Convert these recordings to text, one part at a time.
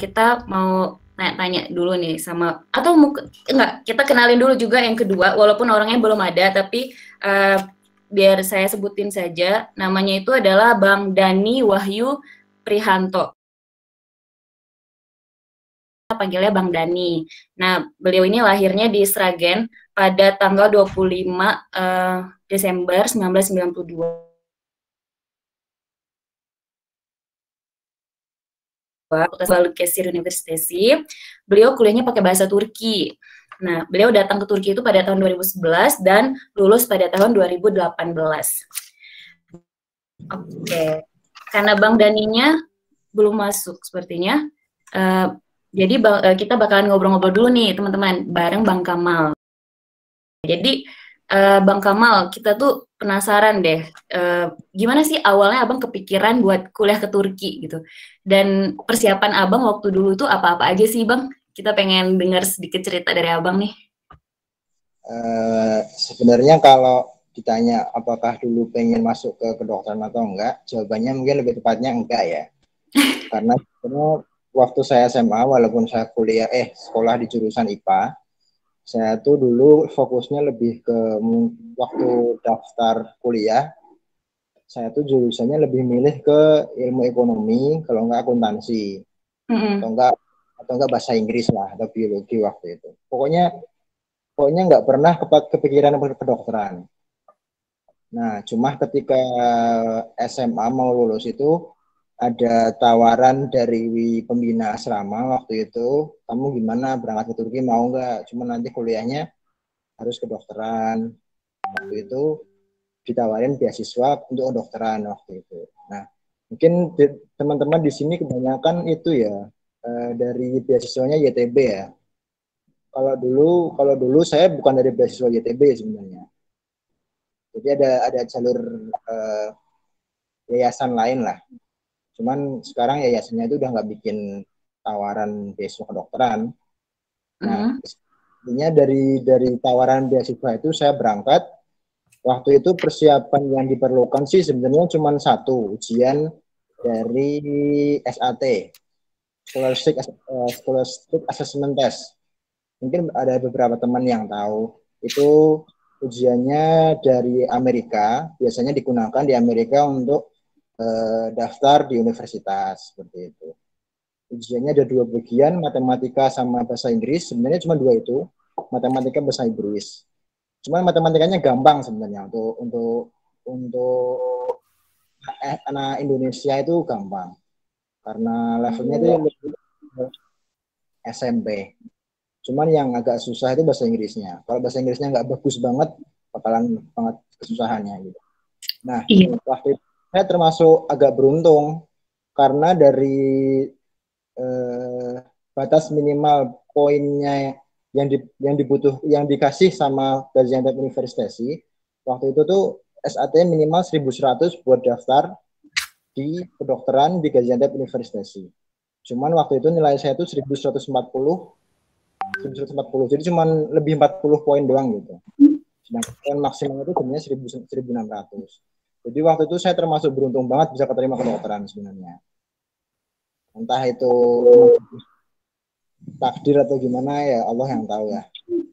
kita mau tanya dulu nih sama atau enggak, kita kenalin dulu juga yang kedua walaupun orangnya belum ada, tapi biar saya sebutin saja, namanya itu adalah Bang Dani Wahyu Prihanto. Kita panggilnya Bang Dani. Nah, beliau ini lahirnya di Sragen pada tanggal 25 Desember 1992. Balıkesir University. Beliau kuliahnya pakai bahasa Turki. Nah, beliau datang ke Turki itu pada tahun 2011 dan lulus pada tahun 2018. Oke. Karena Bang Daninya belum masuk sepertinya. Jadi kita bakalan ngobrol-ngobrol dulu nih, teman-teman, bareng Bang Kamal. Jadi Bang Kamal, kita tuh penasaran deh, gimana sih awalnya Abang kepikiran buat kuliah ke Turki gitu? Dan persiapan Abang waktu dulu tuh apa-apa aja sih, Bang? Kita pengen dengar sedikit cerita dari Abang nih. Sebenarnya kalau ditanya apakah dulu pengen masuk ke kedokteran atau enggak, jawabannya mungkin lebih tepatnya enggak ya. Karena waktu saya SMA, walaupun saya sekolah di jurusan IPA, saya tuh dulu fokusnya lebih ke waktu daftar kuliah, saya tuh jurusannya lebih milih ke ilmu ekonomi, kalau enggak akuntansi, atau enggak bahasa Inggris lah, atau biologi waktu itu. Pokoknya nggak pernah kepikiran kedokteran. Nah, cuma ketika SMA mau lulus itu ada tawaran dari pembina asrama waktu itu, kamu gimana berangkat ke Turki mau nggak? Cuma nanti kuliahnya harus kedokteran. Waktu itu ditawarin beasiswa untuk kedokteran waktu itu. Nah, mungkin teman-teman di sini kebanyakan itu ya dari beasiswanya YTB ya. Kalau dulu saya bukan dari beasiswa YTB sebenarnya. Jadi ada jalur yayasan lain lah. Cuman sekarang yayasannya itu udah nggak bikin tawaran beasiswa kedokteran. Nah, intinya dari tawaran beasiswa itu saya berangkat. Waktu itu persiapan yang diperlukan sih sebenarnya cuma satu, ujian dari SAT, Scholastic Assessment Test. Mungkin ada beberapa teman yang tahu. Itu ujiannya dari Amerika, biasanya digunakan di Amerika untuk daftar di universitas seperti itu. Ujiannya ada 2 bagian, matematika sama bahasa Inggris. Sebenarnya cuma 2 itu, matematika bahasa Inggris. Cuma matematikanya gampang sebenarnya untuk anak Indonesia itu gampang karena levelnya itu SMP. Cuman yang agak susah itu bahasa Inggrisnya. Kalau bahasa Inggrisnya nggak bagus banget, bakalan banget kesusahannya gitu. Nah, waktu itu saya termasuk agak beruntung karena dari batas minimal poinnya yang dikasih sama Gaziantep University waktu itu tuh SAT minimal 1100 buat daftar di kedokteran di Gaziantep University. Cuman waktu itu nilai saya tuh 1140, jadi cuma lebih 40 poin doang gitu. Sedangkan maksimal itu sebenarnya 1600. Jadi waktu itu saya termasuk beruntung banget bisa keterima kedokteran sebenarnya. Entah itu takdir atau gimana ya Allah yang tahu ya.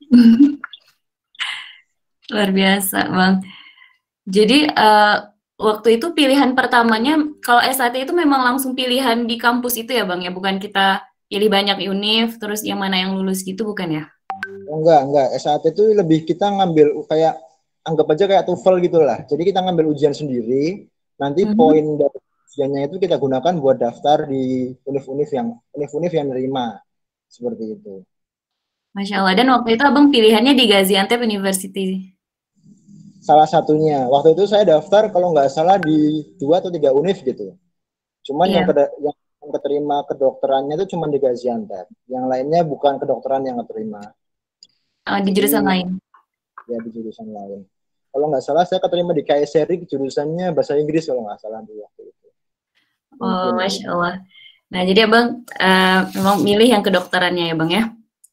Luar biasa, Bang. Jadi waktu itu pilihan pertamanya kalau SAT itu memang langsung pilihan di kampus itu ya, Bang ya, bukan kita pilih banyak univ terus yang mana yang lulus gitu, bukan ya? Oh, enggak. SAT itu lebih kita ngambil kayak anggap aja kayak TOEFL gitulah. Jadi kita ngambil ujian sendiri, nanti poin dari ujiannya itu kita gunakan buat daftar di univ-univ yang nerima. Seperti itu. Masya Allah. Dan waktu itu Abang pilihannya di Gaziantep University. Salah satunya. Waktu itu saya daftar kalau nggak salah di 2 atau 3 univ gitu. Cuman yang keterima kedokterannya itu cuma di Gaziantep. Yang lainnya bukan kedokteran yang keterima. Di jurusan lain? Ya, di jurusan lain. Kalau nggak salah saya keterima di KSRI jurusannya bahasa Inggris kalau nggak salah di waktu itu. Oh, Masya Allah. Nah, jadi Abang memang milih yang kedokterannya ya, Bang ya?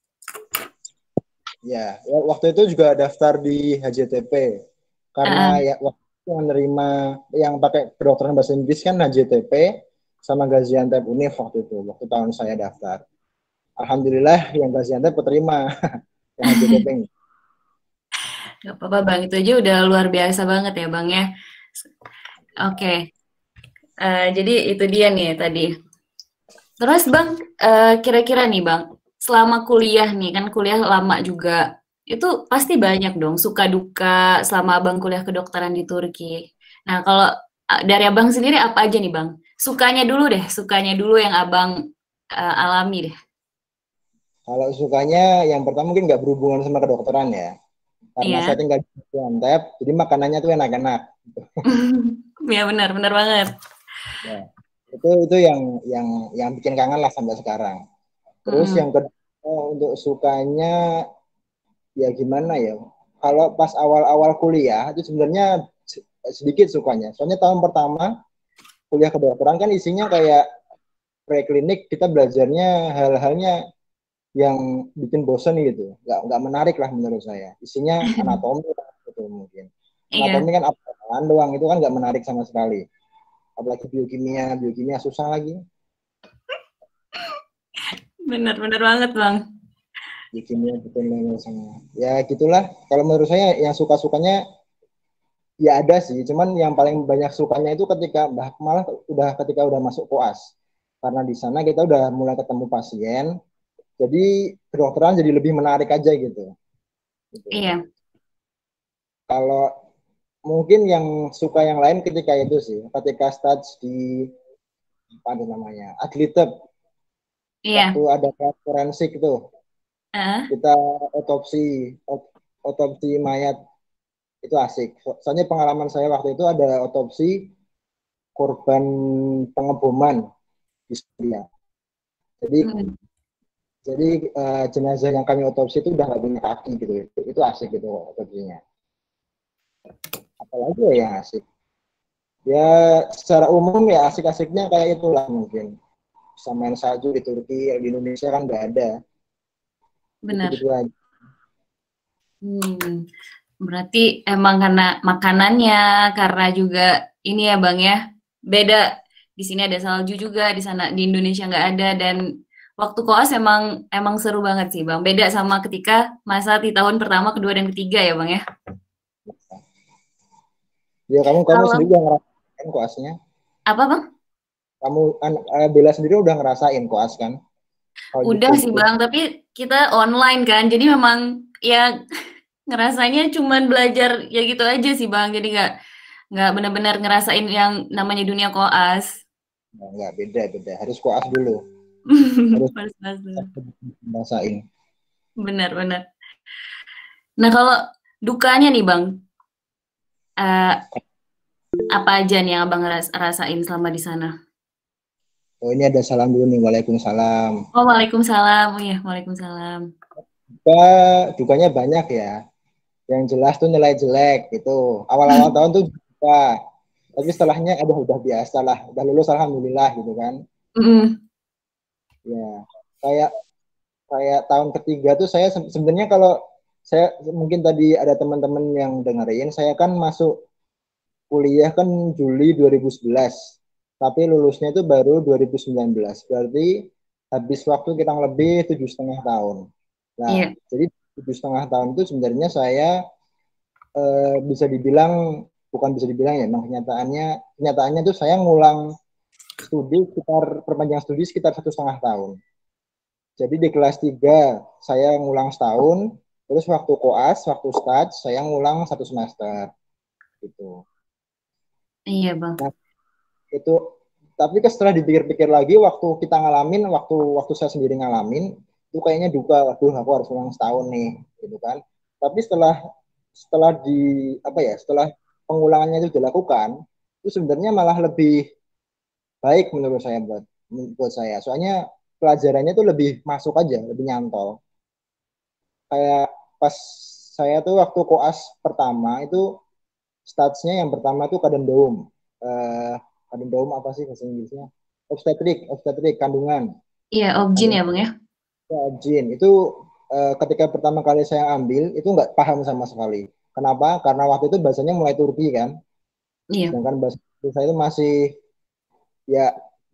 Ya, waktu itu juga daftar di HJTP. Karena ya waktu itu yang pakai kedokteran bahasa Inggris kan HJTP sama Gaziantep Univ waktu itu, waktu tahun saya daftar. Alhamdulillah yang Gaziantep keterima, yang HJKP. Gak apa-apa Bang, itu aja udah luar biasa banget ya Bang ya. Oke, jadi itu dia nih tadi. Terus Bang, kira-kira nih Bang, selama kuliah nih, kan kuliah lama juga, itu pasti banyak dong suka duka selama Abang kuliah kedokteran di Turki. Nah, kalau dari Abang sendiri apa aja nih Bang? Sukanya dulu deh, sukanya dulu yang Abang alami deh. Kalau sukanya yang pertama mungkin nggak berhubungan sama kedokteran ya. Karena Iya. saya tinggal di Gaziantep, jadi makanannya tuh enak-enak. Iya benar, benar banget. Ya. Itu yang bikin kangen lah sampai sekarang. Terus Mm-mm. yang kedua untuk sukanya ya gimana ya? Kalau pas awal-awal kuliah itu sebenarnya sedikit sukanya. Soalnya tahun pertama kuliah kedokteran kan isinya kayak preklinik, kita belajarnya hal-halnya yang bikin bosen gitu, nggak menarik lah menurut saya. Isinya anatomi gitu mungkin. Iya, Anatomi kan apaan doang, itu kan nggak menarik sama sekali. Apalagi biokimia, biokimia susah lagi. benar-benar banget Bang. Biokimia bikin sama. Ya gitulah. Kalau menurut saya yang suka-sukanya ya ada sih, cuman yang paling banyak sukanya itu ketika malah ketika udah masuk koas. Karena di sana kita udah mulai ketemu pasien, jadi kedokteran jadi lebih menarik aja gitu. Gitu. Iya, Kalau mungkin yang suka yang lain ketika itu sih, ketika stage di apa itu namanya, Adlitep, waktu iya. ada kelas forensik itu, Ah, kita otopsi otopsi mayat itu asik. Soalnya pengalaman saya waktu itu ada otopsi korban pengeboman di Syria. Jadi mm. jenazah yang kami otopsi itu udah nggak punya kaki gitu. Itu asik gitu otopsinya. Apalagi ya yang asik. Ya secara umum ya asik-asiknya kayak itulah mungkin. Bisa main salju di Turki, di Indonesia kan nggak ada. Benar. Gitu-gitu aja. Hmm, berarti emang karena makanannya, karena juga ini ya Bang ya, beda. Di sini ada salju juga, di sana di Indonesia nggak ada dan waktu koas emang emang seru banget sih Bang. Beda sama ketika masa di tahun pertama, kedua dan ketiga ya Bang ya. Ya kamu Kalau sendiri udah ngerasain koasnya. apa Bang? Kamu kan Bella sendiri udah ngerasain koas kan? Kalau di Udah sih Turki. Bang, tapi kita online kan, jadi memang ya ngerasanya cuman belajar ya gitu aja sih Bang. Jadi nggak benar-benar ngerasain yang namanya dunia koas. Nggak beda beda. Harus koas dulu. Harus Pas-pas dulu. ngerasain. Benar-benar. Nah, kalau dukanya nih, Bang, eh, apa aja nih yang Abang rasain selama di sana? Oh ini ada salam dulu nih. Waalaikumsalam. Oh, Waalaikumsalam. Oh iya, Waalaikumsalam. Dukanya banyak ya. Yang jelas tuh nilai jelek gitu. Awal-awal tahun tuh juga. Tapi setelahnya aduh udah biasa lah. Udah lulus alhamdulillah gitu kan. Mm, Ya. Kayak kayak tahun ketiga tuh saya sebenarnya kalau saya mungkin tadi ada teman-teman yang dengerin, saya kan masuk kuliah kan Juli 2011, tapi lulusnya itu baru 2019, berarti habis waktu kurang lebih 7,5 tahun. Nah, iya. jadi 7,5 tahun itu sebenarnya saya bisa dibilang, bukan bisa dibilang ya, memang kenyataannya tuh saya ngulang perpanjang studi sekitar 1,5 tahun. Jadi di kelas 3 saya ngulang setahun, terus waktu koas, waktu staj, saya ngulang 1 semester gitu. Iya, Bang. Nah, itu tapi setelah dipikir-pikir lagi waktu kita ngalamin, waktu waktu saya sendiri ngalamin, itu kayaknya duka, waduh aku harus ngulang setahun nih, gitu kan. Tapi setelah setelah di apa ya, setelah pengulangannya itu dilakukan, itu sebenarnya malah lebih baik menurut saya buat saya. Soalnya pelajarannya itu lebih masuk aja, lebih nyantol. Kayak pas saya tuh waktu koas pertama itu statsnya yang pertama tuh kadendum. Eh, kadendum apa sih bahasa Inggrisnya? Obstetrik kandungan. Iya, Objin ya, Kandungan Bang ya? ya, Jin. Itu ketika pertama kali saya ambil itu nggak paham sama sekali. Kenapa? Karena waktu itu bahasanya mulai Turki kan. Iya. Sedangkan bahasa Inggris saya itu masih ya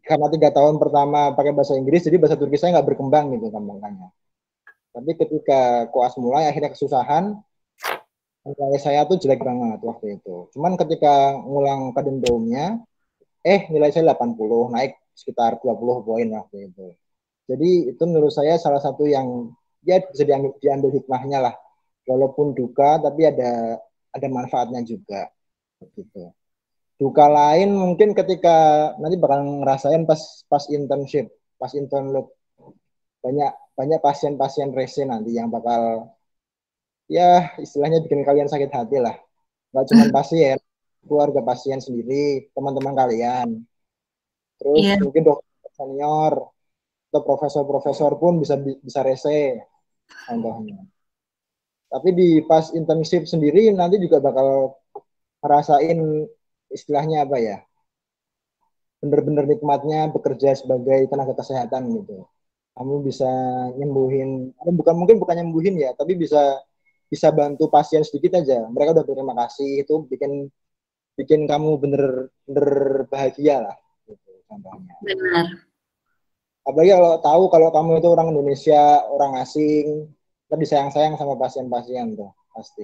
karena 3 tahun pertama pakai bahasa Inggris, jadi bahasa Turki saya nggak berkembang gitu gampangnya. Tapi ketika koas mulai, akhirnya kesusahan, nilai saya tuh jelek banget waktu itu. Cuman ketika ngulang kadendumnya, nilai saya 80, naik sekitar 20 poin waktu itu. Jadi itu menurut saya salah satu yang ya bisa diambil hikmahnya lah. Walaupun duka, tapi ada manfaatnya juga. Gitu. Duka lain mungkin ketika nanti bakal ngerasain pas internship, pas intern loop, banyak banyak pasien-pasien rese nanti yang bakal ya istilahnya bikin kalian sakit hati lah. Nggak cuma pasien, keluarga pasien sendiri, teman-teman kalian, terus Iya, mungkin dokter senior atau profesor-profesor pun bisa bisa rese contohnya. Tapi di pas internship sendiri nanti juga bakal ngerasain istilahnya apa ya, bener-bener nikmatnya bekerja sebagai tenaga kesehatan gitu. Kamu bisa nyembuhin, bukan mungkin bukan nyembuhin ya, tapi bisa bisa bantu pasien sedikit aja. Mereka udah berterima kasih, itu bikin bikin kamu bener-bener bahagia lah gitu contohnya. benar. Apalagi kalau tahu kalau kamu itu orang Indonesia, orang asing, lebih sayang-sayang sama pasien-pasien tuh pasti.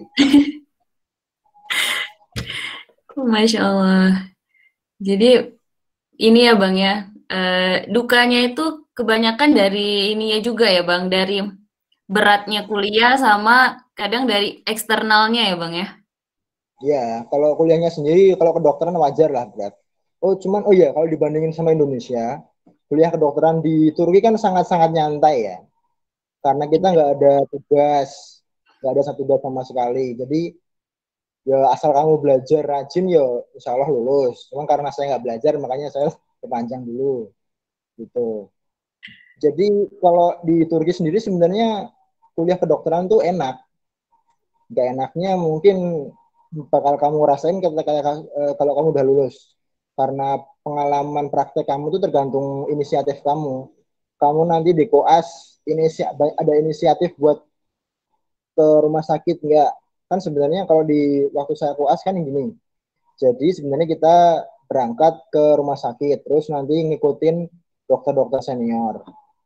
Masya Allah. Jadi ini ya Bang ya, dukanya itu kebanyakan dari ininya juga ya Bang, dari beratnya kuliah sama kadang dari eksternalnya ya Bang ya. Ya, kalau kuliahnya sendiri, kalau kedokteran wajar lah berat. Oh iya, kalau dibandingin sama Indonesia, kuliah kedokteran di Turki kan sangat-sangat nyantai ya. Karena kita nggak ada tugas, nggak ada satu tugas sama sekali. Jadi ya asal kamu belajar rajin ya insya Allah lulus. Cuma karena saya nggak belajar, makanya saya perpanjang dulu gitu. Jadi kalau di Turki sendiri sebenarnya kuliah kedokteran tuh enak. Gak enaknya mungkin bakal kamu rasain ketika kalau kamu udah lulus. Karena pengalaman praktek kamu itu tergantung inisiatif kamu. Kamu nanti di koas ada inisiatif buat ke rumah sakit nggak? Kan sebenarnya kalau di waktu saya koas kan gini. Jadi sebenarnya kita berangkat ke rumah sakit, terus nanti ngikutin dokter-dokter senior,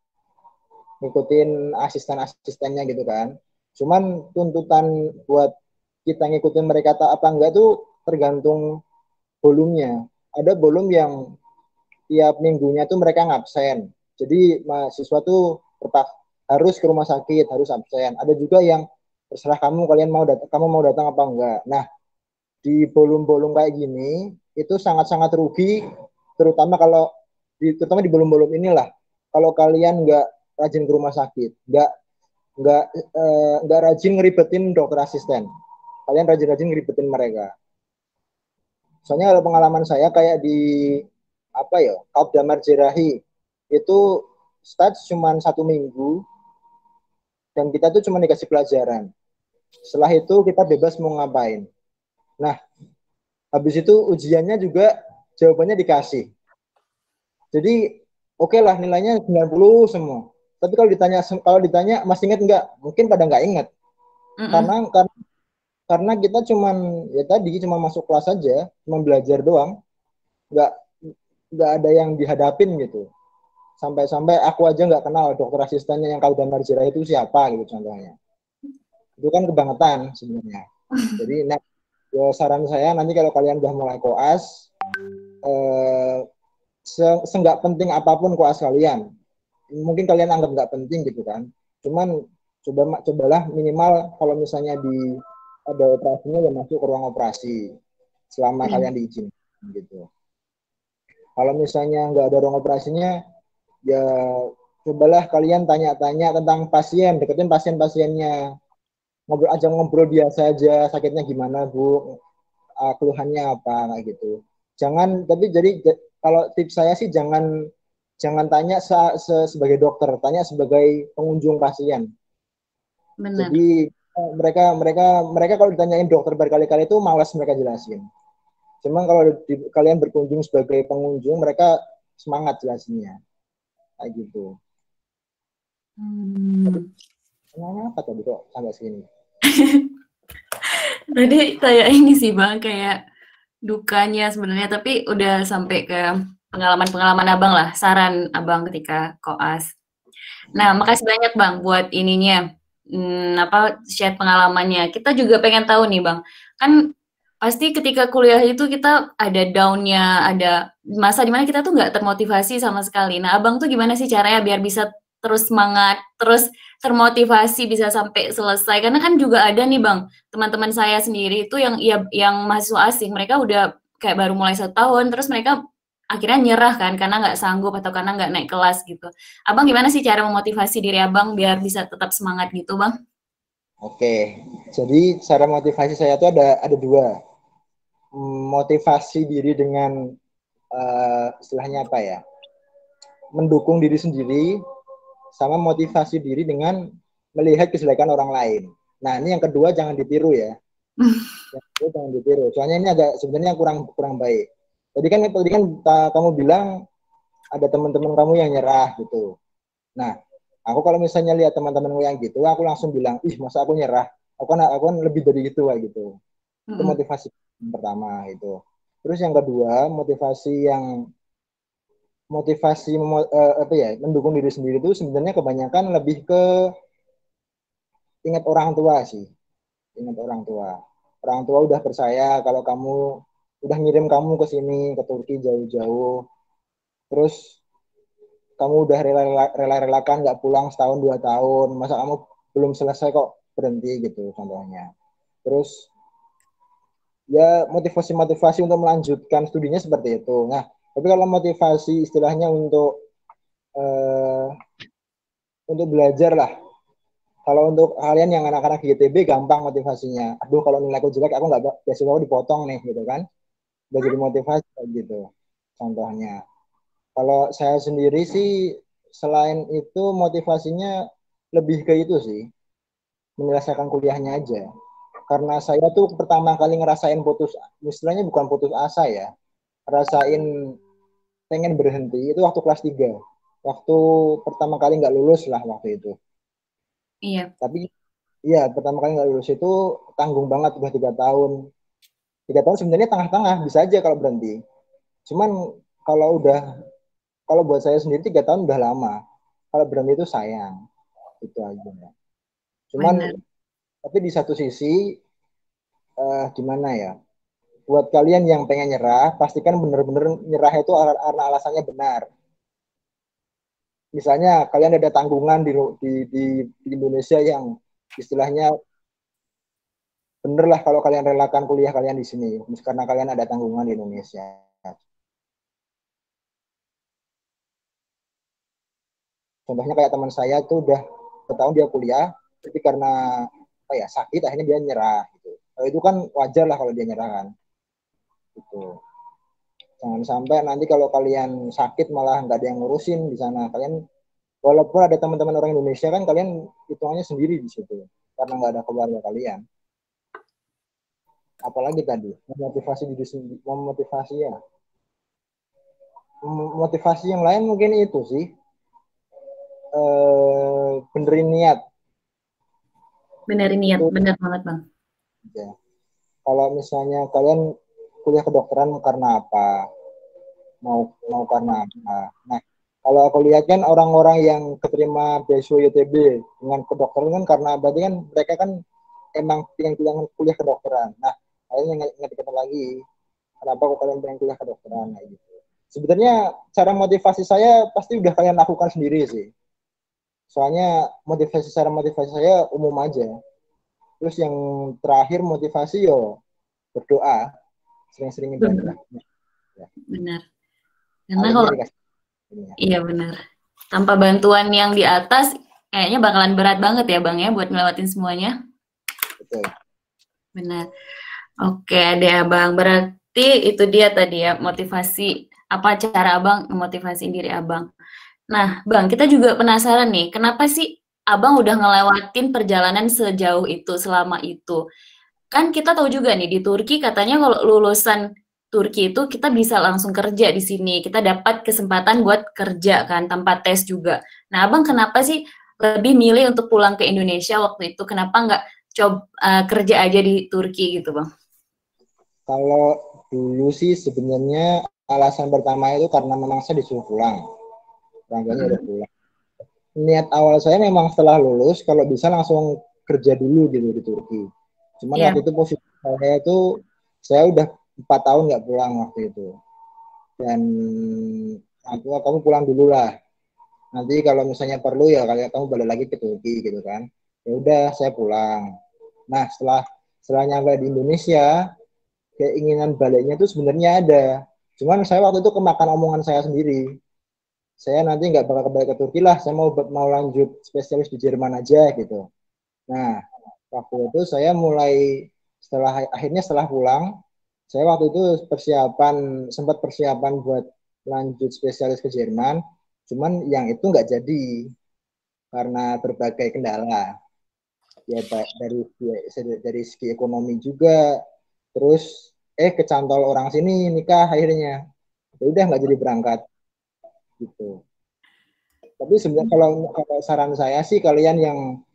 ngikutin asisten-asistennya gitu kan. Cuman tuntutan buat kita ngikutin mereka apa enggak tuh tergantung volumenya. Ada volume yang tiap minggunya tuh mereka ngabsen. Jadi mahasiswa tuh harus ke rumah sakit, harus absen. Ada juga yang terserah kalian kamu mau datang apa enggak. Nah, di volume-volume kayak gini itu sangat-sangat rugi, terutama di volume-volume inilah. Kalau kalian nggak rajin ke rumah sakit, nggak nggak rajin ngeribetin dokter asisten, kalian rajin-rajin ngeribetin mereka. Soalnya kalau pengalaman saya kayak di apa ya, Damar Jerahi itu start cuma 1 minggu dan kita tuh cuma dikasih pelajaran. Setelah itu kita bebas mau ngapain. Nah, habis itu ujiannya juga jawabannya dikasih. Jadi oke lah nilainya 90 semua. Tapi kalau ditanya masih ingat nggak? Mungkin pada nggak ingat. Mm-mm. Karena kita cuman ya tadi cuma masuk kelas saja, cuma belajar doang, nggak nggak ada yang dihadapin gitu. Sampai-sampai aku aja nggak kenal dokter asistennya yang Kaldan Marjira itu siapa gitu contohnya. Itu kan kebangetan sebenarnya. Jadi nah, ya saran saya nanti kalau kalian udah mulai koas, eh, seenggak penting apapun koas kalian, mungkin kalian anggap nggak penting gitu kan. Cuman cobalah minimal kalau misalnya ada operasinya ya masuk ke ruang operasi selama Iya. kalian diizinkan gitu. Kalau misalnya nggak ada ruang operasinya, ya cobalah kalian tanya-tanya tentang pasien, deketin pasien-pasiennya, ngobrol biasa aja, sakitnya gimana bu, keluhannya apa kayak gitu. Tapi kalau tips saya sih jangan jangan tanya sebagai dokter, tanya sebagai pengunjung pasien. Benar. Jadi mereka mereka mereka kalau ditanyain dokter berkali-kali itu malas mereka jelasin. Cuma kalau kalian berkunjung sebagai pengunjung, mereka semangat jelasinnya. Kayak gitu. Tapi Hmm. kenapa tadi kok sampai sini? Tadi kayak ini sih Bang, kayak dukanya sebenarnya, tapi udah sampai ke pengalaman-pengalaman abang lah, saran abang ketika koas. Nah, makasih banyak bang buat ininya, share pengalamannya. Kita juga pengen tahu nih bang, kan pasti ketika kuliah itu kita ada down-nya, ada masa dimana kita tuh nggak termotivasi sama sekali. Nah, abang tuh gimana sih caranya biar bisa terus semangat, terus termotivasi bisa sampai selesai? Karena kan juga ada nih bang, teman-teman saya sendiri itu yang mahasiswa asing, mereka udah kayak baru mulai 1 tahun, terus mereka akhirnya nyerah kan karena nggak sanggup atau karena nggak naik kelas gitu. Abang gimana sih cara memotivasi diri abang biar bisa tetap semangat gitu bang? Oke, jadi cara motivasi saya itu ada dua. Motivasi diri dengan istilahnya apa ya? Mendukung diri sendiri sama motivasi diri dengan melihat kejelekan orang lain. Nah, ini yang kedua jangan ditiru ya. Yang kedua jangan ditiru. Soalnya ini agak sebenarnya kurang kurang baik. Tadi kan kamu bilang ada teman-teman kamu yang nyerah gitu. Nah, aku kalau misalnya lihat teman-temanku yang gitu, aku langsung bilang, ih masa aku nyerah? Aku kan lebih dari itu lah gitu. Itu motivasi yang pertama itu. Terus yang kedua, apa ya, mendukung diri sendiri itu sebenarnya kebanyakan lebih ke ingat orang tua sih. Ingat orang tua. Orang tua udah percaya kalau kamu udah ngirim kamu ke sini ke Turki jauh-jauh. Terus kamu udah rela-relakan nggak pulang setahun 2 tahun, masa kamu belum selesai kok berhenti gitu contohnya. Terus ya motivasi-motivasi untuk melanjutkan studinya seperti itu. Nah, tapi kalau motivasi istilahnya eh, untuk belajar lah. Kalau untuk kalian yang anak-anak GTB gampang motivasinya. Aduh kalau nilaiku jelek aku nggak beasiswa aku dipotong nih gitu kan. Udah jadi motivasi gitu. Contohnya. Kalau saya sendiri sih selain itu motivasinya lebih ke itu sih, menyelesaikan kuliahnya aja. Karena saya tuh pertama kali ngerasain putus, istilahnya bukan putus asa ya, rasain pengen berhenti itu waktu kelas 3. Waktu pertama kali nggak lulus lah waktu itu. Iya. Tapi iya pertama kali nggak lulus itu tanggung banget udah 3 tahun. 3 tahun sebenarnya tengah-tengah bisa aja kalau berhenti. Cuman kalau udah kalau buat saya sendiri 3 tahun udah lama. Kalau berhenti itu sayang. Itu aja. Cuman Benar. tapi di satu sisi gimana ya? Buat kalian yang pengen nyerah, pastikan bener-bener nyerah itu karena alasannya benar. Misalnya kalian ada tanggungan di Indonesia yang istilahnya bener lah kalau kalian relakan kuliah kalian di sini, karena kalian ada tanggungan di Indonesia. Contohnya kayak teman saya tuh udah setahun dia kuliah, tapi karena apa ya sakit akhirnya dia nyerah gitu. Kalau itu kan wajar lah kalau dia nyerah kan. Gitu. Jangan sampai nanti kalau kalian sakit malah nggak ada yang ngurusin di sana. Kalian walaupun ada teman-teman orang Indonesia kan kalian hitungannya sendiri di situ karena nggak ada keluarga kalian. Apalagi tadi memotivasi diri sendiri, memotivasi ya. Motivasi yang lain mungkin itu sih benerin niat Benar niat, itu benar banget bang. ya. Kalau misalnya kalian kuliah kedokteran karena apa? Mau karena apa? Nah, kalau aku lihat kan orang-orang yang keterima beasiswa YTB dengan kedokteran kan karena berarti kan mereka kan emang pengen kuliah kedokteran. Nah, kalian ingat lagi kenapa kok kalian pengen kuliah kedokteran kayak gitu. Sebenarnya cara motivasi saya pasti udah kalian lakukan sendiri sih. Soalnya motivasi saya umum aja. Terus yang terakhir motivasi yo berdoa, sering-sering ibadah. Benar. Ya, Benar. Karena alimnya kalau dikasih ininya. iya benar. Tanpa bantuan yang di atas, kayaknya bakalan berat banget ya bang ya buat ngelewatin semuanya. Betul. Benar. Oke deh abang. Berarti itu dia tadi ya motivasi. Apa cara abang memotivasi diri abang? Nah, Bang, kita juga penasaran nih, kenapa sih Abang udah ngelewatin perjalanan sejauh itu, selama itu? Kan kita tahu juga nih, di Turki katanya kalau lulusan Turki itu kita bisa langsung kerja di sini, kita dapat kesempatan buat kerja kan, tanpa tes juga. Nah, Abang kenapa sih lebih milih untuk pulang ke Indonesia waktu itu? Kenapa nggak coba kerja aja di Turki gitu, Bang? Kalau dulu sih sebenarnya alasan pertama itu karena memang saya disuruh pulang. Orang tuanya udah pulang. Niat awal saya memang setelah lulus kalau bisa langsung kerja dulu gitu di Turki. Cuman Iya. waktu itu posisi saya itu saya udah 4 tahun nggak pulang waktu itu. Dan aku kamu pulang dulu lah. Nanti kalau misalnya perlu ya kamu balik lagi ke Turki gitu kan. Ya udah saya pulang. Nah setelah nyampe di Indonesia keinginan baliknya itu sebenarnya ada. Cuman saya waktu itu kemakan omongan saya sendiri. Saya nanti nggak bakal kembali ke Turki lah. Saya mau lanjut spesialis di Jerman aja gitu. Nah waktu itu saya mulai setelah pulang, saya waktu itu sempat persiapan buat lanjut spesialis ke Jerman. Cuman yang itu nggak jadi karena berbagai kendala. Ya dari segi ekonomi juga, terus kecantol orang sini nikah akhirnya. Ya udah nggak jadi berangkat gitu. Tapi sebenarnya kalau saran saya sih kalian yang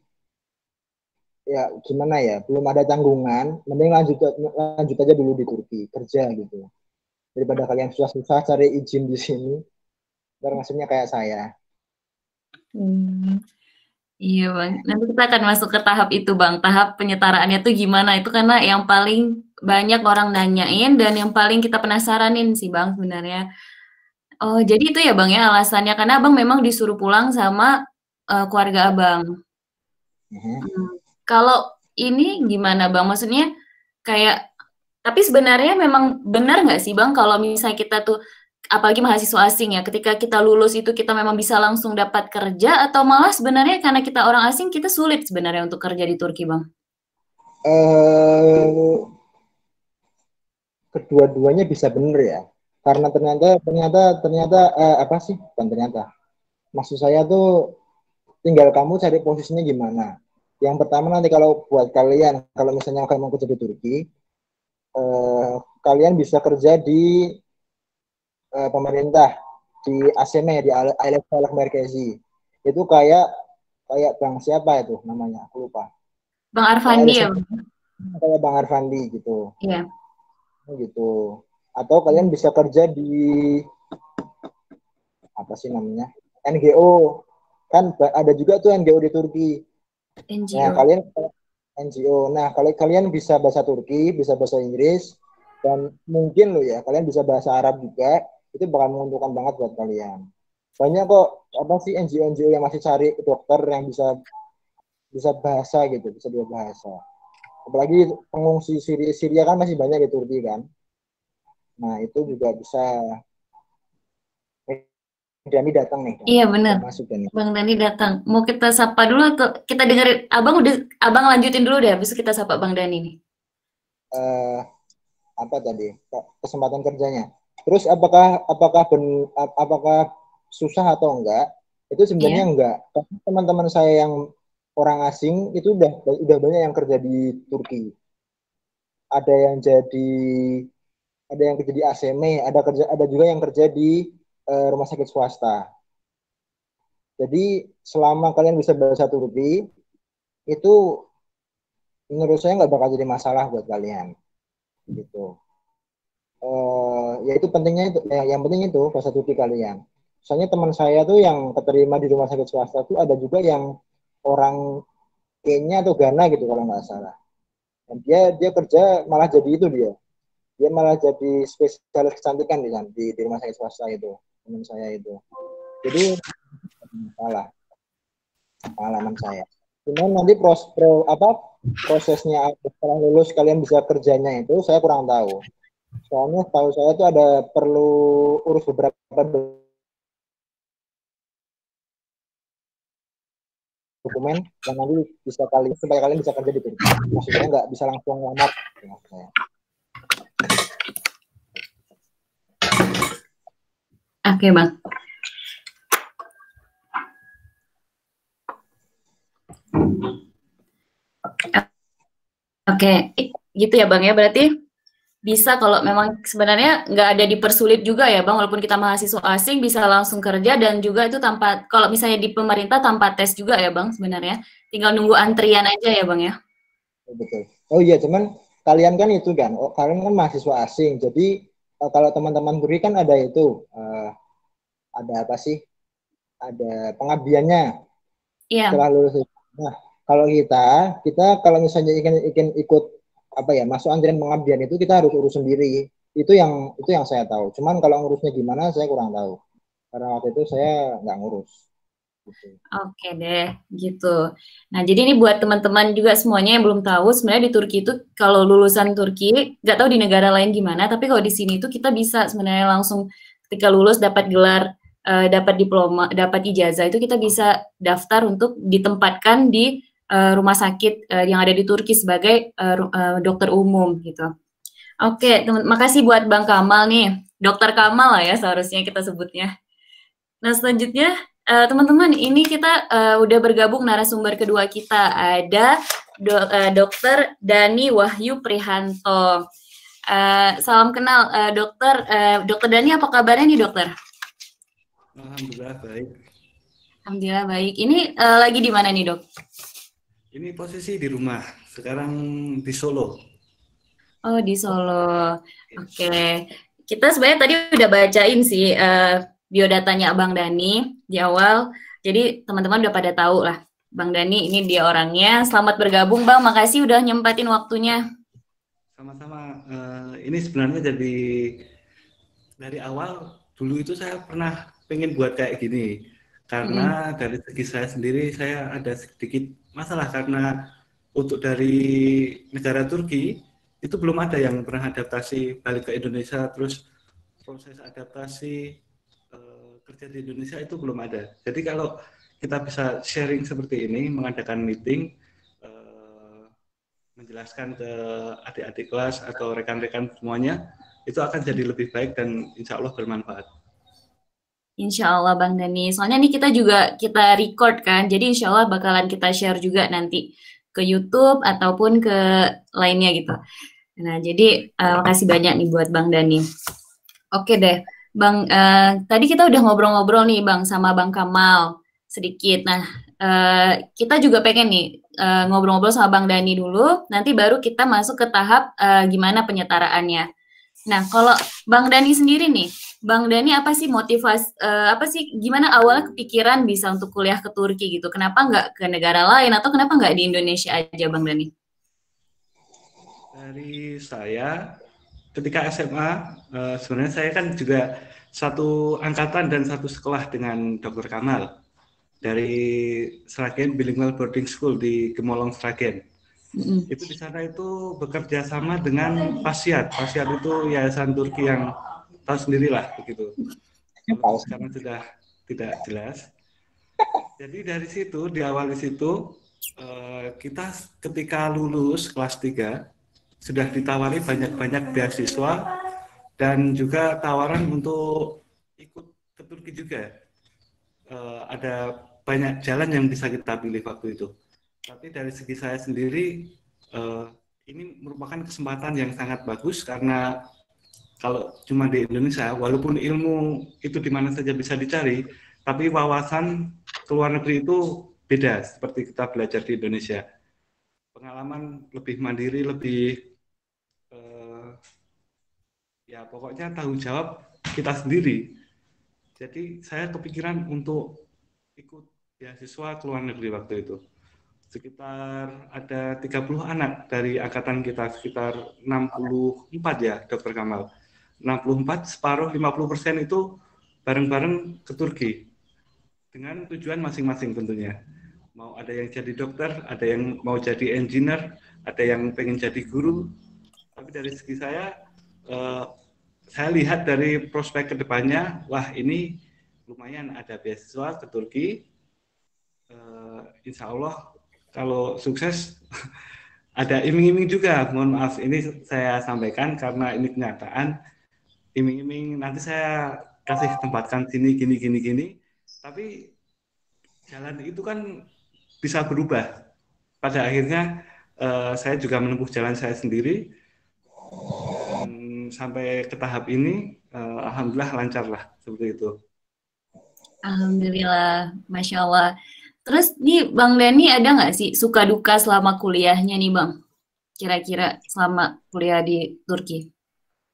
ya gimana ya belum ada tanggungan, mending lanjut aja dulu di Turki kerja gitu daripada kalian susah-susah cari izin di sini ntar maksudnya kayak saya. Hmm. Iya Bang, nanti kita akan masuk ke tahap itu Bang, tahap penyetaraannya tuh gimana, itu karena yang paling banyak orang nanyain dan yang paling kita penasaranin sih Bang sebenarnya. Oh jadi itu ya Bang ya alasannya, karena Abang memang disuruh pulang sama, keluarga Abang. Kalau ini gimana Bang? Maksudnya kayak tapi sebenarnya memang benar nggak sih Bang kalau misalnya kita tuh apalagi mahasiswa asing ya, ketika kita lulus itu kita memang bisa langsung dapat kerja atau malah sebenarnya karena kita orang asing kita sulit sebenarnya untuk kerja di Turki Bang? eh Kedua-duanya bisa bener ya karena ternyata ternyata ternyata apa sih bukan ternyata maksud saya tuh tinggal kamu cari posisinya gimana. Yang pertama nanti kalau buat kalian kalau misalnya kalian mau kerja di Turki, eh, kalian bisa kerja di pemerintah di ASM di Aile Sağlık Merkezi. Itu kayak kayak bang siapa itu namanya aku lupa. Bang Kayak Arfandi ya Bang? kayak Bang Arfandi gitu. Iya. Gitu. Atau kalian bisa kerja di apa sih namanya? NGO. Kan ada juga tuh NGO di Turki. Nah, NGO. kalian NGO. Nah, kalau kalian bisa bahasa Turki, bisa bahasa Inggris, dan mungkin lo ya, kalian bisa bahasa Arab juga, itu bakal menguntungkan banget buat kalian. Banyak kok apa sih NGO-NGO yang masih cari dokter yang bisa bisa bahasa gitu, bisa dua bahasa. Apalagi pengungsi Syria kan masih banyak di Turki kan. Nah, itu juga bisa. Dani datang nih, Dani. Iya benar. Udah masuk Dani. Bang Dani datang. Mau kita sapa dulu atau kita dengerin Abang lanjutin dulu deh, habis itu kita sapa Bang Dani nih. Eh, Apa tadi? Kesempatan kerjanya. Terus apakah susah atau enggak? Itu sebenarnya Iya. enggak. Karena teman-teman saya yang orang asing itu udah banyak yang kerja di Turki. Ada yang jadi ada yang kerja di ACM, ada juga yang kerja di rumah sakit swasta. Jadi selama kalian bisa bahasa Turki, itu menurut saya nggak bakal jadi masalah buat kalian gitu. Ya itu pentingnya itu yang penting itu bahasa Turki kalian. Soalnya teman saya tuh yang keterima di rumah sakit swasta tuh ada juga yang orang Kenya atau Ghana gitu kalau nggak salah. Dan dia kerja malah jadi itu dia malah jadi spesialis kecantikan di rumah sakit swasta itu teman saya itu. Jadi salah pengalaman saya. Cuman nanti prosesnya setelah lulus kalian bisa kerjanya itu saya kurang tahu. Soalnya tahu saya tuh ada perlu urus beberapa dokumen yang nanti bisa supaya kalian bisa kerja di Turki. Maksudnya nggak bisa langsung ngelamar. Oke, Bang. Oke, gitu ya Bang ya. Berarti bisa kalau memang sebenarnya nggak ada dipersulit juga ya Bang, walaupun kita mahasiswa asing bisa langsung kerja dan juga itu tanpa, kalau misalnya di pemerintah tanpa tes juga ya Bang sebenarnya. Tinggal nunggu antrian aja ya Bang ya. Betul. Oh iya, cuman kalian kan itu kan, kalian kan mahasiswa asing, jadi kalau teman-teman Guri kan ada itu, ada apa sih? Ada pengabdiannya Iya. setelah lulus itu. Nah, kalau kita kalau misalnya ingin ikut apa ya, masuk antrian pengabdian itu kita harus urus sendiri. Itu yang saya tahu. Cuman kalau ngurusnya gimana saya kurang tahu. Karena waktu itu saya nggak ngurus. Gitu. Oke deh, gitu. Nah, jadi ini buat teman-teman juga semuanya yang belum tahu, sebenarnya di Turki itu kalau lulusan Turki, nggak tahu di negara lain gimana, tapi kalau di sini itu kita bisa sebenarnya langsung ketika lulus dapat gelar, dapat diploma, dapat ijazah itu kita bisa daftar untuk ditempatkan di rumah sakit yang ada di Turki sebagai dokter umum gitu. Oke, makasih buat Bang Kamal nih, Dokter Kamal lah ya seharusnya kita sebutnya. Nah, selanjutnya teman-teman, ini kita udah bergabung narasumber kedua kita. Ada Dokter Dani Wahyu Prihanto. Salam kenal, Dokter Dani, apa kabarnya nih, Dokter? Alhamdulillah baik. Alhamdulillah baik. Ini lagi di mana nih, Dok? Ini posisi di rumah. Sekarang di Solo. Oh, di Solo. Oke. Kita sebenarnya tadi udah bacain sih biodatanya Abang Dani di awal. Jadi teman-teman udah pada tahu lah. Bang Dani ini dia orangnya. Selamat bergabung, Bang. Makasih udah nyempatin waktunya. Sama-sama. Ini sebenarnya dari awal dulu itu saya pernah pengen buat kayak gini. Karena dari segi saya sendiri saya ada sedikit masalah karena untuk dari negara Turki itu belum ada yang pernah adaptasi balik ke Indonesia, terus proses adaptasi kerja di Indonesia itu belum ada. Jadi kalau kita bisa sharing seperti ini, mengadakan meeting, menjelaskan ke adik-adik kelas atau rekan-rekan semuanya, itu akan jadi lebih baik dan insya Allah bermanfaat. Insya Allah Bang Dani. Soalnya nih kita record kan, jadi insya Allah bakalan kita share juga nanti ke YouTube ataupun ke lainnya gitu. Nah, jadi makasih banyak nih buat Bang Dani. Oke deh, Bang. Tadi kita udah ngobrol-ngobrol nih Bang sama Bang Kamal sedikit. Nah, kita juga pengen nih ngobrol-ngobrol sama Bang Dani dulu. Nanti baru kita masuk ke tahap gimana penyetaraannya. Nah, kalau Bang Dani sendiri nih, Bang Dani apa sih motivasi, gimana awalnya kepikiran bisa untuk kuliah ke Turki gitu? Kenapa nggak ke negara lain atau kenapa nggak di Indonesia aja, Bang Dani? Dari saya, ketika SMA, sebenarnya saya kan juga satu angkatan dan satu sekolah dengan Dr. Kamal dari Sragen Bilingual Boarding School di Gemolong Sragen. Itu di sana itu bekerja sama dengan Pasiat. Pasiat itu yayasan Turki yang tahu sendirilah begitu. Sekarang sudah tidak jelas. Jadi dari situ, di awal di situ, kita ketika lulus kelas 3 sudah ditawari banyak-banyak beasiswa dan juga tawaran untuk ikut ke Turki juga. Ada banyak jalan yang bisa kita pilih waktu itu. Tapi dari segi saya sendiri, ini merupakan kesempatan yang sangat bagus karena kalau cuma di Indonesia, walaupun ilmu itu di mana saja bisa dicari, tapi wawasan ke luar negeri itu beda seperti kita belajar di Indonesia. Pengalaman lebih mandiri, lebih ya pokoknya tanggung jawab kita sendiri. Jadi saya kepikiran untuk ikut beasiswa ke luar negeri waktu itu. Sekitar ada 30 anak dari angkatan kita, sekitar 64 ya Dokter Kamal. 64, separuh 50% itu bareng-bareng ke Turki. Dengan tujuan masing-masing tentunya. Mau ada yang jadi dokter, ada yang mau jadi engineer, ada yang pengen jadi guru. Tapi dari segi saya lihat dari prospek kedepannya, wah ini lumayan ada beasiswa ke Turki. Insya Allah kalau sukses ada iming-iming juga. Mohon maaf ini saya sampaikan karena ini kenyataan. Iming-iming nanti saya kasih tempatkan sini gini. Tapi jalan itu kan bisa berubah. Pada akhirnya saya juga menempuh jalan saya sendiri. Dan sampai ke tahap ini, alhamdulillah lancar lah seperti itu. Alhamdulillah, Masya Allah. Terus nih Bang Dani ada nggak sih suka duka selama kuliahnya nih Bang? Kira-kira selama kuliah di Turki?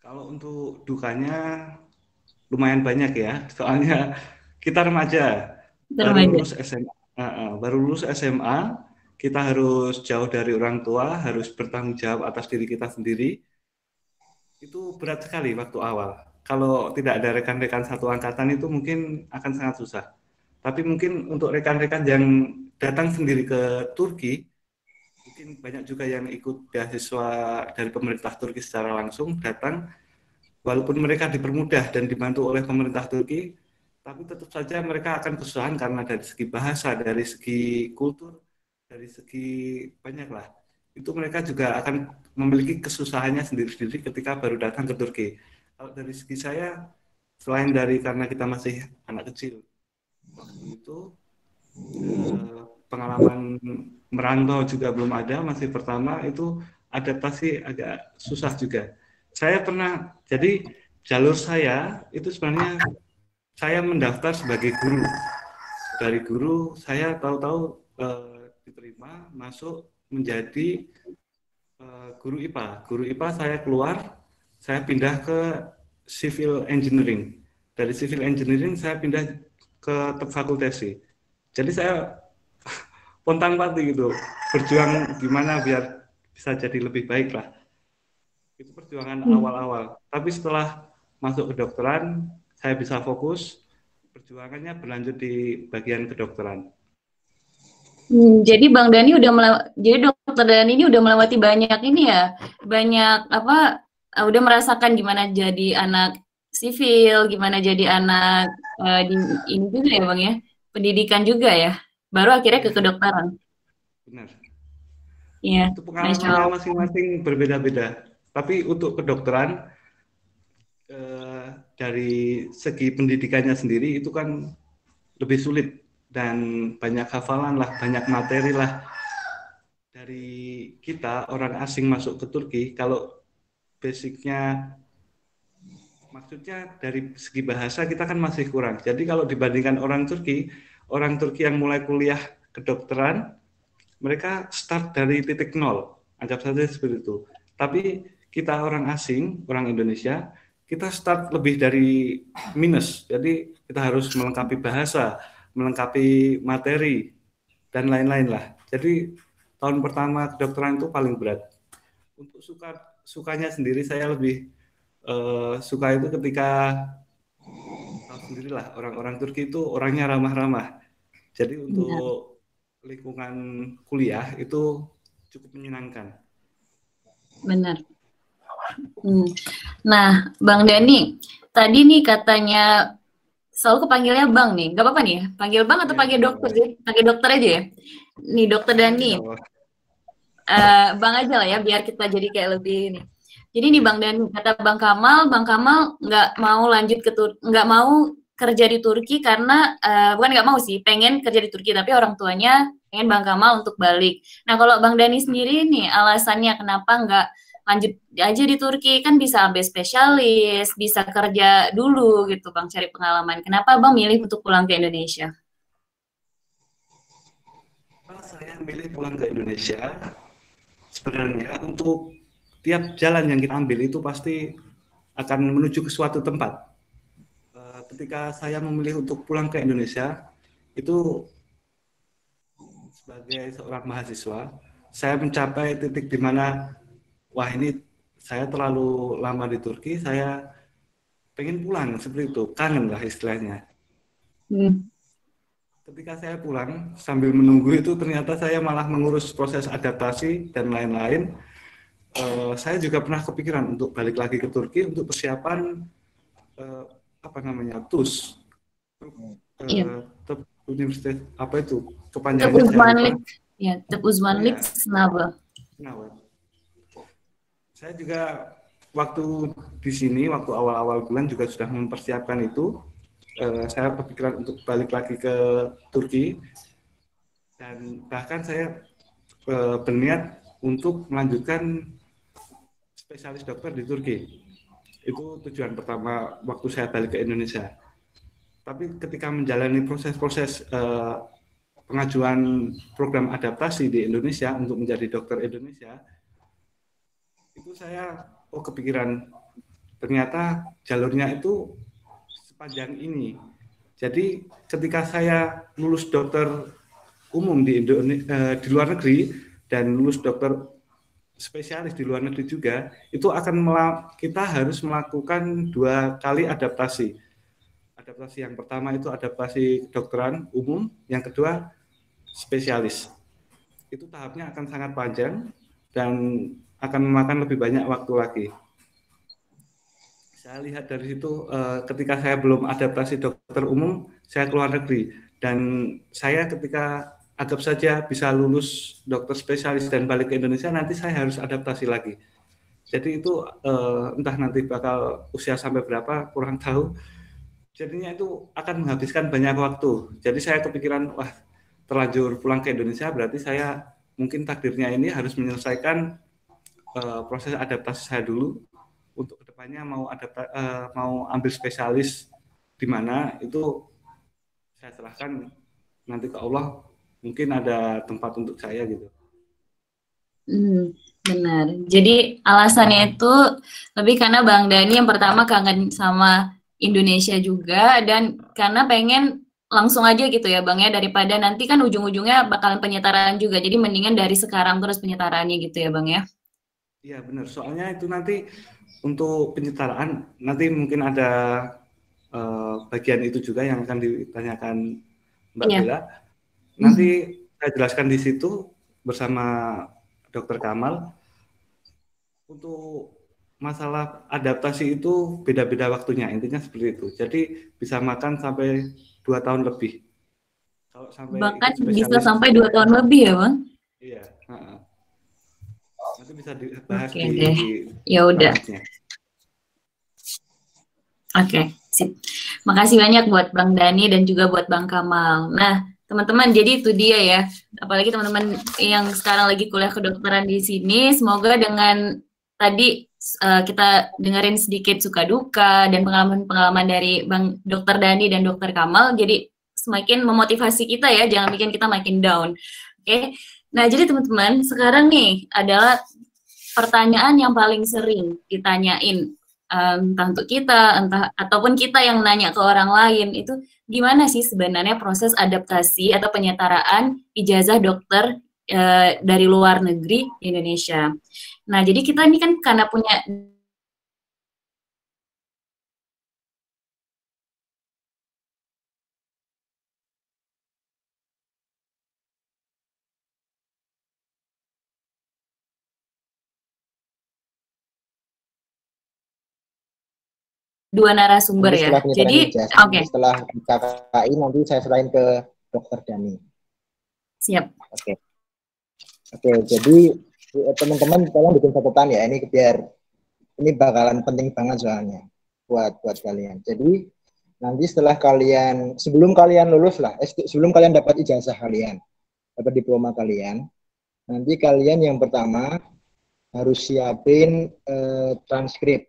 Kalau untuk dukanya lumayan banyak ya, soalnya kita remaja, Kita baru remaja. lulus SMA, baru lulus SMA, kita harus jauh dari orang tua, harus bertanggung jawab atas diri kita sendiri. Itu berat sekali waktu awal. Kalau tidak ada rekan-rekan satu angkatan itu mungkin akan sangat susah. Tapi mungkin untuk rekan-rekan yang datang sendiri ke Turki, mungkin banyak juga yang ikut beasiswa dari pemerintah Turki secara langsung datang, walaupun mereka dipermudah dan dibantu oleh pemerintah Turki, tapi tetap saja mereka akan kesusahan karena dari segi bahasa, dari segi kultur, dari segi banyak lah. Itu mereka juga akan memiliki kesusahannya sendiri-sendiri ketika baru datang ke Turki. Kalau dari segi saya, selain dari karena kita masih anak kecil, waktu itu pengalaman merantau juga belum ada, masih pertama, itu adaptasi agak susah juga. Saya pernah, jadi jalur saya itu sebenarnya saya mendaftar sebagai guru. Dari guru saya tahu-tahu diterima masuk menjadi guru IPA. Guru IPA saya keluar, saya pindah ke civil engineering. Dari civil engineering saya pindah ke fakultasi. Jadi saya pontang-panting gitu, berjuang gimana biar bisa jadi lebih baik lah. Itu perjuangan awal-awal. Tapi setelah masuk kedokteran, saya bisa fokus, perjuangannya berlanjut di bagian kedokteran. Jadi Bang Dani jadi Dokter Dani ini udah melewati banyak ini ya, banyak apa, udah merasakan gimana jadi anak sipil, gimana jadi anak ini juga ya Bang ya, pendidikan juga ya, baru akhirnya ke kedokteran. Benar. Iya, Itu Masya pengalamannya Allah. masing-masing berbeda-beda. Tapi untuk kedokteran, dari segi pendidikannya sendiri itu kan lebih sulit dan banyak hafalan lah, banyak materi lah. Dari kita orang asing masuk ke Turki, kalau basicnya, maksudnya dari segi bahasa kita kan masih kurang. Jadi kalau dibandingkan orang Turki yang mulai kuliah kedokteran, mereka start dari titik nol, anggap saja seperti itu. Tapi kita orang asing, orang Indonesia, kita start lebih dari minus. Jadi kita harus melengkapi bahasa, melengkapi materi, dan lain-lain lah. Jadi tahun pertama kedokteran itu paling berat. Untuk sukanya sendiri saya lebih suka itu ketika tahu sendirilah orang-orang Turki itu orangnya ramah-ramah. Jadi Benar, untuk lingkungan kuliah itu cukup menyenangkan. benar. Nah, Bang Dani, tadi nih katanya selalu kepanggilnya Bang nih, nggak apa-apa nih ya? Panggil Bang atau Ya, panggil dokter sih? Panggil dokter aja ya? Nih Dokter apa Dani, insya Allah. Bang aja lah ya, biar kita jadi kayak lebih ini. Jadi nih Bang Dani, kata Bang Kamal nggak mau lanjut ke nggak mau kerja di Turki karena bukan nggak mau sih, pengen kerja di Turki, tapi orang tuanya pengen Bang Kamal untuk balik. Nah kalau Bang Dani sendiri nih, alasannya kenapa nggak lanjut aja di Turki, kan bisa ambil spesialis, bisa kerja dulu gitu Bang, cari pengalaman. Kenapa Bang milih untuk pulang ke Indonesia? Saya milih pulang ke Indonesia sebenarnya untuk tiap jalan yang kita ambil itu pasti akan menuju ke suatu tempat. Ketika saya memilih untuk pulang ke Indonesia, itu sebagai seorang mahasiswa, saya mencapai titik di mana, wah ini saya terlalu lama di Turki, saya pengen pulang, seperti itu, kangen lah istilahnya. Hmm. Ketika saya pulang, sambil menunggu itu ternyata saya malah mengurus proses adaptasi dan lain-lain. Saya juga pernah kepikiran untuk balik lagi ke Turki untuk persiapan apa namanya, TUS, Iya, universitas apa itu Tep kepanjangannya saya lupa. Uzmanlik, ya, Tep Uzmanlik Ya, Snabel. nah, saya juga waktu di sini, waktu awal-awal bulan juga sudah mempersiapkan itu. Saya berpikiran untuk balik lagi ke Turki dan bahkan saya berniat untuk melanjutkan spesialis dokter di Turki. Itu tujuan pertama waktu saya balik ke Indonesia. Tapi ketika menjalani proses-proses pengajuan program adaptasi di Indonesia untuk menjadi dokter Indonesia, itu saya kepikiran ternyata jalurnya itu sepanjang ini. Jadi ketika saya lulus dokter umum di di luar negeri dan lulus dokter spesialis di luar negeri juga, itu kita harus melakukan 2 kali adaptasi. Adaptasi yang pertama itu adaptasi kedokteran umum, yang kedua spesialis. Itu tahapnya akan sangat panjang dan akan memakan lebih banyak waktu lagi. Saya lihat dari situ ketika saya belum adaptasi dokter umum, saya keluar negeri. Dan saya ketika anggap saja bisa lulus dokter spesialis dan balik ke Indonesia, nanti saya harus adaptasi lagi. Jadi itu entah nanti bakal usia sampai berapa, kurang tahu. Jadinya itu akan menghabiskan banyak waktu. Jadi saya kepikiran, wah terlanjur pulang ke Indonesia, berarti saya mungkin takdirnya ini harus menyelesaikan proses adaptasi saya dulu. Untuk kedepannya mau ambil spesialis di mana, itu saya serahkan nanti ke Allah. Mungkin ada tempat untuk saya gitu. Benar. Jadi alasannya itu lebih karena Bang Dani yang pertama kangen sama Indonesia juga, dan karena pengen langsung aja gitu ya Bang ya, daripada nanti kan ujung-ujungnya bakalan penyetaraan juga. Jadi mendingan dari sekarang terus penyetaraannya gitu ya Bang ya. Iya benar. Soalnya itu nanti untuk penyetaraan nanti mungkin ada bagian itu juga yang akan ditanyakan Mbak Bella. Nanti saya jelaskan di situ bersama Dr. Kamal. Untuk masalah adaptasi itu beda-beda waktunya, intinya seperti itu. Jadi bisa makan sampai 2 tahun lebih. Kalau sampai bahkan bisa sampai 2 tahun lebih ya Bang? Iya. Nanti bisa dibahas di ya udah. Oke, sip. Makasih banyak buat Bang Dani dan juga buat Bang Kamal. Nah, teman-teman, jadi itu dia ya. Apalagi teman-teman yang sekarang lagi kuliah kedokteran di sini, semoga dengan tadi kita dengerin sedikit suka duka dan pengalaman-pengalaman dari Bang Dr. Dani dan Dr. Kamal, jadi semakin memotivasi kita ya, jangan bikin kita makin down. Oke. Nah, jadi teman-teman, sekarang nih adalah pertanyaan yang paling sering ditanyain, entah untuk kita, entah ataupun kita yang nanya ke orang lain, itu gimana sih sebenarnya proses adaptasi atau penyetaraan ijazah dokter dari luar negeri di Indonesia. Nah, jadi kita ini kan karena punya dua narasumber ya. Jadi oke. Setelah KKI nanti saya serahin ke Dr. Dani. Siap. Oke, jadi teman-teman tolong bikin catatan ya, ini bakalan penting banget soalnya buat kalian. Jadi nanti setelah sebelum kalian lulus lah, sebelum kalian dapat ijazah kalian, dapat diploma kalian, nanti kalian yang pertama harus siapin transkrip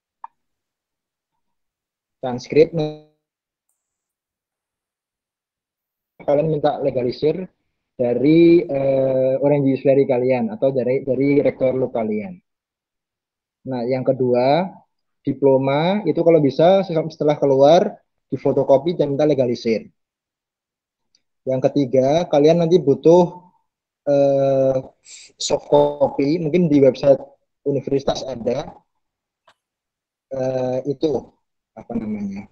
kalian minta legalisir dari Orange Juice kalian atau dari rektor lu kalian. Nah, yang kedua, diploma itu kalau bisa setelah keluar difotokopi dan minta legalisir. Yang ketiga, kalian nanti butuh soft copy, mungkin di website universitas ada itu apa namanya,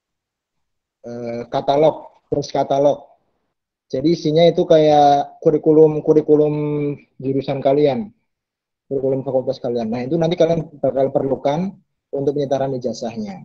katalog. Jadi isinya itu kayak kurikulum jurusan kalian, kurikulum fakultas kalian. Nah, itu nanti kalian bakal perlukan untuk penyetaraan ijazahnya.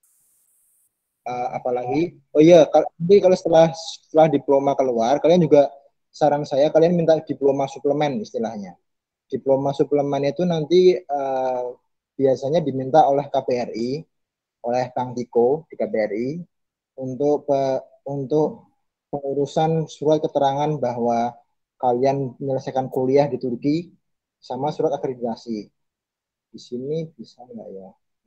Apalagi, nanti kalau setelah diploma keluar, kalian juga, saran saya kalian minta diploma suplemen istilahnya. Diploma suplemen itu nanti biasanya diminta oleh KBRI, oleh Kang Tiko di KBRI untuk pengurusan surat keterangan bahwa kalian menyelesaikan kuliah di Turki sama surat akreditasi. Di sini bisa nggak ya?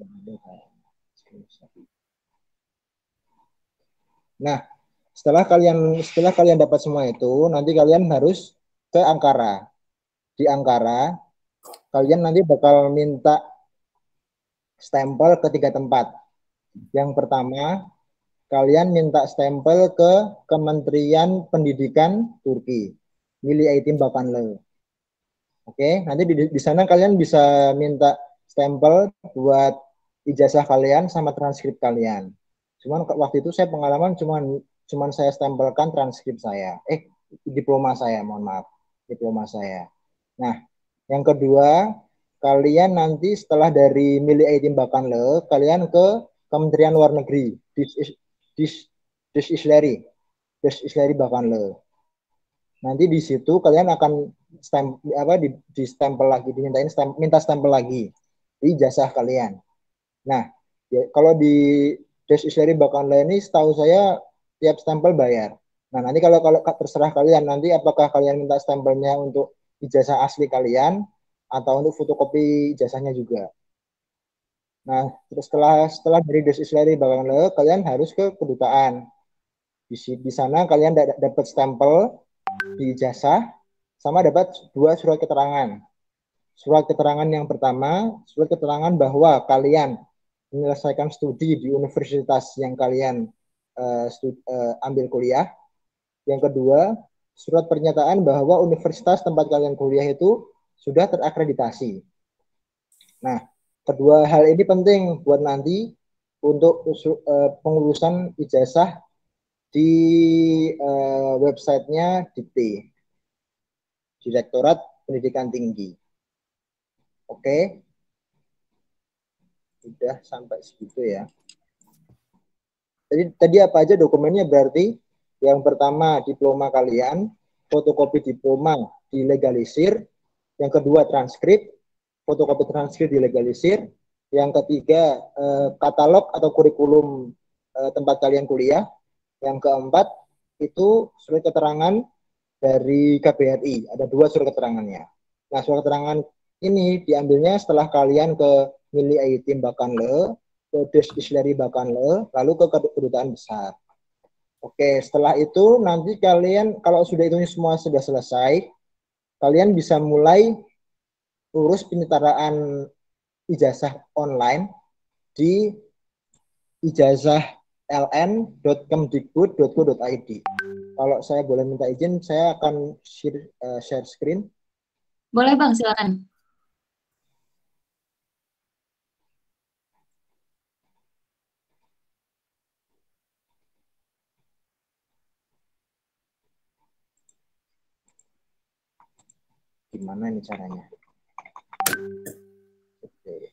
Nah, setelah kalian dapat semua itu, nanti kalian harus ke Ankara. Di Ankara, kalian nanti bakal minta stempel ke 3 tempat. Yang pertama, kalian minta stempel ke Kementerian Pendidikan Turki, Milli Eğitim Bakanlığı. Oke, nanti di sana kalian bisa minta stempel buat ijazah kalian sama transkrip kalian. Cuman waktu itu saya pengalaman cuman saya stempelkan transkrip saya. Diploma saya, mohon maaf. Diploma saya. Nah, yang kedua, kalian nanti setelah dari Milli Eğitim Bakanlığı, kalian ke Kementerian Luar Negeri, Dışişleri Bakanlığı. Nanti di situ kalian akan di stempel lagi, minta stempel lagi di ijazah kalian. Nah, kalau di Dışişleri Bakanlığı ini setahu saya tiap stempel bayar. Nah, nanti kalau terserah kalian nanti apakah kalian minta stempelnya untuk ijazah asli kalian atau untuk fotokopi ijazahnya juga. Nah, terus setelah dari Dışişleri Bakanlığı kalian harus ke kedutaan. Di sana kalian dapat stempel di ijazah sama dapat 2 surat keterangan. Surat keterangan yang pertama, surat keterangan bahwa kalian menyelesaikan studi di universitas yang kalian ambil kuliah. Yang kedua, surat pernyataan bahwa universitas tempat kalian kuliah itu sudah terakreditasi. Nah, kedua hal ini penting buat nanti untuk pengurusan ijazah di websitenya Dikti, Direktorat Pendidikan Tinggi. Oke, sudah sampai segitu ya. Jadi tadi apa aja dokumennya berarti? Yang pertama diploma kalian, fotokopi diploma dilegalisir. Yang kedua transkrip, fotokopi transkrip dilegalisir. Yang ketiga katalog atau kurikulum tempat kalian kuliah. Yang keempat itu surat keterangan dari KBRI, ada 2 surat keterangannya. Nah, surat keterangan ini diambilnya setelah kalian ke Milli Eğitim Bakanlığı, ke Dışişleri Bakanlığı, lalu ke kedutaan besar. Oke, setelah itu nanti kalian kalau sudah itu semua sudah selesai, kalian bisa mulai urus penyetaraan ijazah online di ijazah ln.kemdikbud.go.id. Kalau saya boleh minta izin, saya akan share screen. Boleh Bang, silakan. Gimana ini caranya? Oke.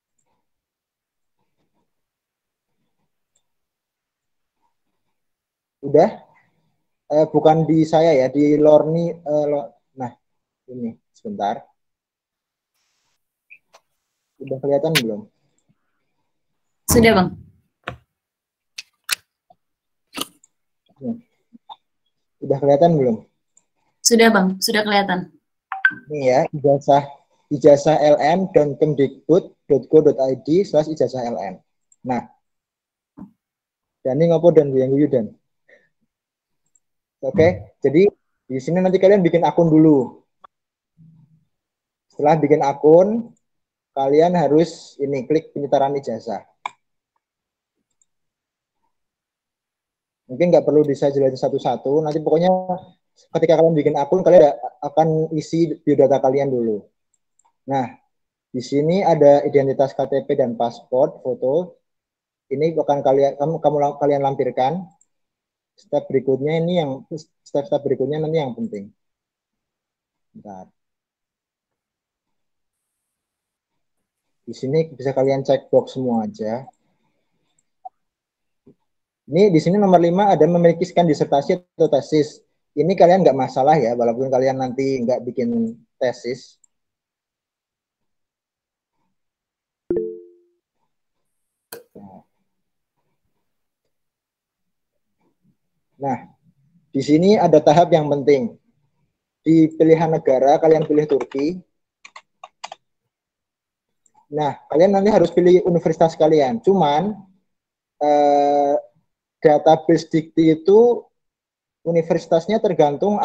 Udah? Bukan di saya ya, di Lorni. Nah, ini sebentar. Udah kelihatan belum? Sudah Bang. Udah kelihatan belum? Sudah Bang, sudah kelihatan. Ini ya, ijazah ln.kemdikbud.go.id/ijazah ln. Nah, dan ini ngopo dan yang dan. Oke, jadi di sini nanti kalian bikin akun dulu. Setelah bikin akun, kalian harus ini klik penyetaraan ijazah. Mungkin nggak perlu bisa jelasin satu-satu. Nanti pokoknya ketika kalian bikin akun, kalian akan isi biodata kalian dulu. Nah, di sini ada identitas KTP dan paspor, foto. Ini akan kalian lampirkan. Step berikutnya ini yang step-step berikutnya nanti yang penting. Bentar. Di sini bisa kalian cek box semua aja. Ini di sini nomor 5 ada memiliki scan disertasi atau tesis. Ini kalian nggak masalah ya, walaupun kalian nanti nggak bikin tesis. Nah, di sini ada tahap yang penting. Di pilihan negara, kalian pilih Turki. Nah, kalian nanti harus pilih universitas kalian. Cuman, database Dikti itu universitasnya tergantung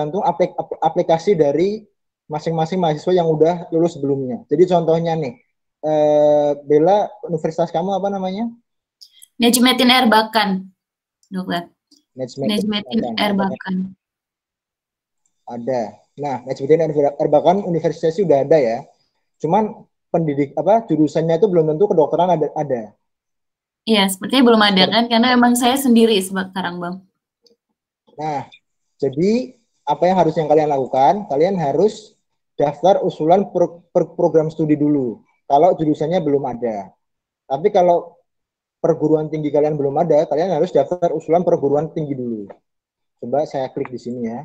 aplikasi dari masing-masing mahasiswa yang udah lulus sebelumnya. Jadi contohnya nih, Bella, universitas kamu apa namanya? Najmuddin Erbakan, dokter. Najmuddin Najmuddin Erbakan. Ada. Nah, Najmuddin Erbakan universitas sudah ada ya. Cuman jurusannya itu belum tentu kedokteran ada. Iya, sepertinya belum ada kan, karena memang saya sendiri sekarang, Bang. Nah, jadi apa yang harus kalian lakukan? Kalian harus daftar usulan program studi dulu. Kalau jurusannya belum ada. Tapi kalau perguruan tinggi kalian belum ada, kalian harus daftar usulan perguruan tinggi dulu. Coba saya klik di sini ya.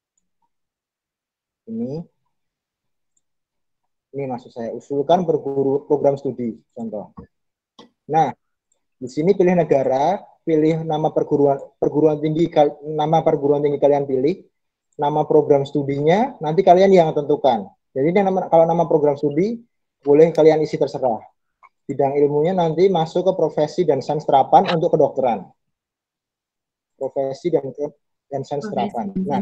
Ini maksud saya, usulkan program studi, contoh. Nah, di sini pilih negara, pilih nama perguruan tinggi kalian pilih, nama program studinya, nanti kalian yang tentukan. Jadi kalau nama program studi, boleh kalian isi terserah. Bidang ilmunya nanti masuk ke profesi dan sains terapan untuk kedokteran. Profesi dan sains terapan. Nah,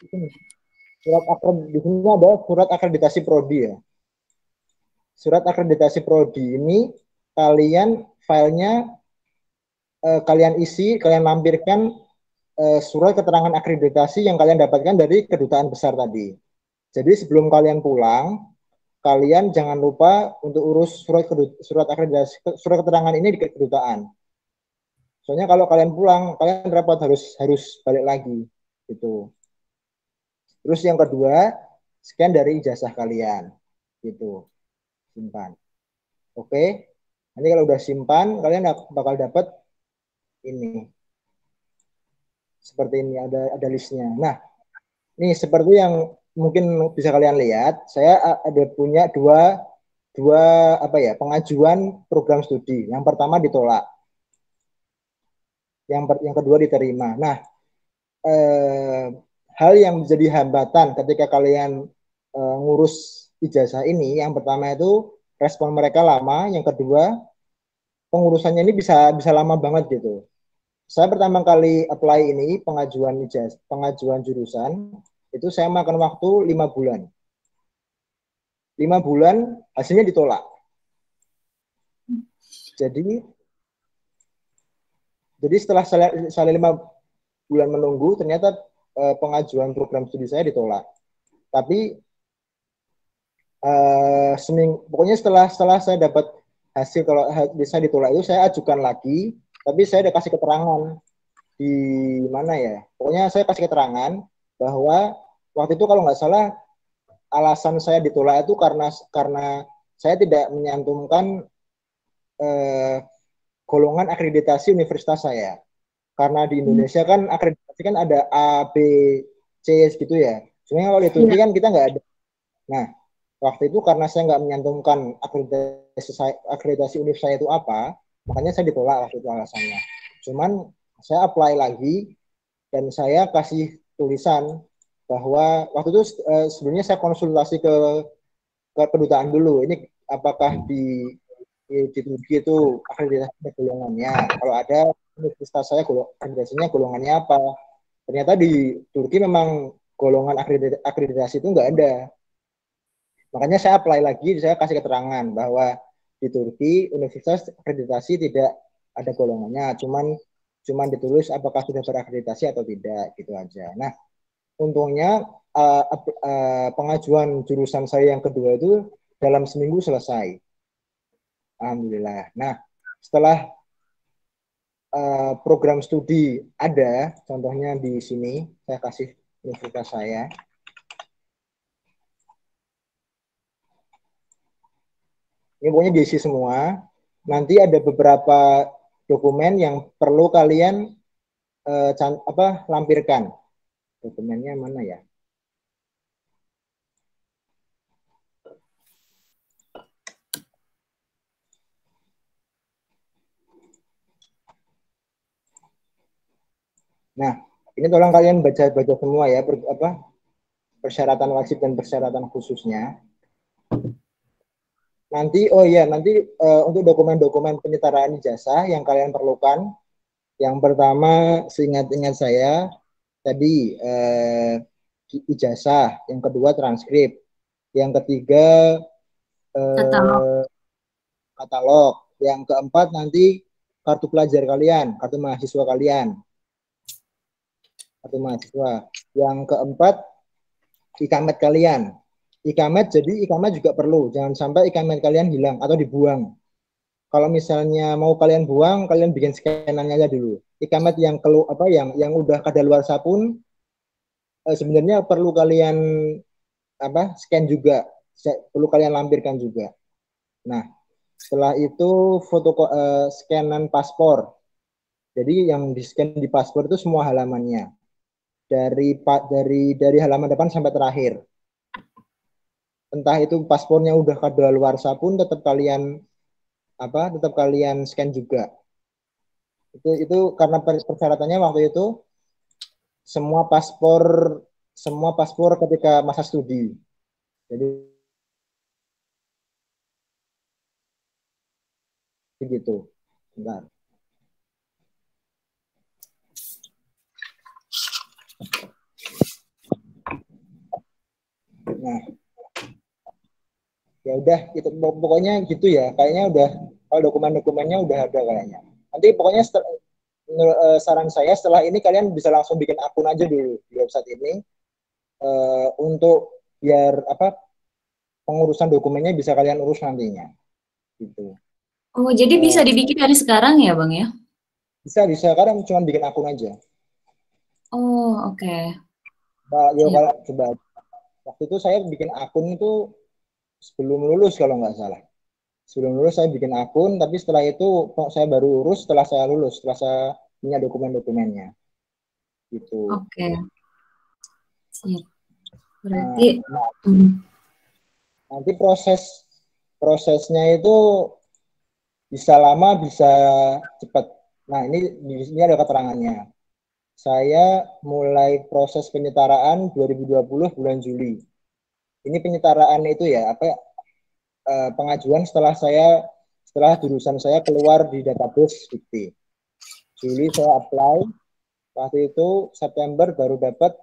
di sini ada surat akreditasi prodi ya. Surat akreditasi prodi ini kalian filenya kalian isi, kalian lampirkan surat keterangan akreditasi yang kalian dapatkan dari kedutaan besar tadi. Jadi sebelum kalian pulang, kalian jangan lupa untuk urus surat akreditasi, surat keterangan ini di kedutaan. Soalnya kalau kalian pulang, kalian repot harus balik lagi gitu. Terus yang kedua, scan dari ijazah kalian gitu. Simpan. Oke. Nanti kalau udah simpan, kalian bakal dapat ini. Seperti ini ada listnya. Nah, ini seperti yang mungkin bisa kalian lihat, saya ada punya dua pengajuan program studi. Yang pertama ditolak. Yang kedua diterima. Nah, hal yang menjadi hambatan ketika kalian ngurus ijazah ini, yang pertama itu respon mereka lama, yang kedua pengurusannya ini bisa lama banget gitu. Saya pertama kali apply ini pengajuan jurusan itu saya makan waktu 5 bulan. 5 bulan hasilnya ditolak. Jadi setelah saya 5 bulan menunggu, ternyata pengajuan program studi saya ditolak. Tapi pokoknya setelah saya dapat hasil kalau bisa ditolak itu, saya ajukan lagi, tapi saya udah kasih keterangan di mana ya. Pokoknya saya kasih keterangan bahwa waktu itu kalau nggak salah alasan saya ditolak itu karena saya tidak menyantumkan golongan akreditasi universitas saya. Karena di Indonesia kan akreditasi kan ada A, B, C gitu ya. Sebenarnya kalau di Turki kan kita nggak ada. Nah, waktu itu karena saya nggak menyantumkan akreditasi univ saya itu apa, makanya saya ditolak waktu itu alasannya. Cuman saya apply lagi dan saya kasih tulisan bahwa waktu itu sebelumnya saya konsultasi ke kedutaan dulu. Ini apakah di Turki itu akreditasi golongannya? Kalau ada, universitas saya akreditasinya golongannya apa? Ternyata di Turki memang golongan akreditasi itu nggak ada. Makanya saya apply lagi, saya kasih keterangan bahwa di Turki universitas akreditasi tidak ada golongannya, cuman ditulis apakah sudah terakreditasi atau tidak, gitu aja. Nah, untungnya pengajuan jurusan saya yang kedua itu dalam seminggu selesai. Alhamdulillah. Nah, setelah program studi ada, contohnya di sini, saya kasih universitas saya. Ini pokoknya diisi semua. Nanti ada beberapa dokumen yang perlu kalian lampirkan. Dokumennya mana ya? Nah, ini tolong kalian baca semua ya, persyaratan wajib dan persyaratan khususnya. Nanti untuk dokumen-dokumen penyetaraan ijazah yang kalian perlukan, yang pertama seingat-ingat saya tadi ijazah, yang kedua transkrip, yang ketiga katalog. Yang keempat nanti kartu pelajar kalian, kartu mahasiswa kalian. Kartu mahasiswa. Yang keempat ikamet kalian. Jadi ikamet juga perlu. Jangan sampai ikamet kalian hilang atau dibuang. Kalau misalnya mau kalian buang, kalian bikin scanannya aja dulu. Ikamet yang yang udah kadaluarsa pun sebenarnya perlu kalian scan juga, perlu kalian lampirkan juga. Nah, setelah itu scanan paspor. Jadi yang di-scan di paspor itu semua halamannya. Dari halaman depan sampai terakhir. Entah itu paspornya udah kadaluarsa pun tetap kalian scan juga. Itu karena persyaratannya waktu itu semua paspor ketika masa studi. Jadi begitu. Bentar. Nah, ya udah itu pokoknya gitu ya. Kayaknya udah, kalau dokumen-dokumennya udah ada kayaknya. Nanti pokoknya saran saya setelah ini kalian bisa langsung bikin akun aja dulu di website ini untuk biar pengurusan dokumennya bisa kalian urus nantinya. Gitu. Oh, jadi bisa dibikin dari sekarang ya, Bang ya? Bisa, kalian cuma bikin akun aja. Oh, oke. Kalau coba waktu itu saya bikin akun itu sebelum lulus kalau nggak salah. Sebelum lulus saya bikin akun, tapi setelah itu saya baru urus setelah saya lulus, setelah saya punya dokumen-dokumennya. Gitu. Oke. Siap. Berarti nanti prosesnya itu bisa lama, bisa cepat. Nah, ini ada keterangannya. Saya mulai proses penyetaraan 2020 bulan Juli. Ini penyetaraan itu ya, pengajuan setelah jurusan saya keluar di database Dikti. Juli saya apply, waktu itu September baru dapat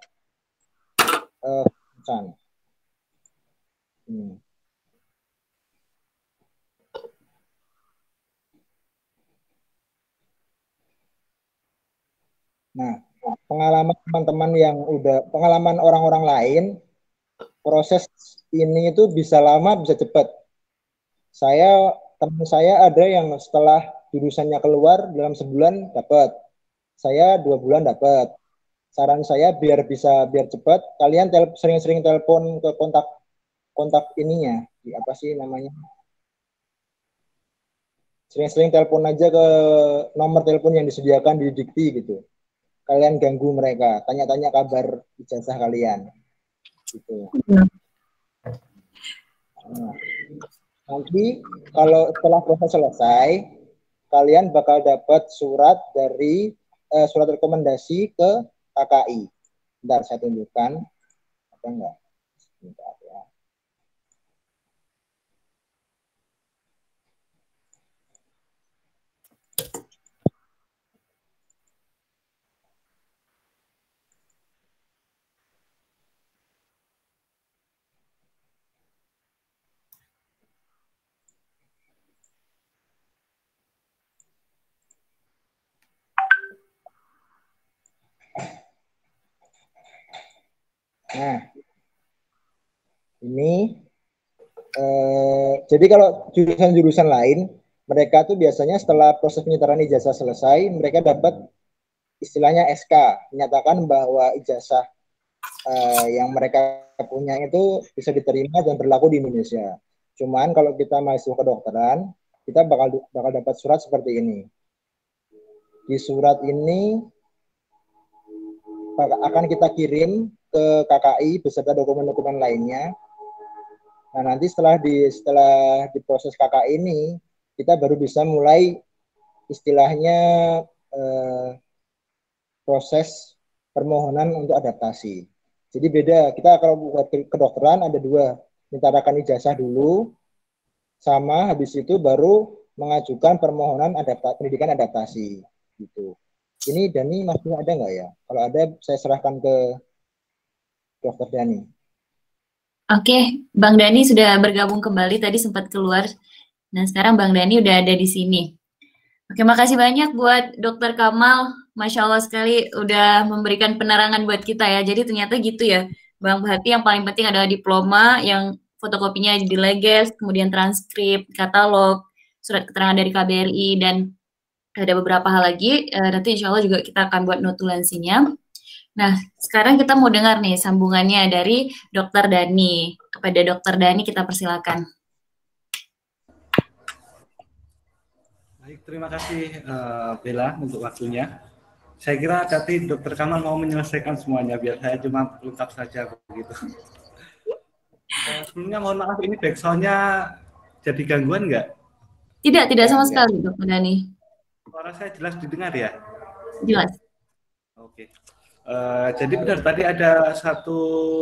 pesan. Nah, pengalaman teman-teman pengalaman orang-orang lain, proses ini itu bisa lama, bisa cepat. Teman saya ada yang setelah jurusannya keluar dalam sebulan dapat. Saya 2 bulan dapat. Saran saya biar cepat, kalian sering-sering telepon ke kontak ininya, apa sih namanya? Sering-sering telepon aja ke nomor telepon yang disediakan di Dikti gitu. Kalian ganggu mereka, tanya-tanya kabar ijazah kalian. Gitu. Nah, nanti kalau setelah proses selesai, kalian bakal dapat surat rekomendasi ke KKI. Bentar saya tunjukkan. Apa enggak? Bentar ya. Nah, ini jadi kalau jurusan-jurusan lain, mereka tuh biasanya setelah proses penyetaraan ijazah selesai, mereka dapat istilahnya SK, menyatakan bahwa ijazah yang mereka punya itu bisa diterima dan berlaku di Indonesia. Cuman kalau kita mahasiswa kedokteran, kita bakal dapat surat seperti ini. Di surat ini akan kita kirim ke KKI beserta dokumen-dokumen lainnya. Nah, nanti setelah diproses KKI ini, kita baru bisa mulai istilahnya proses permohonan untuk adaptasi. Jadi beda, kita kalau buat kedokteran ada 2, menyatakan ijazah dulu, sama habis itu baru mengajukan permohonan pendidikan adaptasi. Gitu. Ini Dani masih ada nggak ya? Kalau ada, saya serahkan ke Dokter Dani. Oke, Bang Dani sudah bergabung kembali, tadi sempat keluar. Nah, sekarang Bang Dani udah ada di sini. Oke, makasih banyak buat Dokter Kamal. Masya Allah sekali udah memberikan penerangan buat kita ya. Jadi ternyata gitu ya, Bang. Berarti yang paling penting adalah diploma, yang fotokopinya dileges, kemudian transkrip, katalog, surat keterangan dari KBRI, dan ada beberapa hal lagi. Nanti insya Allah juga kita akan buat notulensinya. Nah, sekarang kita mau dengar nih sambungannya dari Dokter Dani. Kepada Dokter Dani kita persilakan. Baik, terima kasih Bella untuk waktunya. Saya kira tadi Dokter Kamal mau menyelesaikan semuanya, biar saya cuma lengkap saja begitu. Sebelumnya mohon maaf, ini backsound-nya jadi gangguan nggak? Tidak sama sekali, Dokter Dani. Suara saya jelas didengar ya? Jelas. Oke. Jadi benar, tadi ada satu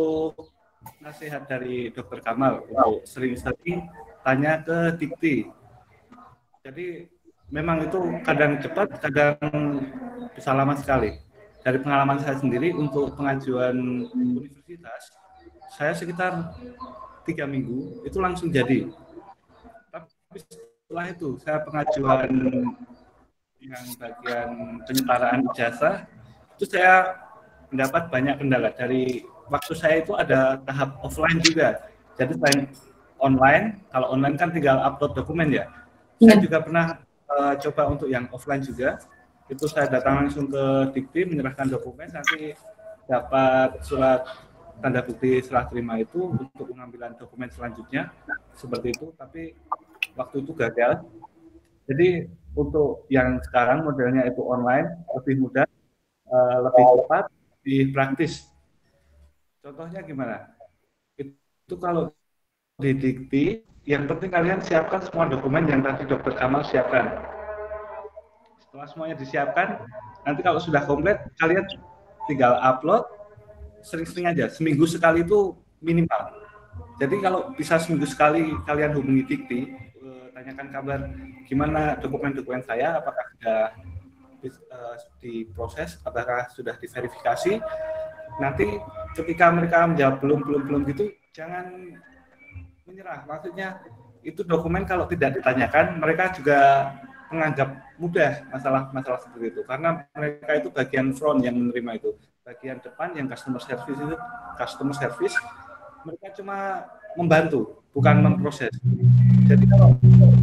nasihat dari Dokter Kamal untuk sering-sering tanya ke dikti. Jadi memang itu kadang cepat, kadang bisa lama sekali. Dari pengalaman saya sendiri untuk pengajuan universitas, saya sekitar 3 minggu itu langsung jadi. Tapi setelah itu saya pengajuan yang bagian penyetaraan ijazah, itu saya mendapat banyak kendala. Dari waktu saya itu ada tahap offline juga. Jadi selain online, kalau online kan tinggal upload dokumen ya. Saya juga pernah coba untuk yang offline juga. Itu saya datang langsung ke Dikti, menyerahkan dokumen, nanti dapat surat tanda bukti serah terima itu untuk pengambilan dokumen selanjutnya. Seperti itu, tapi waktu itu gagal. Jadi untuk yang sekarang modelnya itu online, lebih mudah, lebih cepat, lebih praktis. Contohnya gimana? Itu kalau di Dikti, yang penting kalian siapkan semua dokumen yang tadi Dokter Kamal siapkan. Setelah semuanya disiapkan, nanti kalau sudah komplit, kalian tinggal upload, sering-sering aja, seminggu sekali itu minimal. Jadi kalau bisa seminggu sekali kalian hubungi Dikti, tanyakan kabar gimana dokumen-dokumen saya, apakah sudah diproses, apakah sudah diverifikasi. Nanti ketika mereka menjawab belum gitu, jangan menyerah. Maksudnya itu dokumen kalau tidak ditanyakan, mereka juga menganggap mudah masalah seperti itu, karena mereka itu bagian front yang menerima itu, bagian depan yang customer service mereka cuma membantu, bukan memproses. Jadi kalau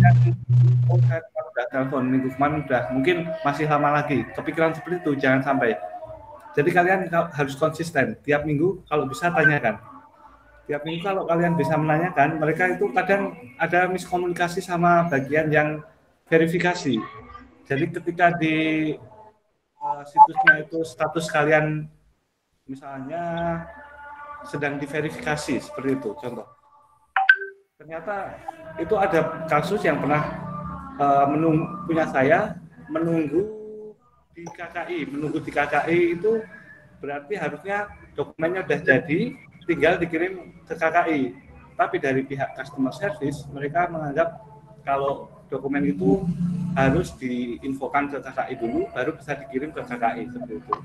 saya sudah telepon minggu kemarin mungkin masih lama lagi, kepikiran seperti itu, jangan sampai. Jadi kalian harus konsisten, tiap minggu kalau bisa tanyakan. Tiap minggu kalau kalian bisa menanyakan, mereka itu kadang ada miskomunikasi sama bagian yang verifikasi. Jadi ketika di situsnya itu status kalian misalnya sedang diverifikasi, seperti itu contoh. Ternyata itu ada kasus yang pernah punya saya menunggu di KKI itu berarti harusnya dokumennya sudah jadi, tinggal dikirim ke KKI. Tapi dari pihak customer service mereka menganggap kalau dokumen itu harus diinfokan ke KKI dulu, baru bisa dikirim ke KKI, seperti itu.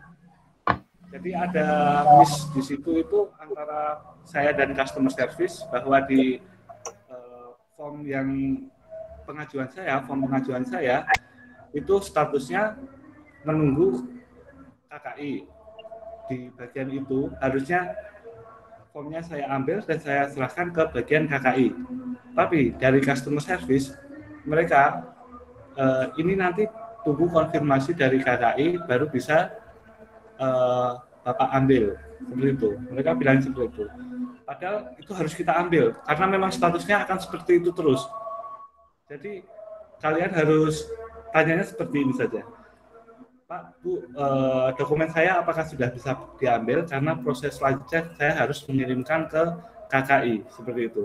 Jadi ada miss di situ itu antara saya dan customer service, bahwa di form pengajuan saya itu statusnya menunggu KKI. Di bagian itu harusnya formnya saya ambil dan saya serahkan ke bagian KKI. Tapi dari customer service mereka ini nanti tunggu konfirmasi dari KKI baru bisa Bapak ambil, seperti itu. Mereka bilang seperti itu. Padahal itu harus kita ambil karena memang statusnya akan seperti itu terus. Jadi kalian harus tanyanya seperti ini saja. Pak, Bu, dokumen saya apakah sudah bisa diambil, karena proses selanjutnya saya harus mengirimkan ke KKI, seperti itu.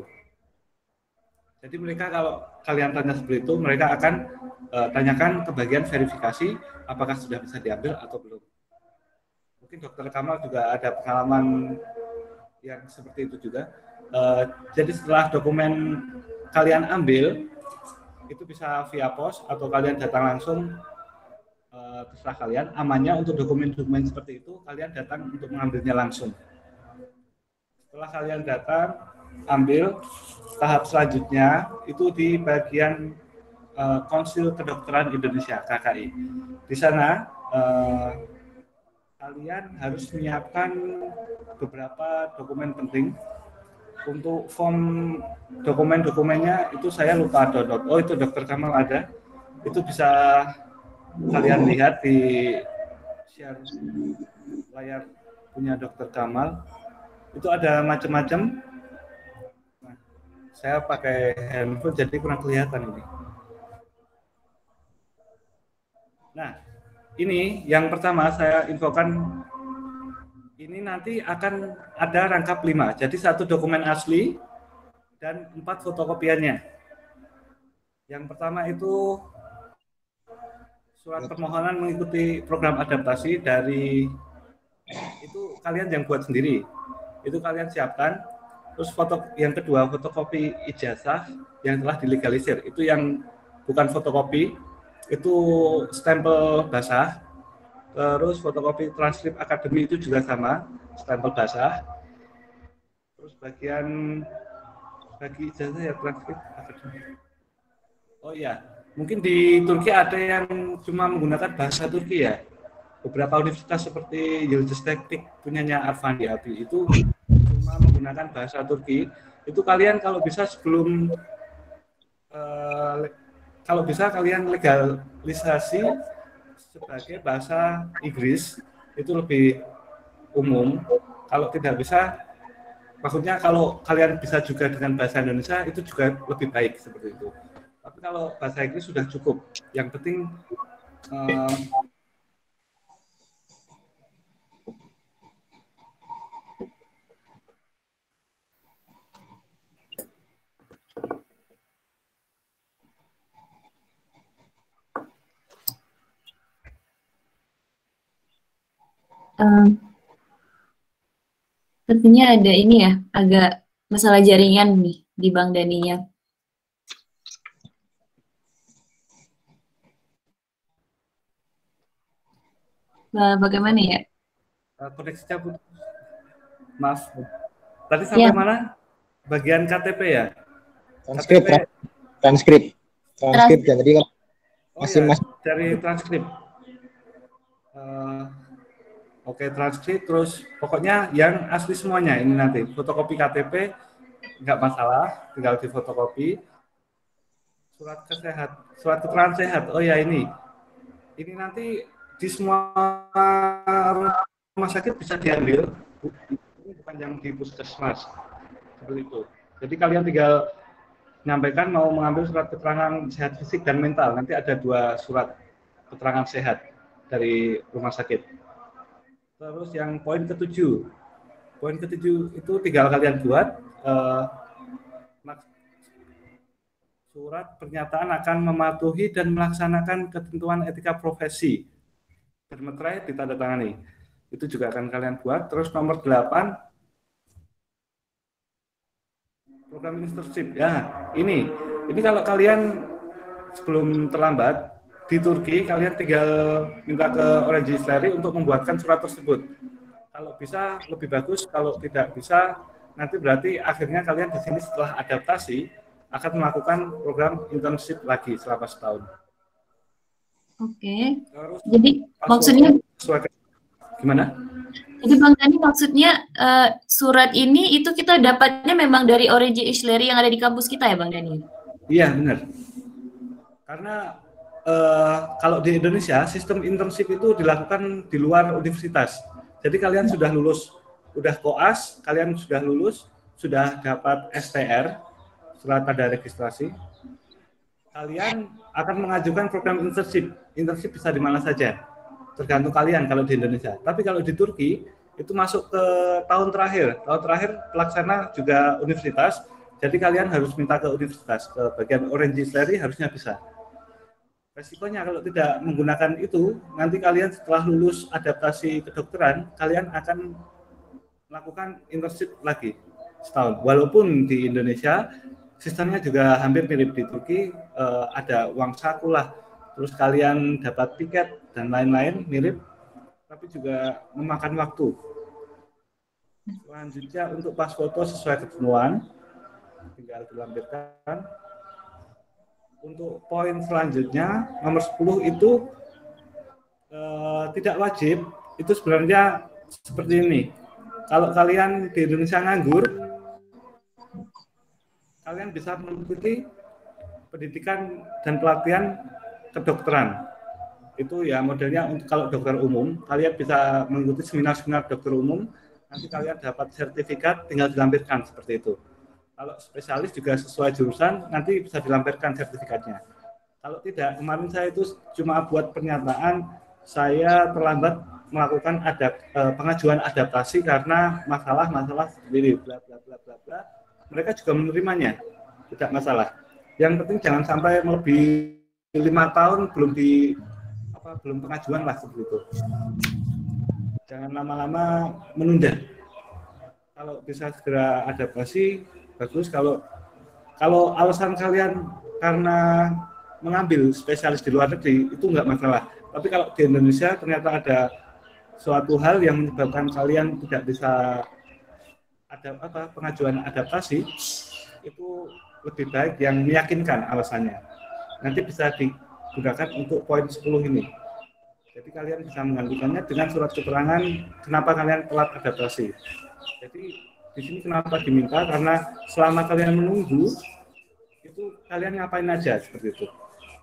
Jadi mereka kalau kalian tanya seperti itu, mereka akan tanyakan ke bagian verifikasi apakah sudah bisa diambil atau belum. Mungkin Dokter Kamal juga ada pengalaman yang seperti itu juga. Jadi setelah dokumen kalian ambil, itu bisa via pos atau kalian datang langsung, terserah kalian. Amannya untuk dokumen-dokumen seperti itu kalian datang untuk mengambilnya langsung. Setelah kalian datang, ambil tahap selanjutnya itu di bagian Konsil Kedokteran Indonesia (KKI). Di sana kalian harus menyiapkan beberapa dokumen penting. Untuk form dokumen-dokumennya itu saya lupa download. Oh, itu Dokter Kamal ada. Itu bisa kalian lihat di share layar punya Dokter Kamal. Itu ada macam-macam. Nah, saya pakai handphone jadi kurang kelihatan ini. Nah, ini yang pertama saya infokan. Ini nanti akan ada rangkap 5. Jadi 1 dokumen asli dan 4 fotokopiannya. Yang pertama itu surat permohonan mengikuti program adaptasi dari itu kalian yang buat sendiri. Itu kalian siapkan. Terus yang kedua fotokopi ijazah yang telah dilegalisir. Itu yang bukan fotokopi, itu stempel basah. Terus fotokopi transkrip akademi itu juga sama, stempel basah. Terus bagi ijazah ya transkrip akademi. Oh iya, mungkin di Turki ada yang cuma menggunakan bahasa Turki ya. Beberapa universitas seperti Yıldız Teknik punyanya Arfandi Abi itu cuma menggunakan bahasa Turki. Itu kalian kalau bisa sebelum kalau bisa kalian legalisasi sebagai bahasa Inggris itu lebih umum. Kalau tidak bisa, maksudnya kalau kalian bisa juga dengan bahasa Indonesia itu juga lebih baik seperti itu. Tapi kalau bahasa Inggris sudah cukup. Yang penting Sepertinya ada ini ya, agak masalah jaringan nih di Bang Daninya. Bagaimana ya? Koneksinya putus. Maaf. Tadi sampai Ya. mana? Bagian KTP ya? Transkrip, KTP. transkrip jadi kan masih dari transkrip. Oke, transkrip terus pokoknya yang asli semuanya ini nanti fotokopi KTP nggak masalah, tinggal di fotokopi. Surat keterangan sehat. Oh ya ini nanti di semua rumah sakit bisa diambil, ini bukan yang di puskesmas seperti itu. Jadi kalian tinggal menyampaikan mau mengambil surat keterangan sehat fisik dan mental. Nanti ada 2 surat keterangan sehat dari rumah sakit. Terus yang poin ke-7 itu tinggal kalian buat surat pernyataan akan mematuhi dan melaksanakan ketentuan etika profesi. Bermeterai ditandatangani. Itu juga akan kalian buat. Terus nomor 8 program internship. Ya, ini kalau kalian sebelum terlambat di Turki, kalian tinggal minta ke Orange History untuk membuatkan surat tersebut. Kalau bisa lebih bagus, kalau tidak bisa nanti berarti akhirnya kalian di sini setelah adaptasi akan melakukan program internship lagi selama setahun. Oke. Terus, jadi maksudnya gimana? Jadi Bang Dani maksudnya surat ini itu kita dapatnya memang dari Orange History yang ada di kampus kita ya Bang Dani? Iya benar. Karena kalau di Indonesia sistem internship itu dilakukan di luar universitas. Jadi kalian sudah lulus, sudah koas, kalian sudah lulus, sudah dapat STR, surat tanda registrasi, kalian akan mengajukan program internship. Internship bisa di mana saja, tergantung kalian kalau di Indonesia. Tapi kalau di Turki itu masuk ke tahun terakhir pelaksana juga universitas. Jadi kalian harus minta ke universitas, ke bagian Orange History harusnya bisa. Resikonya kalau tidak menggunakan itu, nanti kalian setelah lulus adaptasi kedokteran, kalian akan melakukan internship lagi setahun. Walaupun di Indonesia sistemnya juga hampir mirip di Turki, ada uang saku lah, terus kalian dapat tiket dan lain-lain mirip, tapi juga memakan waktu. Selanjutnya untuk pas foto sesuai ketentuan, tinggal dilampirkan. Untuk poin selanjutnya, nomor 10 itu tidak wajib. Itu sebenarnya seperti ini. Kalau kalian di Indonesia nganggur, kalian bisa mengikuti pendidikan dan pelatihan kedokteran. Itu ya modelnya untuk kalau dokter umum, kalian bisa mengikuti seminar-seminar dokter umum, nanti kalian dapat sertifikat, tinggal dilampirkan seperti itu. Kalau spesialis juga sesuai jurusan, nanti bisa dilampirkan sertifikatnya. Kalau tidak, kemarin saya itu cuma buat pernyataan, saya terlambat melakukan pengajuan adaptasi karena masalah sendiri, bla bla bla bla bla. Mereka juga menerimanya, tidak masalah. Yang penting jangan sampai melebihi 5 tahun belum pengajuan lah seperti itu. Jangan lama-lama menunda. Kalau bisa segera adaptasi, bagus. Kalau alasan kalian karena mengambil spesialis di luar negeri, itu enggak masalah. Tapi kalau di Indonesia ternyata ada suatu hal yang menyebabkan kalian tidak bisa ada pengajuan adaptasi, itu lebih baik yang meyakinkan alasannya. Nanti bisa digunakan untuk poin 10 ini. Jadi kalian bisa menggantikannya dengan surat keterangan kenapa kalian telat adaptasi. Jadi di sini kenapa diminta? Karena selama kalian menunggu, itu kalian ngapain aja seperti itu.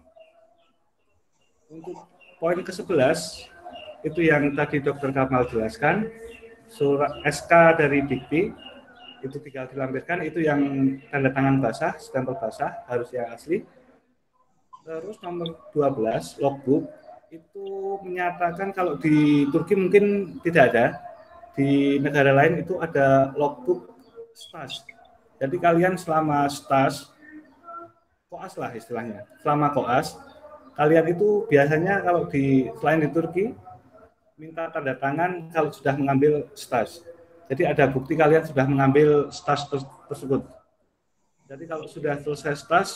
Untuk poin ke-11, itu yang tadi Dr. Kamal jelaskan, surat SK dari Dikti, itu tinggal dilampirkan, itu yang tanda tangan basah, stempel basah, harus yang asli. Terus nomor 12, logbook, itu menyatakan kalau di Turki mungkin tidak ada, di negara lain itu ada logbook stas. Jadi kalian selama stas, koas lah istilahnya, selama koas, kalian itu biasanya kalau selain di Turki, minta tanda tangan kalau sudah mengambil stas. Jadi ada bukti kalian sudah mengambil stas tersebut. Jadi kalau sudah selesai stas,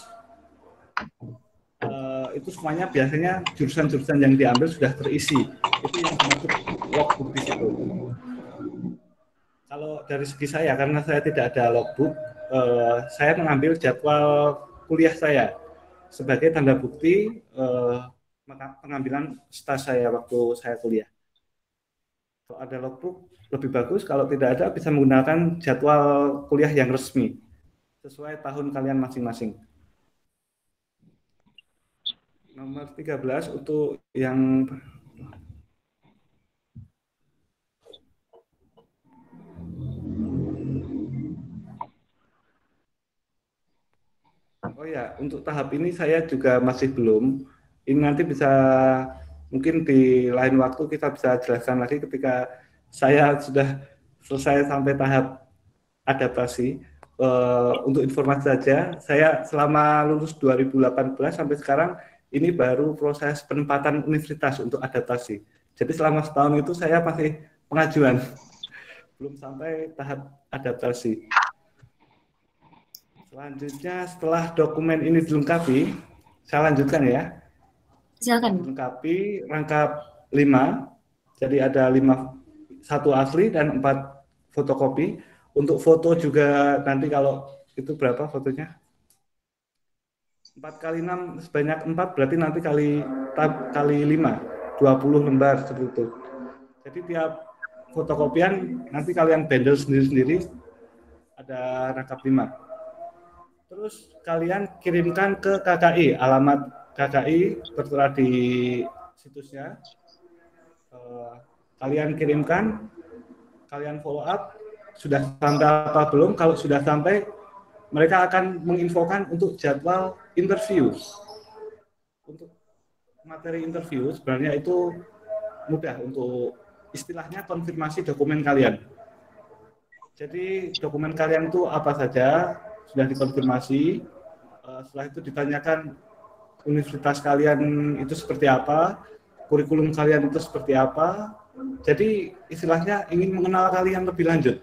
itu semuanya biasanya jurusan-jurusan yang diambil sudah terisi. Itu yang dimaksud logbook di situ. Kalau dari segi saya, karena saya tidak ada logbook, saya mengambil jadwal kuliah saya sebagai tanda bukti pengambilan stas saya waktu saya kuliah. Kalau ada logbook lebih bagus, kalau tidak ada bisa menggunakan jadwal kuliah yang resmi sesuai tahun kalian masing-masing. Nomor 13 untuk yang oh ya, untuk tahap ini saya juga masih belum. Ini nanti bisa mungkin di lain waktu kita bisa jelaskan lagi ketika saya sudah selesai sampai tahap adaptasi. Untuk informasi saja, saya selama lulus 2018 sampai sekarang ini baru proses penempatan universitas untuk adaptasi. Jadi selama setahun itu saya masih pengajuan, belum sampai tahap adaptasi. Selanjutnya setelah dokumen ini dilengkapi, saya lanjutkan ya. Silakan. Dilengkapi rangkap 5, jadi ada 1 asli dan 4 fotokopi. Untuk foto juga nanti kalau itu berapa fotonya? 4 kali 6 sebanyak 4 berarti nanti kali 5, 20 lembar seperti itu. Jadi tiap fotokopian nanti kalian bundle sendiri-sendiri, ada rangkap 5. Terus kalian kirimkan ke KKI, alamat KKI tertera di situsnya. Kalian kirimkan, kalian follow up, sudah sampai apa belum? Kalau sudah sampai, mereka akan menginfokan untuk jadwal interview. Untuk materi interview sebenarnya itu mudah untuk istilahnya konfirmasi dokumen kalian. Jadi dokumen kalian itu apa saja sudah dikonfirmasi. Setelah itu ditanyakan universitas kalian itu seperti apa, kurikulum kalian itu seperti apa. Jadi istilahnya ingin mengenal kalian lebih lanjut.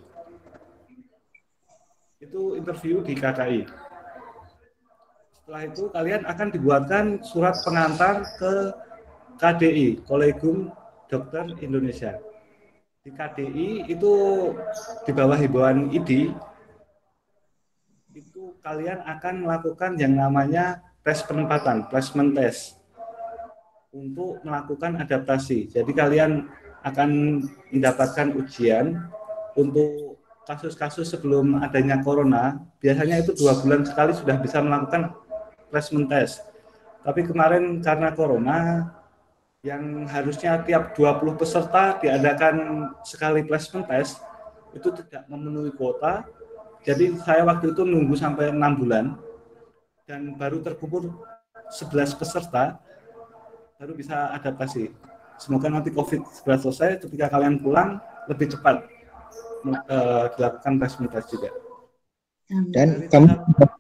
Itu interview di KKI. Setelah itu kalian akan dibuatkan surat pengantar ke KDI, Kolegium Dokter Indonesia. Di KDI itu di bawah himbauan ID, itu kalian akan melakukan yang namanya tes penempatan, placement test, untuk melakukan adaptasi. Jadi kalian akan mendapatkan ujian untuk kasus-kasus sebelum adanya corona. Biasanya itu 2 bulan sekali sudah bisa melakukan placement test. Tapi kemarin karena corona, yang harusnya tiap 20 peserta diadakan sekali placement test, itu tidak memenuhi kuota. Jadi saya waktu itu nunggu sampai 6 bulan dan baru terkumpul 11 peserta, baru bisa adaptasi. Semoga nanti COVID segera selesai, ketika kalian pulang lebih cepat dilakukan placement test juga. Dan kamu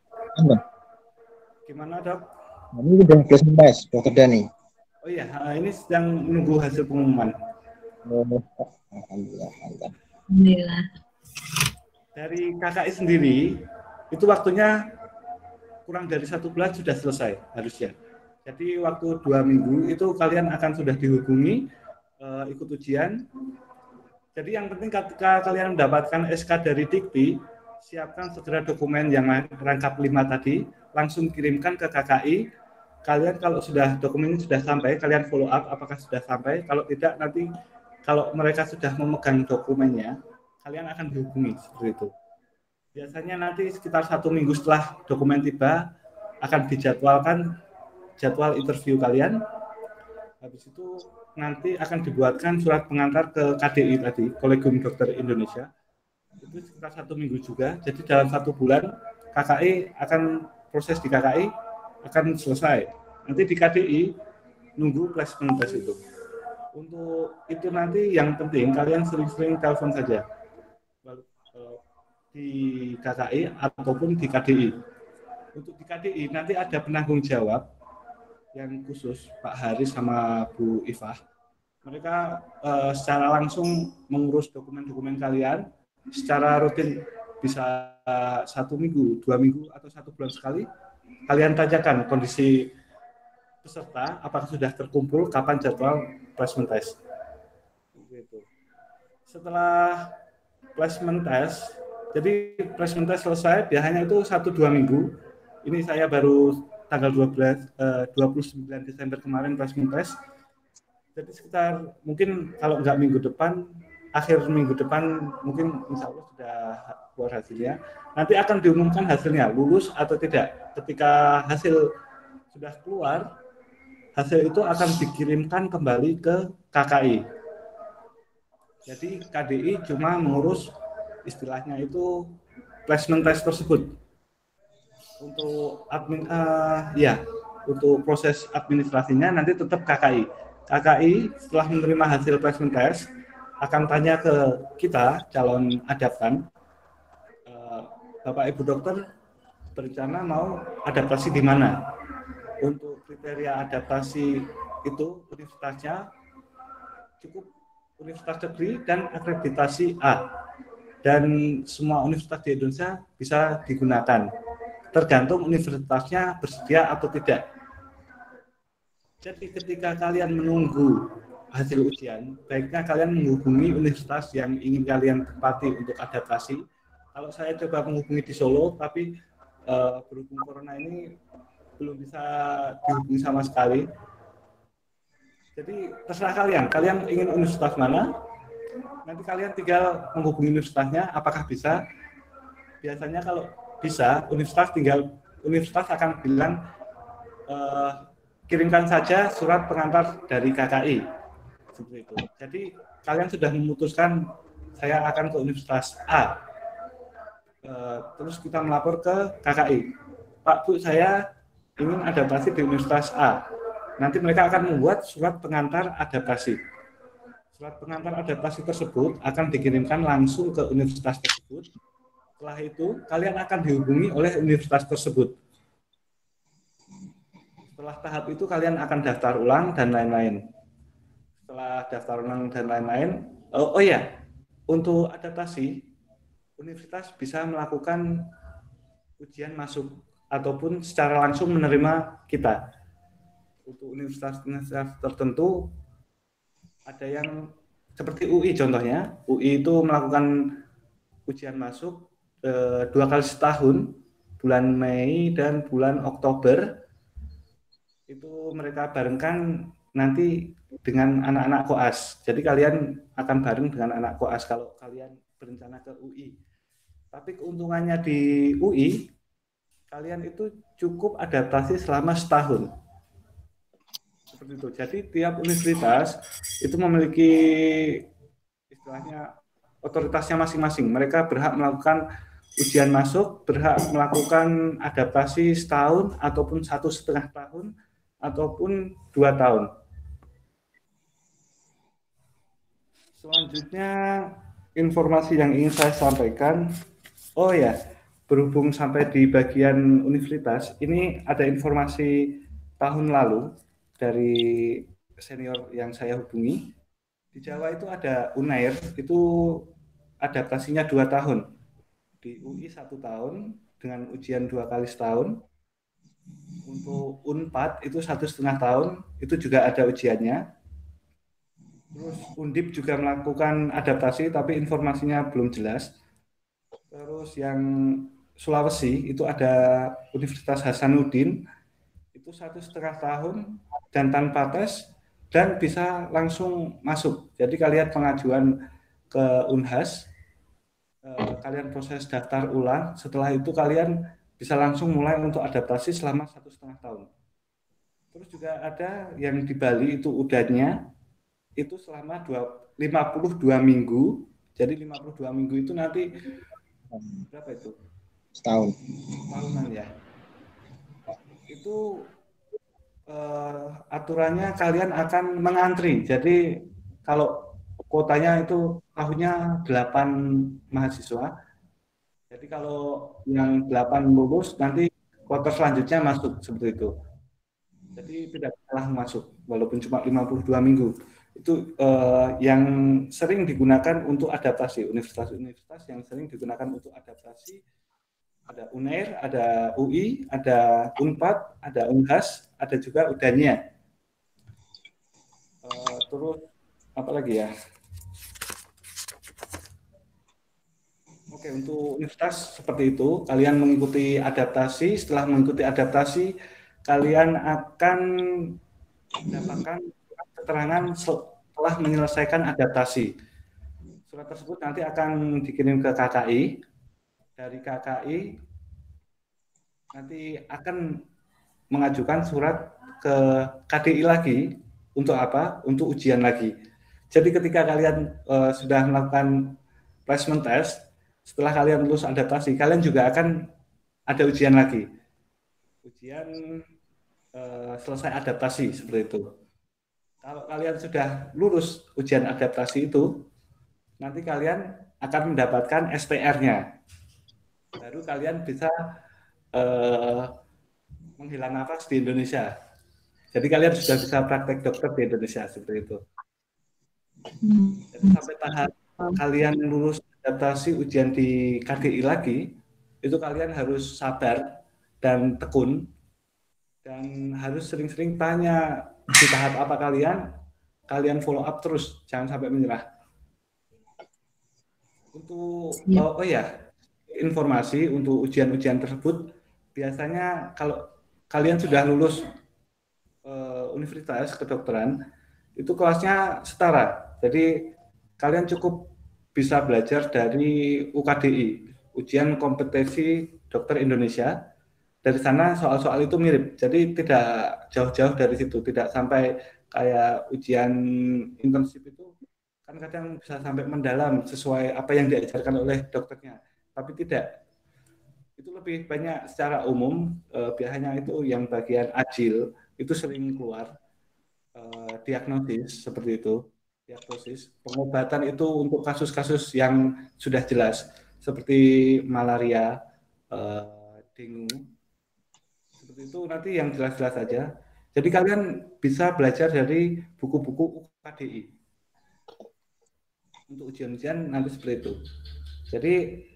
gimana, Dok? Kamu udah placement test, Dokter Dani? Oh iya, ini sedang menunggu hasil pengumuman. Alhamdulillah, mantap. Alhamdulillah. Dari KKI sendiri, itu waktunya kurang dari 1 bulan sudah selesai harusnya. Jadi waktu 2 minggu itu kalian akan sudah dihubungi, ikut ujian. Jadi yang penting ketika kalian mendapatkan SK dari Dikti, siapkan segera dokumen yang rangkap 5 tadi, langsung kirimkan ke KKI. Kalian kalau sudah dokumennya sudah sampai, kalian follow up apakah sudah sampai. Kalau tidak, nanti kalau mereka sudah memegang dokumennya, kalian akan dihubungi seperti itu. Biasanya nanti sekitar 1 minggu setelah dokumen tiba, akan dijadwalkan jadwal interview kalian. Habis itu nanti akan dibuatkan surat pengantar ke KDI tadi, Kolegium Dokter Indonesia. Itu sekitar 1 minggu juga. Jadi dalam 1 bulan KKI akan proses di KKI akan selesai. Nanti di KDI nunggu placement test itu. Untuk itu nanti yang penting kalian sering-sering telepon saja di KKI ataupun di KDI. Untuk di KDI nanti ada penanggung jawab yang khusus, Pak Haris sama Bu Ifah. Mereka secara langsung mengurus dokumen-dokumen kalian secara rutin, bisa 1 minggu, 2 minggu, atau 1 bulan sekali. Kalian tanyakan kondisi peserta, apakah sudah terkumpul, kapan jadwal placement test. Gitu. Setelah placement test, jadi placement test selesai, biasanya itu 1-2 minggu. Ini saya baru tanggal 29 Desember kemarin placement test. Jadi sekitar mungkin kalau nggak minggu depan, akhir minggu depan mungkin insya Allah sudah keluar hasilnya. Nanti akan diumumkan hasilnya, lulus atau tidak. Ketika hasil sudah keluar, hasil itu akan dikirimkan kembali ke KKI. Jadi KDI cuma mengurus istilahnya itu placement test tersebut. Untuk untuk proses administrasinya nanti tetap KKI. KKI setelah menerima hasil placement test akan tanya ke kita calon adaptan, Bapak Ibu dokter berencana mau adaptasi di mana? Untuk kriteria adaptasi itu universitasnya cukup universitas negeri dan akreditasi A, dan semua universitas di Indonesia bisa digunakan, tergantung universitasnya bersedia atau tidak. Jadi ketika kalian menunggu hasil ujian, baiknya kalian menghubungi universitas yang ingin kalian tempati untuk adaptasi. Kalau saya coba menghubungi di Solo, tapi berhubung corona ini belum bisa dihubungi sama sekali. Jadi terserah kalian ingin universitas mana, nanti kalian tinggal menghubungi universitasnya, apakah bisa. Biasanya kalau bisa, universitas akan bilang, kirimkan saja surat pengantar dari KKI. Seperti itu. Jadi kalian sudah memutuskan saya akan ke Universitas A. Terus kita melapor ke KKI. Pak, Bu, saya ingin adaptasi di Universitas A. Nanti mereka akan membuat surat pengantar adaptasi. Surat pengantar adaptasi tersebut akan dikirimkan langsung ke universitas tersebut. Setelah itu, kalian akan dihubungi oleh universitas tersebut. Setelah tahap itu, kalian akan daftar ulang dan lain-lain. Setelah daftar ulang dan lain-lain, untuk adaptasi, universitas bisa melakukan ujian masuk ataupun secara langsung menerima kita. Untuk universitas tertentu, ada yang seperti UI contohnya, UI itu melakukan ujian masuk 2 kali setahun, bulan Mei dan bulan Oktober itu mereka barengkan nanti dengan anak-anak koas. Jadi kalian akan bareng dengan anak koas kalau kalian berencana ke UI. Tapi keuntungannya di UI, kalian itu cukup adaptasi selama setahun. Seperti itu. Jadi tiap universitas itu memiliki istilahnya otoritasnya masing-masing. Mereka berhak melakukan ujian masuk, berhak melakukan adaptasi setahun ataupun 1,5 tahun ataupun 2 tahun. Selanjutnya informasi yang ingin saya sampaikan, oh ya, berhubung sampai di bagian universitas, ini ada informasi tahun lalu dari senior yang saya hubungi. Di Jawa itu ada UNAIR, itu adaptasinya 2 tahun. Di UI 1 tahun dengan ujian 2 kali setahun. Untuk UNPAD itu 1,5 tahun, itu juga ada ujiannya. Terus Undip juga melakukan adaptasi, tapi informasinya belum jelas. Terus yang Sulawesi itu ada Universitas Hasanuddin, itu 1,5 tahun dan tanpa tes dan bisa langsung masuk. Jadi kalian pengajuan ke Unhas, kalian proses daftar ulang, setelah itu kalian bisa langsung mulai untuk adaptasi selama 1,5 tahun. Terus juga ada yang di Bali itu udahnya, itu selama 52 minggu. Jadi 52 minggu itu nanti berapa itu? Setahun. Tahunan ya. Itu aturannya kalian akan mengantri. Jadi kalau kuotanya itu tahunnya 8 mahasiswa. Jadi kalau yang 8 lulus nanti kuota selanjutnya masuk seperti itu. Jadi tidak salah masuk walaupun cuma 52 minggu. Itu yang sering digunakan untuk adaptasi. Universitas-universitas yang sering digunakan untuk adaptasi ada UNAIR, ada UI, ada UNPAD, ada UNHAS, ada juga UDANIA. Terus apa lagi ya? Oke, untuk universitas seperti itu, kalian mengikuti adaptasi. Setelah mengikuti adaptasi, kalian akan mendapatkan keterangan setelah menyelesaikan adaptasi. Surat tersebut nanti akan dikirim ke KKI. Dari KKI nanti akan mengajukan surat ke KDI lagi. Untuk apa? Untuk ujian lagi. Jadi ketika kalian sudah melakukan placement test, setelah kalian lulus adaptasi, kalian juga akan ada ujian lagi. Ujian selesai adaptasi seperti itu. Kalau kalian sudah lulus ujian adaptasi itu, nanti kalian akan mendapatkan SPR-nya. Baru kalian bisa menghela nafas di Indonesia. Jadi kalian sudah bisa praktek dokter di Indonesia seperti itu. Jadi sampai tahap kalian lulus adaptasi ujian di KDI lagi, itu kalian harus sabar dan tekun dan harus sering-sering tanya di tahap apa kalian follow up terus, jangan sampai menyerah. Untuk oh ya, informasi untuk ujian-ujian tersebut biasanya kalau kalian sudah lulus universitas kedokteran itu kelasnya setara. Jadi kalian cukup bisa belajar dari UKDI, Ujian Kompetensi Dokter Indonesia. Dari sana soal-soal itu mirip. Jadi tidak jauh-jauh dari situ, tidak sampai kayak ujian internship itu kan kadang bisa sampai mendalam sesuai apa yang diajarkan oleh dokternya. Tapi tidak. Itu lebih banyak secara umum, biasanya itu yang bagian agil itu sering keluar diagnosis seperti itu, diagnosis pengobatan itu untuk kasus-kasus yang sudah jelas seperti malaria, dengue, seperti itu nanti yang jelas-jelas saja. Jadi kalian bisa belajar dari buku-buku UKDI untuk ujian-ujian nanti seperti itu. Jadi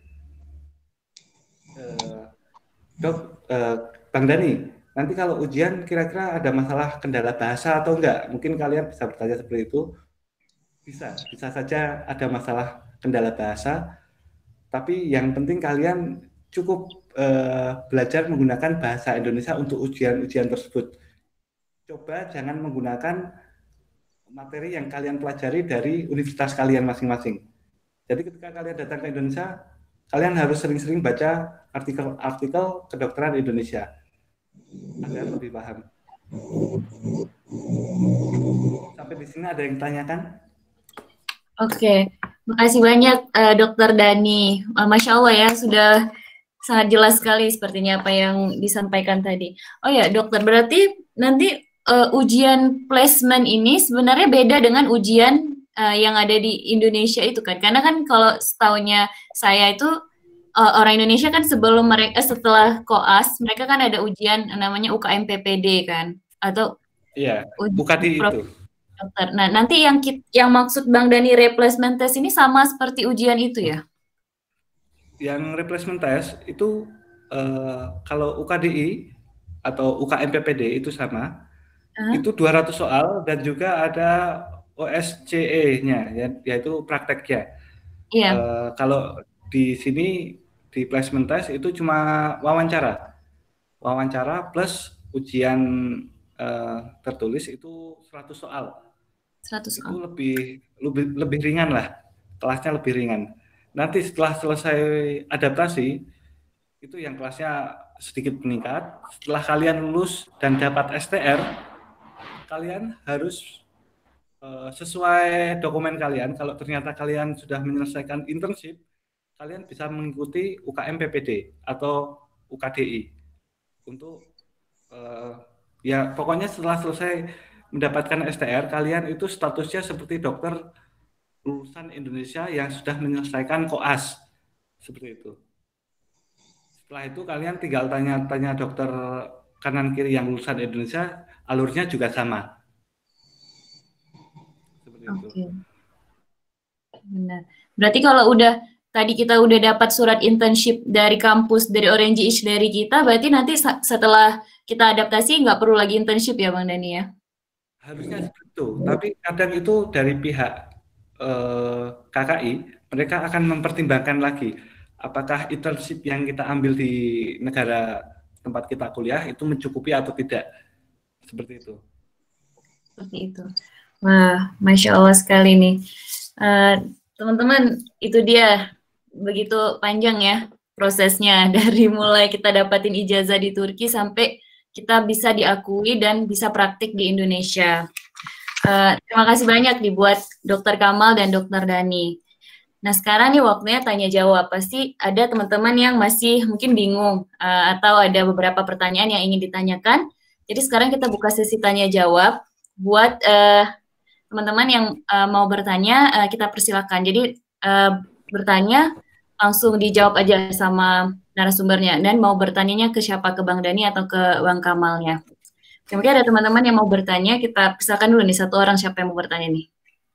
Bang Dani, nanti kalau ujian kira-kira ada masalah kendala bahasa atau enggak? Mungkin kalian bisa bertanya seperti itu. Bisa saja ada masalah kendala bahasa, tapi yang penting kalian cukup belajar menggunakan bahasa Indonesia untuk ujian-ujian tersebut. Coba jangan menggunakan materi yang kalian pelajari dari universitas kalian masing-masing. Jadi ketika kalian datang ke Indonesia, kalian harus sering-sering baca artikel-artikel kedokteran Indonesia agar lebih paham. Sampai di sini ada yang tanyakan? Oke, makasih banyak Dokter Dani. Masya Allah ya, sudah sangat jelas sekali sepertinya apa yang disampaikan tadi. Oh ya, dokter, berarti nanti ujian placement ini sebenarnya beda dengan ujian yang ada di Indonesia itu kan? Karena kan kalau setaunya saya itu orang Indonesia kan sebelum mereka setelah koas mereka kan ada ujian namanya UKM PPD kan? Atau iya, UKDI itu. Dokter. Nah, nanti yang maksud Bang Dani replacement test ini sama seperti ujian itu ya? Yang replacement test itu kalau UKDI atau UKM PPD itu sama, itu 200 soal dan juga ada OSCE-nya, yaitu prakteknya. Iya. Kalau di sini di placement test itu cuma wawancara plus ujian tertulis itu 100 soal. 100 itu lebih ringan lah, kelasnya lebih ringan. Nanti setelah selesai adaptasi itu yang kelasnya sedikit meningkat. Setelah kalian lulus dan dapat STR, kalian harus sesuai dokumen kalian. Kalau ternyata kalian sudah menyelesaikan internship, kalian bisa mengikuti UKM PPD atau UKDI untuk ya pokoknya setelah selesai mendapatkan STR, kalian itu statusnya seperti dokter lulusan Indonesia yang sudah menyelesaikan koas, seperti itu. Setelah itu kalian tinggal tanya-tanya dokter kanan kiri yang lulusan Indonesia, alurnya juga sama. Seperti itu. Benar. Berarti kalau tadi kita udah dapat surat internship dari kampus, dari Orange East dari kita, berarti nanti setelah kita adaptasi nggak perlu lagi internship ya Bang Dani ya? Harusnya seperti itu, tapi kadang itu dari pihak KKI, mereka akan mempertimbangkan lagi apakah internship yang kita ambil di negara tempat kita kuliah itu mencukupi atau tidak. Seperti itu. Seperti itu. Wah, Masya Allah sekali nih. Teman-teman, itu dia begitu panjang ya prosesnya dari mulai kita dapatin ijazah di Turki sampai kita bisa diakui dan bisa praktik di Indonesia. Terima kasih banyak dibuat Dokter Kamal dan Dokter Dani. Nah sekarang nih waktunya tanya jawab. Pasti ada teman-teman yang masih mungkin bingung atau ada beberapa pertanyaan yang ingin ditanyakan. Jadi sekarang kita buka sesi tanya jawab buat teman-teman yang mau bertanya, kita persilakan. Jadi bertanya langsung dijawab aja sama narasumbernya. Dan mau bertanyanya ke siapa? Ke Bang Dani atau ke Bang Kamalnya? Mungkin ada teman-teman yang mau bertanya, kita pisahkan dulu nih satu orang siapa yang mau bertanya nih.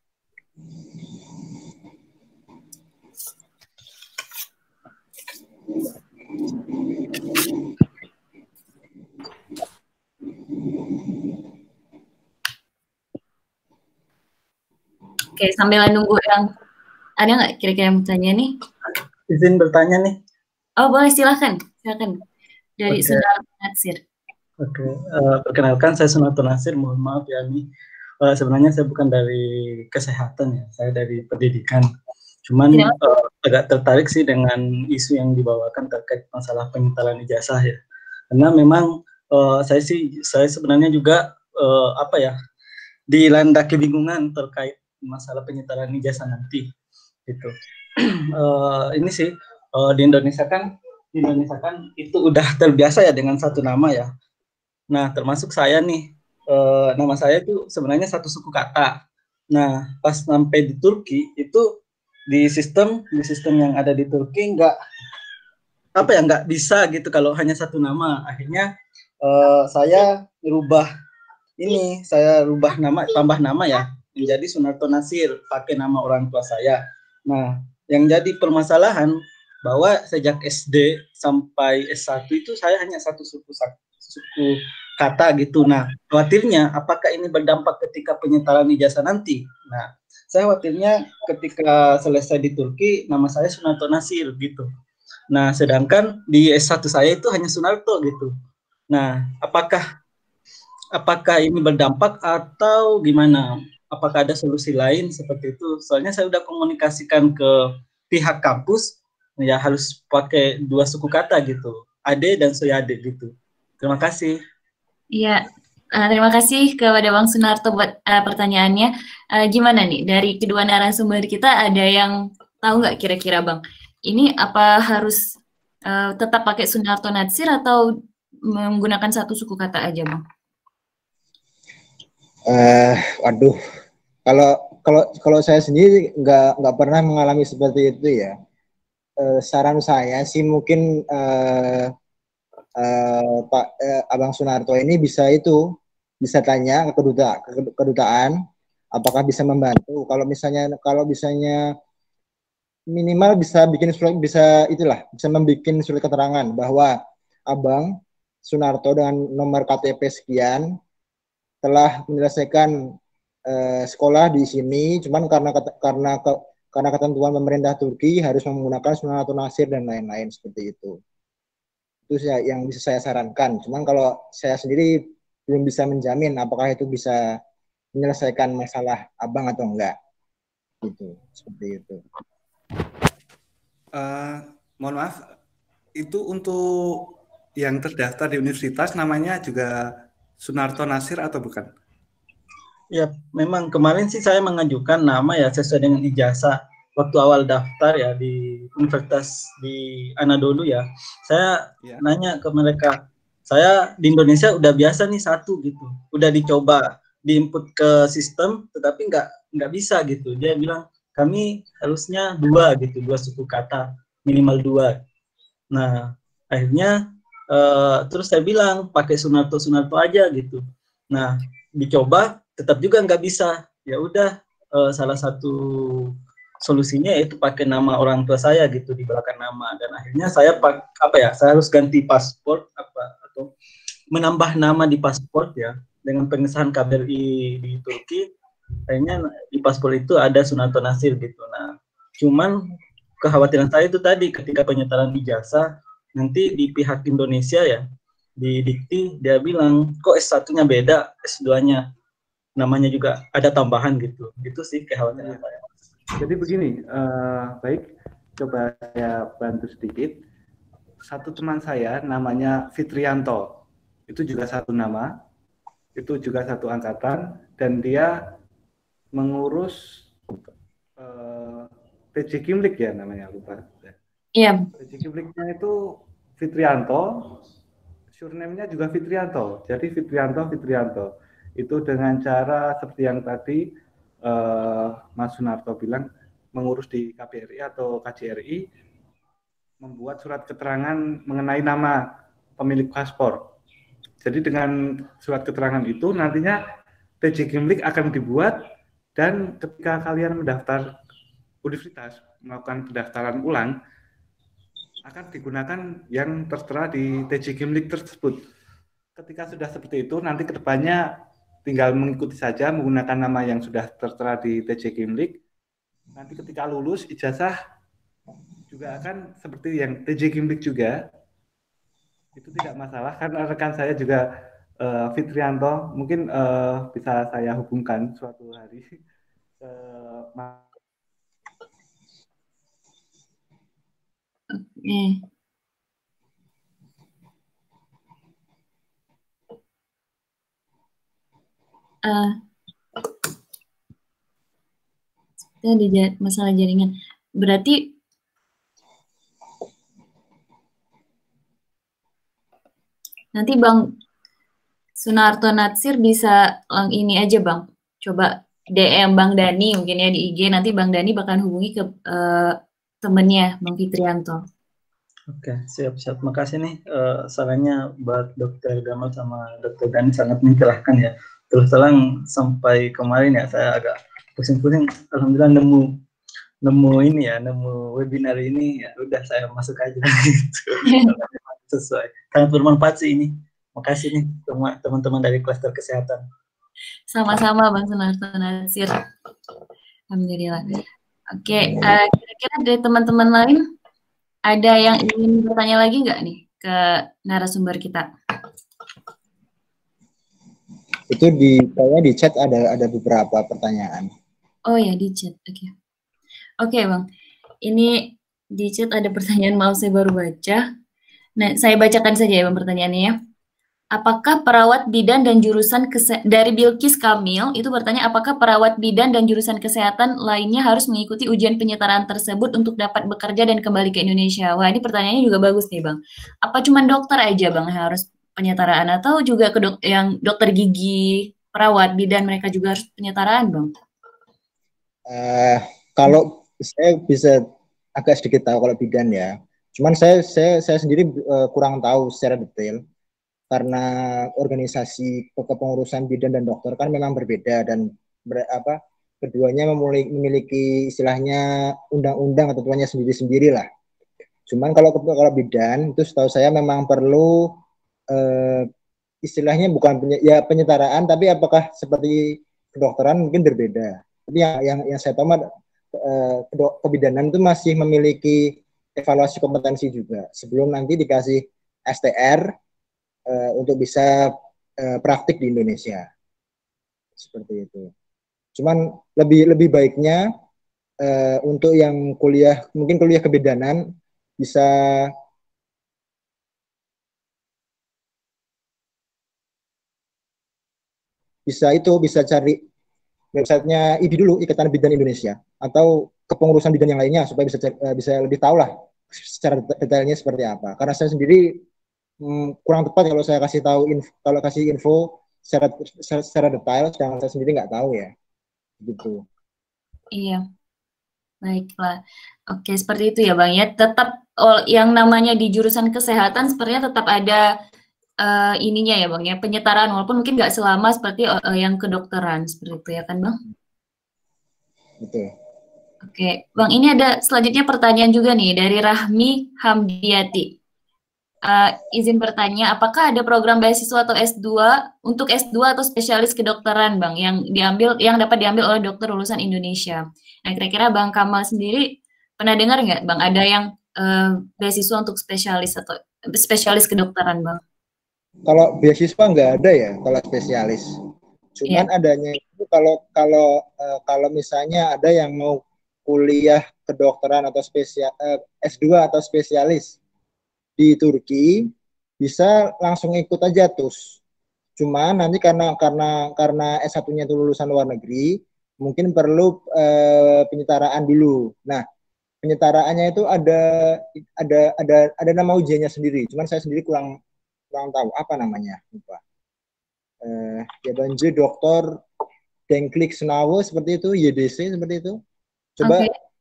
Oke, sambil nunggu yang ada nggak kira-kira yang bertanya nih? Izin bertanya nih. Oh boleh, silakan. Dari Saudara Natsir. Oke, perkenalkan saya Sunarto Nasir. Mohon maaf ya nih. Sebenarnya saya bukan dari kesehatan ya, saya dari pendidikan. Cuman agak tertarik sih dengan isu yang dibawakan terkait masalah penyentalan ijazah ya. Karena memang saya sebenarnya juga dilanda kebingungan terkait masalah penyentalan ijazah nanti gitu. Ini sih di Indonesia kan itu udah terbiasa ya dengan satu nama ya. Nah termasuk saya nih, nama saya itu sebenarnya satu suku kata. Nah pas sampai di Turki itu di sistem yang ada di Turki nggak bisa gitu kalau hanya satu nama. Akhirnya saya rubah nama, tambah nama ya, menjadi Sunarto Nasir, pakai nama orang tua saya. Nah, yang jadi permasalahan bahwa sejak SD sampai S1 itu saya hanya satu suku kata gitu. Nah, khawatirnya apakah ini berdampak ketika penyentalan ijazah nanti? Nah, saya khawatirnya ketika selesai di Turki nama saya Sunarto Nasir gitu. Nah, sedangkan di S1 saya itu hanya Sunarto gitu. Nah, apakah ini berdampak atau gimana? Apakah ada solusi lain seperti itu? Soalnya saya udah komunikasikan ke pihak kampus, ya harus pakai 2 suku kata gitu, Ade dan Soyade gitu. Terima kasih. Iya, terima kasih kepada Bang Sunarto buat pertanyaannya. Gimana nih, dari kedua narasumber kita ada yang tahu nggak kira-kira Bang, ini apa harus tetap pakai Sunarto Natsir atau menggunakan satu suku kata aja Bang? Waduh, kalau saya sendiri nggak pernah mengalami seperti itu ya. Saran saya sih mungkin Pak Abang Sunarto ini bisa tanya ke kedutaan apakah bisa membantu. Kalau misalnya minimal bisa bikin surat, bisa membuat surat keterangan bahwa Abang Sunarto dengan nomor KTP sekian telah menyelesaikan sekolah di sini, cuman karena ketentuan pemerintah Turki harus menggunakan Sunarto Nasir dan lain-lain seperti itu. Itu yang bisa saya sarankan. Cuman kalau saya sendiri belum bisa menjamin apakah itu bisa menyelesaikan masalah Abang atau enggak. Gitu, seperti itu. Mohon maaf, itu untuk yang terdaftar di universitas namanya juga Sunarto Nasir atau bukan? Ya, memang kemarin sih saya mengajukan nama ya sesuai dengan ijazah waktu awal daftar ya di universitas di Anadolu ya. Saya nanya ke mereka, saya di Indonesia udah biasa nih satu gitu, udah dicoba diinput ke sistem, tetapi nggak bisa gitu. Dia bilang kami harusnya 2 gitu, 2 suku kata minimal 2. Nah akhirnya terus saya bilang pakai Sunarto aja gitu. Nah dicoba tetap juga nggak bisa. Ya udah salah satu solusinya yaitu pakai nama orang tua saya gitu di belakang nama, dan akhirnya saya saya harus ganti paspor atau menambah nama di paspor ya dengan pengesahan KBRI di Turki. Akhirnya di paspor itu ada Sunarto Nasir gitu. Nah, cuman kekhawatiran saya itu tadi ketika penyetaran ijazah nanti di pihak Indonesia ya di Dikti dia bilang kok S1-nya beda, S2-nya namanya juga ada tambahan gitu. Itu sih kekhawatiran saya. Jadi begini, baik, coba saya bantu sedikit. Satu teman saya namanya Fitrianto, itu juga satu nama, itu juga satu angkatan, dan dia mengurus PJ Kimlik ya namanya, lupa. Iya. PJ Kimliknya itu Fitrianto, surname-nya juga Fitrianto. Jadi Fitrianto. Itu dengan cara seperti yang tadi Mas Sunarto bilang, mengurus di KBRI atau KJRI, membuat surat keterangan mengenai nama pemilik paspor. Jadi dengan surat keterangan itu nantinya PJ Kimlik akan dibuat, dan ketika kalian mendaftar universitas, melakukan pendaftaran ulang, akan digunakan yang tertera di TJ Kimlik tersebut. Ketika sudah seperti itu, nanti kedepannya tinggal mengikuti saja menggunakan nama yang sudah tertera di TJ Kimlik. Nanti ketika lulus ijazah juga akan seperti yang TJ Kimlik juga. Itu tidak masalah, karena rekan saya juga Fitrianto, mungkin bisa saya hubungkan suatu hari. Ada masalah jaringan. Berarti nanti Bang Sunarto Natsir bisa ini aja Bang, coba DM Bang Dani mungkin ya di IG, nanti Bang Dani bakal hubungi ke temennya Bang Fitrianto. Oke, siap. Makasih nih sarannya buat Dokter Gamal sama Dokter Dani, sangat mencerahkan ya. Terus terang sampai kemarin ya saya agak pusing-pusing, alhamdulillah nemu ini ya, nemu webinar ini ya, udah saya masuk aja gitu. Sesuai, sangat bermanfaat sih ini. Makasih nih teman-teman dari klaster kesehatan. Sama-sama Bang Sunarto Natsir. Alhamdulillah. Oke, kira-kira dari teman-teman lain Ada yang ingin bertanya lagi nggak nih ke narasumber kita? Itu kayaknya di chat ada beberapa pertanyaan. Oh ya, di chat. Oke, Bang. Ini di chat ada pertanyaan, maaf saya baru baca. Nah, saya bacakan saja ya Bang pertanyaannya ya. Apakah perawat bidan dan jurusan dari Bilkis Kamil itu bertanya apakah perawat bidan dan jurusan kesehatan lainnya harus mengikuti ujian penyetaraan tersebut untuk dapat bekerja dan kembali ke Indonesia? Wah, ini pertanyaannya juga bagus nih Bang. Apa cuma dokter aja Bang yang harus penyetaraan atau juga yang dokter gigi, perawat bidan mereka juga harus penyetaraan Bang? Kalau saya bisa agak sedikit tahu kalau bidan ya. Cuman saya sendiri kurang tahu secara detail. Karena organisasi kepengurusan bidan dan dokter kan memang berbeda dan keduanya memiliki istilahnya undang-undang atau ketentuannya sendiri-sendiri lah. Cuman kalau bidan itu setahu saya memang perlu istilahnya bukan penyetaraan, tapi apakah seperti kedokteran mungkin berbeda. Tapi yang saya tahu kebidanan itu masih memiliki evaluasi kompetensi juga sebelum nanti dikasih STR untuk bisa praktik di Indonesia seperti itu. Cuman lebih baiknya untuk yang mungkin kuliah kebidanan bisa cari websitenya IBI dulu, Ikatan Bidan Indonesia, atau kepengurusan bidan yang lainnya supaya bisa lebih tahu lah secara detailnya seperti apa. Karena saya sendiri kurang tepat kalau saya kasih info secara detail, sedangkan saya sendiri nggak tahu ya, gitu. Iya, baiklah. Oke, seperti itu ya Bang ya. Tetap yang namanya di jurusan kesehatan sepertinya tetap ada ininya ya Bang ya, penyetaraan walaupun mungkin nggak selama seperti yang kedokteran seperti itu ya kan Bang? Betul. Oke, Bang ini ada selanjutnya pertanyaan juga nih dari Rahmi Hamdiati. Izin bertanya, apakah ada program beasiswa atau S2 untuk S2 atau spesialis kedokteran Bang yang dapat diambil oleh dokter lulusan Indonesia? Nah, kira-kira Bang Kamal sendiri pernah dengar nggak Bang ada yang beasiswa untuk spesialis kedokteran Bang? Kalau beasiswa nggak ada ya kalau spesialis. Cuman adanya itu kalau misalnya ada yang mau kuliah kedokteran atau S2 atau spesialis di Turki bisa langsung ikut aja terus. Cuman nanti karena S1-nya itu lulusan luar negeri, mungkin perlu penyetaraan dulu. Nah, penyetaraannya itu ada nama ujiannya sendiri. Cuman saya sendiri kurang tahu apa namanya, lupa. Ya banjir dokter Denklik Senawe seperti itu, YDC seperti itu. Coba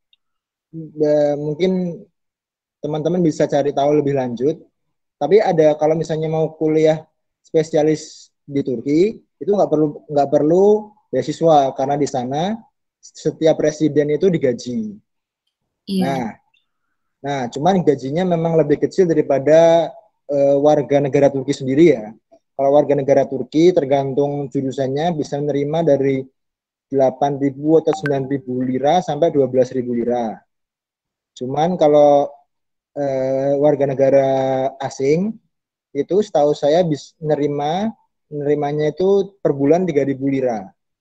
mungkin teman-teman bisa cari tahu lebih lanjut. Tapi kalau misalnya mau kuliah spesialis di Turki itu nggak perlu beasiswa karena di sana setiap presiden itu digaji. Iya. Nah, cuman gajinya memang lebih kecil daripada warga negara Turki sendiri ya. Kalau warga negara Turki tergantung jurusannya bisa menerima dari 8.000 atau 9.000 lira sampai 12.000 lira. Cuman kalau warga negara asing itu setahu saya bisa menerimanya itu per bulan 3.000 lira.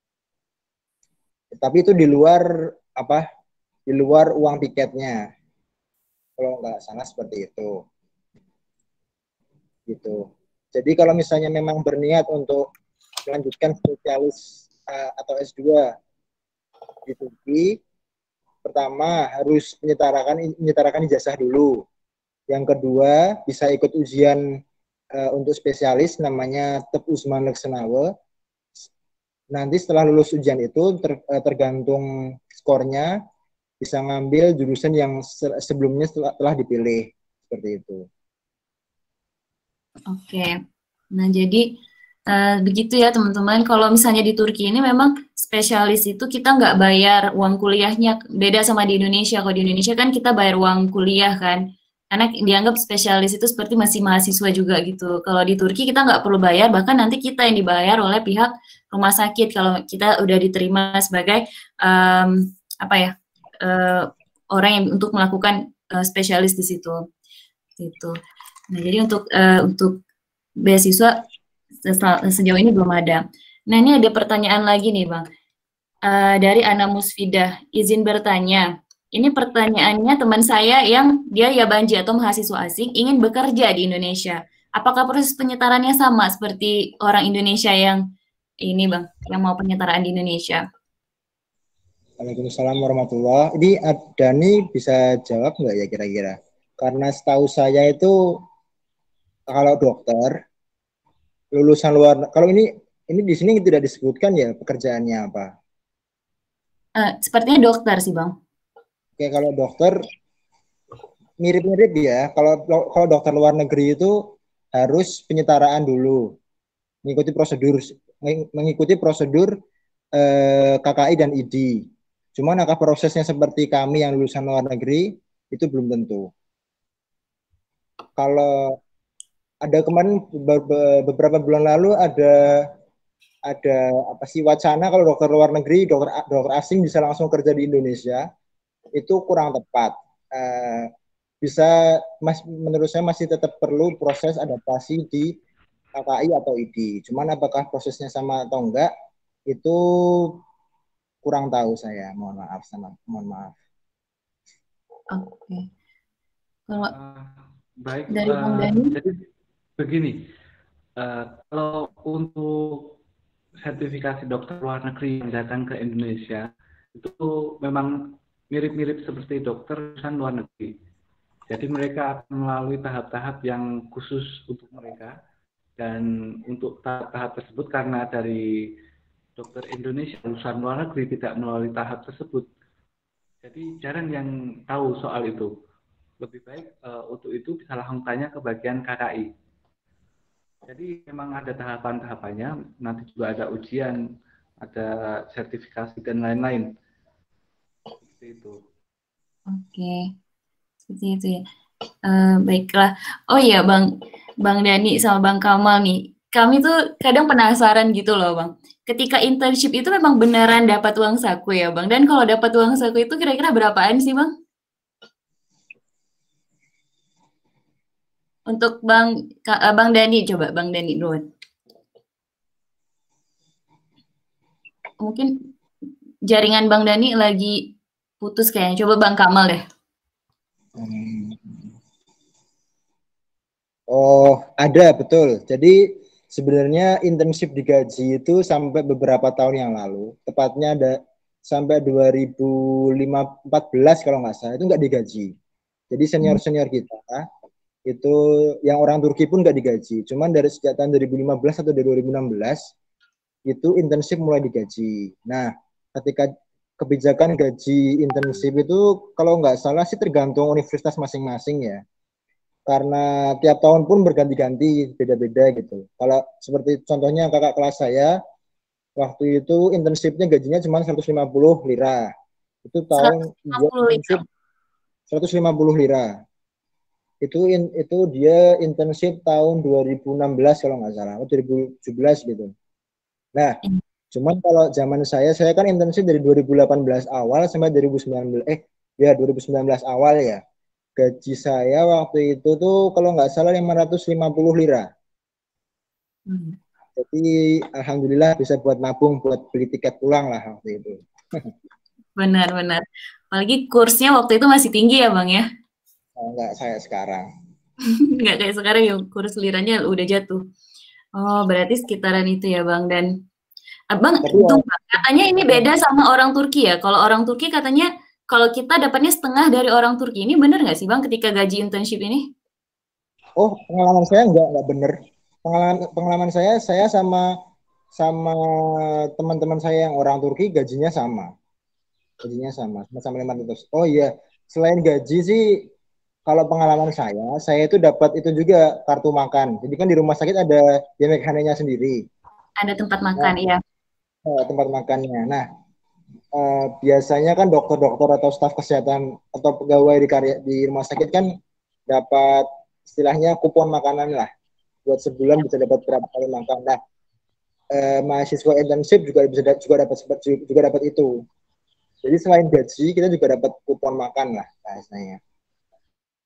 Tapi itu di luar uang tiketnya. Kalau nggak salah seperti itu. Gitu. Jadi kalau misalnya memang berniat untuk melanjutkan spesialis atau S2 di Turki, pertama harus menyetarakan ijazah dulu. Yang kedua bisa ikut ujian untuk spesialis namanya TEP Uzmanlık Sınavı. Nanti setelah lulus ujian itu tergantung skornya bisa ngambil jurusan yang sebelumnya telah dipilih seperti itu. Oke, nah jadi begitu ya teman-teman. Kalau misalnya di Turki ini memang spesialis itu kita nggak bayar uang kuliahnya, beda sama di Indonesia. Kalau di Indonesia kan kita bayar uang kuliah kan, karena dianggap spesialis itu seperti masih mahasiswa juga gitu. Kalau di Turki kita nggak perlu bayar, bahkan nanti kita yang dibayar oleh pihak rumah sakit kalau kita udah diterima sebagai orang yang untuk melakukan spesialis di situ. Gitu. Nah, jadi untuk beasiswa sejauh ini belum ada. Nah, ini ada pertanyaan lagi nih, Bang. Dari Ana Musfidah, izin bertanya. Ini pertanyaannya teman saya yang dia yabanji atau mahasiswa asing ingin bekerja di Indonesia. Apakah proses penyetarannya sama seperti orang Indonesia yang ini, Bang, yang mau penyetaraan di Indonesia? Waalaikumsalam warahmatullahi. Ini Dani bisa jawab nggak ya kira-kira? Karena setahu saya itu kalau dokter lulusan luar, kalau ini di sini tidak disebutkan ya pekerjaannya apa. Sepertinya dokter sih, Bang. Oke, kalau dokter mirip-mirip ya. Kalau dokter luar negeri itu harus penyetaraan dulu, mengikuti prosedur KKI dan ID. Cuman apakah prosesnya seperti kami yang lulusan luar negeri itu belum tentu. Kalau ada kemarin beberapa bulan lalu ada apa sih wacana kalau dokter luar negeri, dokter asing bisa langsung kerja di Indonesia, itu kurang tepat. Menurut saya masih tetap perlu proses adaptasi di KKI atau ID. Cuman apakah prosesnya sama atau enggak itu kurang tahu saya. Mohon maaf. Oke. Kalau baik, dari Bang Dani, jadi begini, kalau untuk sertifikasi dokter luar negeri yang datang ke Indonesia itu memang mirip-mirip seperti dokter lulusan luar negeri. Jadi mereka akan melalui tahap-tahap yang khusus untuk mereka, dan untuk tahap-tahap tersebut karena dari dokter Indonesia lulusan luar negeri tidak melalui tahap tersebut, jadi jarang yang tahu soal itu. Lebih baik untuk itu bisa langsung tanya ke bagian KKI. Jadi memang ada tahapan-tahapannya, nanti juga ada ujian, ada sertifikasi dan lain-lain. Seperti itu. Oke, seperti itu ya. Baiklah. Oh iya, Bang Dani sama Bang Kamal nih. Kami tuh kadang penasaran gitu loh, Bang. Ketika internship itu memang beneran dapat uang saku ya, Bang? Dan kalau dapat uang saku itu kira-kira berapaan sih, Bang? Untuk Bang Dani, coba Bang Dani dulu. Mungkin jaringan Bang Dani lagi putus kayaknya. Coba Bang Kamal deh. Oh, ada, betul. Jadi sebenarnya internship digaji itu sampai beberapa tahun yang lalu. Tepatnya ada sampai 2014 kalau nggak salah, itu nggak digaji. Jadi senior-senior kita itu yang orang Turki pun nggak digaji. Cuman dari sejak tahun 2015 atau dari 2016 itu internship mulai digaji. Nah, ketika kebijakan gaji internship itu kalau nggak salah sih tergantung universitas masing-masing ya. Karena tiap tahun pun berganti-ganti, beda-beda gitu. Kalau seperti contohnya kakak kelas saya, waktu itu internshipnya gajinya cuma 150 lira. Itu tahun 150 lira. Itu dia internship tahun 2016 kalau nggak salah, 2017 gitu. Nah, cuman kalau zaman saya kan internship dari 2018 awal sampai 2019 awal ya. Gaji saya waktu itu tuh kalau nggak salah 550 lira. Jadi alhamdulillah bisa buat nabung buat beli tiket pulang lah waktu itu. Benar. Apalagi kursnya waktu itu masih tinggi ya, Bang ya? Enggak saya sekarang. Enggak kayak sekarang yang kurs liranya udah jatuh. Oh, berarti sekitaran itu ya, Bang. Dan Abang, katanya ini beda sama orang Turki ya. Kalau orang Turki katanya kalau kita dapatnya setengah dari orang Turki. Ini benar nggak sih, Bang, ketika gaji internship ini? Oh, pengalaman saya enggak benar. Pengalaman saya sama teman-teman saya yang orang Turki gajinya sama. Sama 500. Oh iya, selain gaji sih kalau pengalaman saya itu dapat itu juga kartu makan. Jadi kan di rumah sakit ada yemekhanenya sendiri. Ada tempat makan, iya. Tempat makannya. Nah, biasanya kan dokter-dokter atau staf kesehatan atau pegawai di rumah sakit kan dapat istilahnya kupon makanan lah. Buat sebulan bisa dapat berapa kali makan. Nah, mahasiswa internship juga dapat itu. Jadi selain gaji kita juga dapat kupon makan lah bahasanya.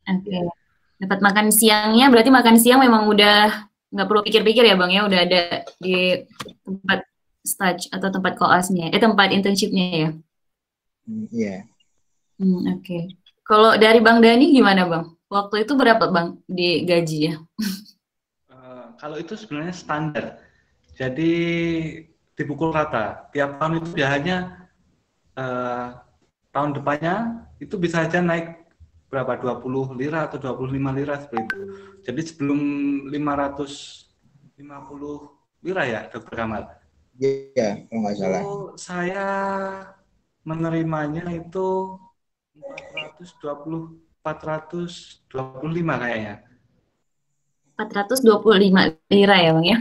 Oke. Dapat makan siangnya, berarti makan siang memang udah nggak perlu pikir-pikir ya Bang ya, udah ada di tempat stage atau tempat koasnya, tempat internshipnya ya. Iya. Oke. Kalau dari Bang Dani gimana Bang? Waktu itu berapa Bang di gaji ya? Kalau itu sebenarnya standar. Jadi dipukul rata. Tiap tahun itu biasanya tahun depannya itu bisa aja naik berapa, 20 lira atau 25 lira seperti itu. Jadi sebelum 550 lira ya, Dokter Kamal? Iya, kalau nggak salah. Saya menerimanya itu 425 kayaknya. 425 lira ya Bang ya?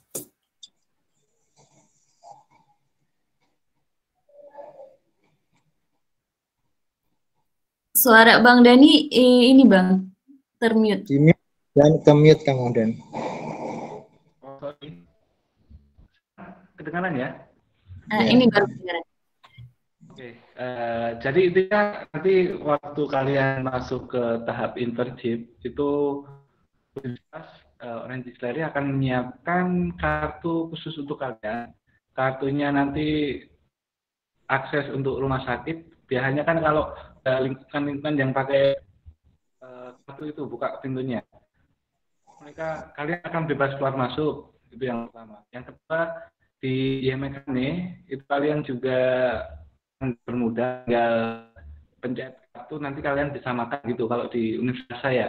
Suara Bang Dani ini Bang, termute. Di-mute dan ke-mute Kang Dan. Oh, sorry. Kedengaran ya? Ini baru kedengaran. Oke, jadi intinya nanti waktu kalian masuk ke tahap internship itu Universitas Orange Distillery akan menyiapkan kartu khusus untuk kalian. Kartunya nanti akses untuk rumah sakit. Biasanya kan kalau lingkungan yang pakai kartu itu buka pintunya, kalian akan bebas keluar masuk, itu yang pertama. Yang kedua, di YMKN itu kalian juga bermudah, tinggal pencet kartu nanti kalian bisa makan gitu kalau di universitas saya.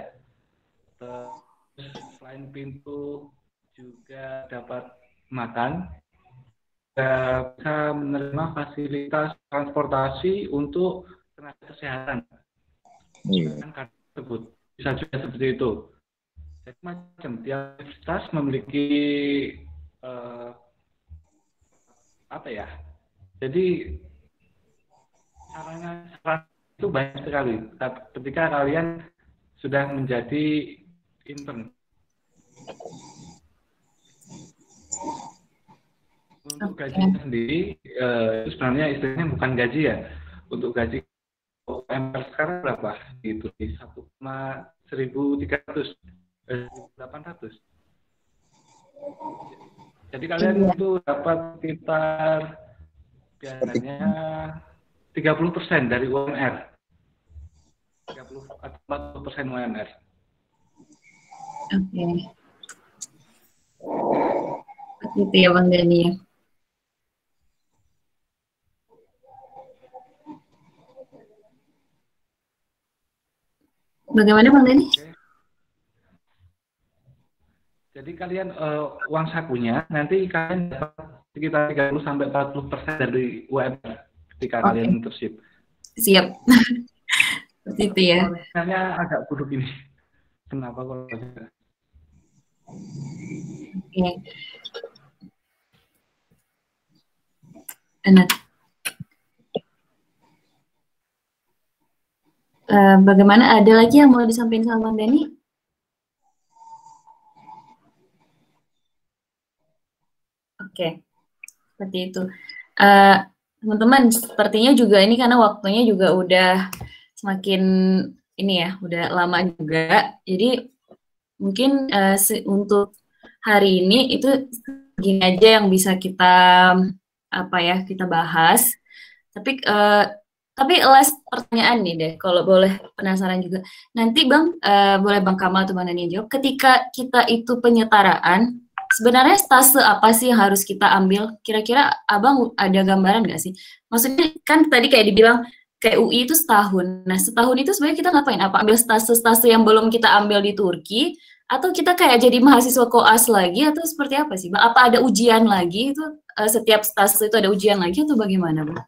Selain pintu juga dapat makan, bisa menerima fasilitas transportasi untuk tenaga kesehatan. Kartu tersebut bisa juga seperti itu. Jadi macam tiap universitas memiliki apa ya? Jadi caranya itu banyak sekali. Ketika kalian sudah menjadi intern. Untuk gaji sendiri, sebenarnya istilahnya bukan gaji ya. Untuk gaji UMR sekarang berapa? Itu di 1,1300, 1.800. Jadi kalian itu dapat sekitar biasanya 30% dari UMR. 30 atau 40% UMR. Oke. Itu ya Bang Dani ya. Bagaimana Bang Dani? Jadi kalian uang sakunya nanti kalian dapat sekitar 30-40% dari UMR ketika kalian internship. Siap. Seperti itu ya. Sebenarnya agak buruk ini. Kenapa kalau Oke. Enak. Bagaimana? Ada lagi yang mau disampaikan sama Bang Dani? Oke, seperti itu. Teman-teman, sepertinya juga ini karena waktunya juga udah semakin ini ya, udah lama juga. Jadi mungkin untuk hari ini itu gini aja yang bisa kita kita bahas. Tapi last pertanyaan nih deh, kalau boleh penasaran juga. Nanti Bang, boleh Bang Kamal atau Bang Dani jawab. Ketika kita itu penyetaraan, sebenarnya stase apa sih yang harus kita ambil? Kira-kira Abang ada gambaran nggak sih? Maksudnya kan tadi kayak dibilang kayak UI itu setahun. Nah setahun itu sebenarnya kita ngapain? Apa ambil stase-stase yang belum kita ambil di Turki? Atau kita kayak jadi mahasiswa koas lagi? Atau seperti apa sih Bang? Apa ada ujian lagi? Itu setiap stase itu ada ujian lagi atau bagaimana Bang?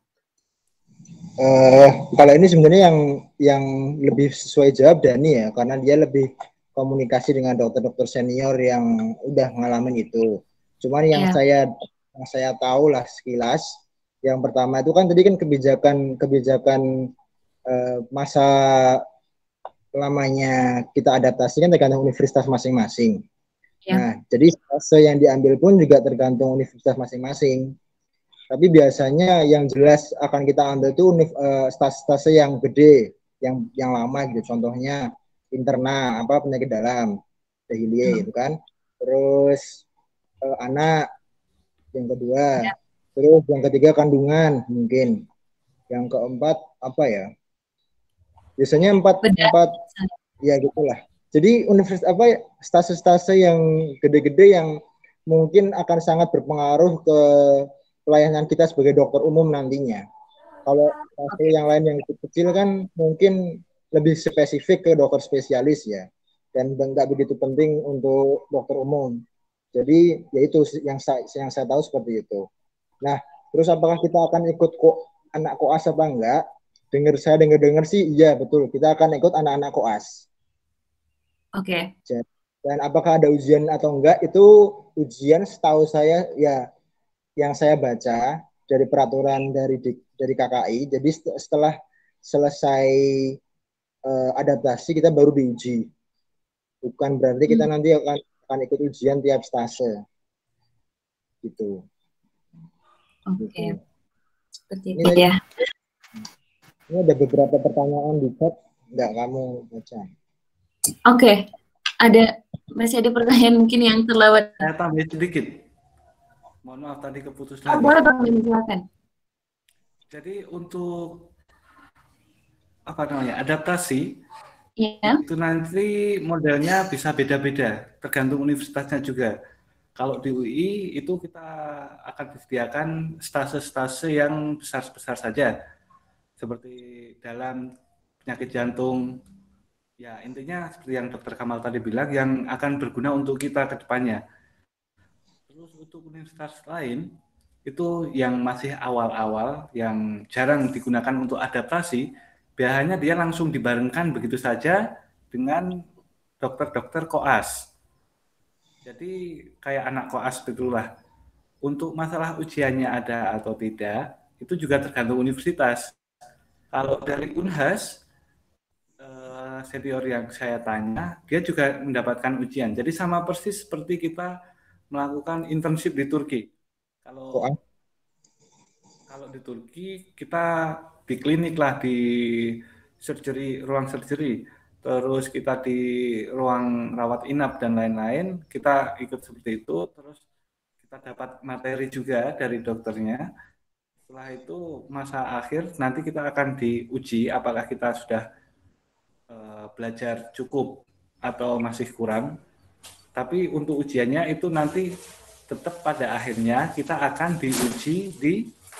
Kalau ini sebenarnya yang lebih sesuai jawab Dani ya, karena dia lebih komunikasi dengan dokter-dokter senior yang udah ngalamin itu. Cuman yang saya tahu lah sekilas, yang pertama itu kan tadi kan kebijakan masa lamanya kita adaptasi kan tergantung universitas masing-masing. Nah, jadi stase yang diambil pun juga tergantung universitas masing-masing. Tapi biasanya yang jelas akan kita ambil tuh stase yang gede, yang lama gitu. Contohnya interna, apa penyakit dalam, dehilie itu kan. Terus anak yang kedua. Terus yang ketiga kandungan mungkin. Yang keempat apa ya? Biasanya empat ya gitulah. Jadi universitas apa stase-stase yang gede-gede yang mungkin akan sangat berpengaruh ke pelayanan kita sebagai dokter umum nantinya. Kalau stase yang lain yang kecil kan mungkin lebih spesifik ke dokter spesialis ya, dan nggak begitu penting untuk dokter umum. Jadi yaitu yang saya tahu seperti itu. Nah, terus apakah kita akan ikut anak koas apa enggak? Saya dengar sih iya betul, kita akan ikut anak-anak koas. Oke. Dan apakah ada ujian atau enggak, itu ujian setahu saya ya yang saya baca dari peraturan dari KKI. Jadi setelah selesai adaptasi kita baru diuji. Bukan berarti kita nanti akan ikut ujian tiap stase. Gitu. Oke. Seperti itu ya. Ini ada beberapa pertanyaan di chat, enggak kamu baca. Oke. Masih ada pertanyaan mungkin yang terlewat. Saya tambah sedikit. Mohon maaf tadi keputus lagi. Boleh Bang, silakan. Jadi untuk adaptasi itu nanti modelnya bisa beda-beda, tergantung universitasnya juga. Kalau di UI itu kita akan disediakan stase-stase yang besar-besar saja, seperti dalam penyakit jantung. Ya intinya seperti yang Dr. Kamal tadi bilang, yang akan berguna untuk kita ke depannya. Terus untuk universitas lain, itu yang masih awal-awal, yang jarang digunakan untuk adaptasi, biasanya dia langsung dibarengkan begitu saja dengan dokter-dokter koas. Jadi kayak anak koas begitulah. Untuk masalah ujiannya ada atau tidak, itu juga tergantung universitas. Kalau dari Unhas, senior yang saya tanya, dia juga mendapatkan ujian. Jadi sama persis seperti kita melakukan internship di Turki. Kalau di Turki kita di klinik lah, di ruang surgery, terus kita di ruang rawat inap dan lain-lain, kita ikut seperti itu, terus kita dapat materi juga dari dokternya. Setelah itu masa akhir nanti kita akan diuji apakah kita sudah belajar cukup atau masih kurang. Tapi untuk ujiannya itu nanti tetap pada akhirnya kita akan diuji di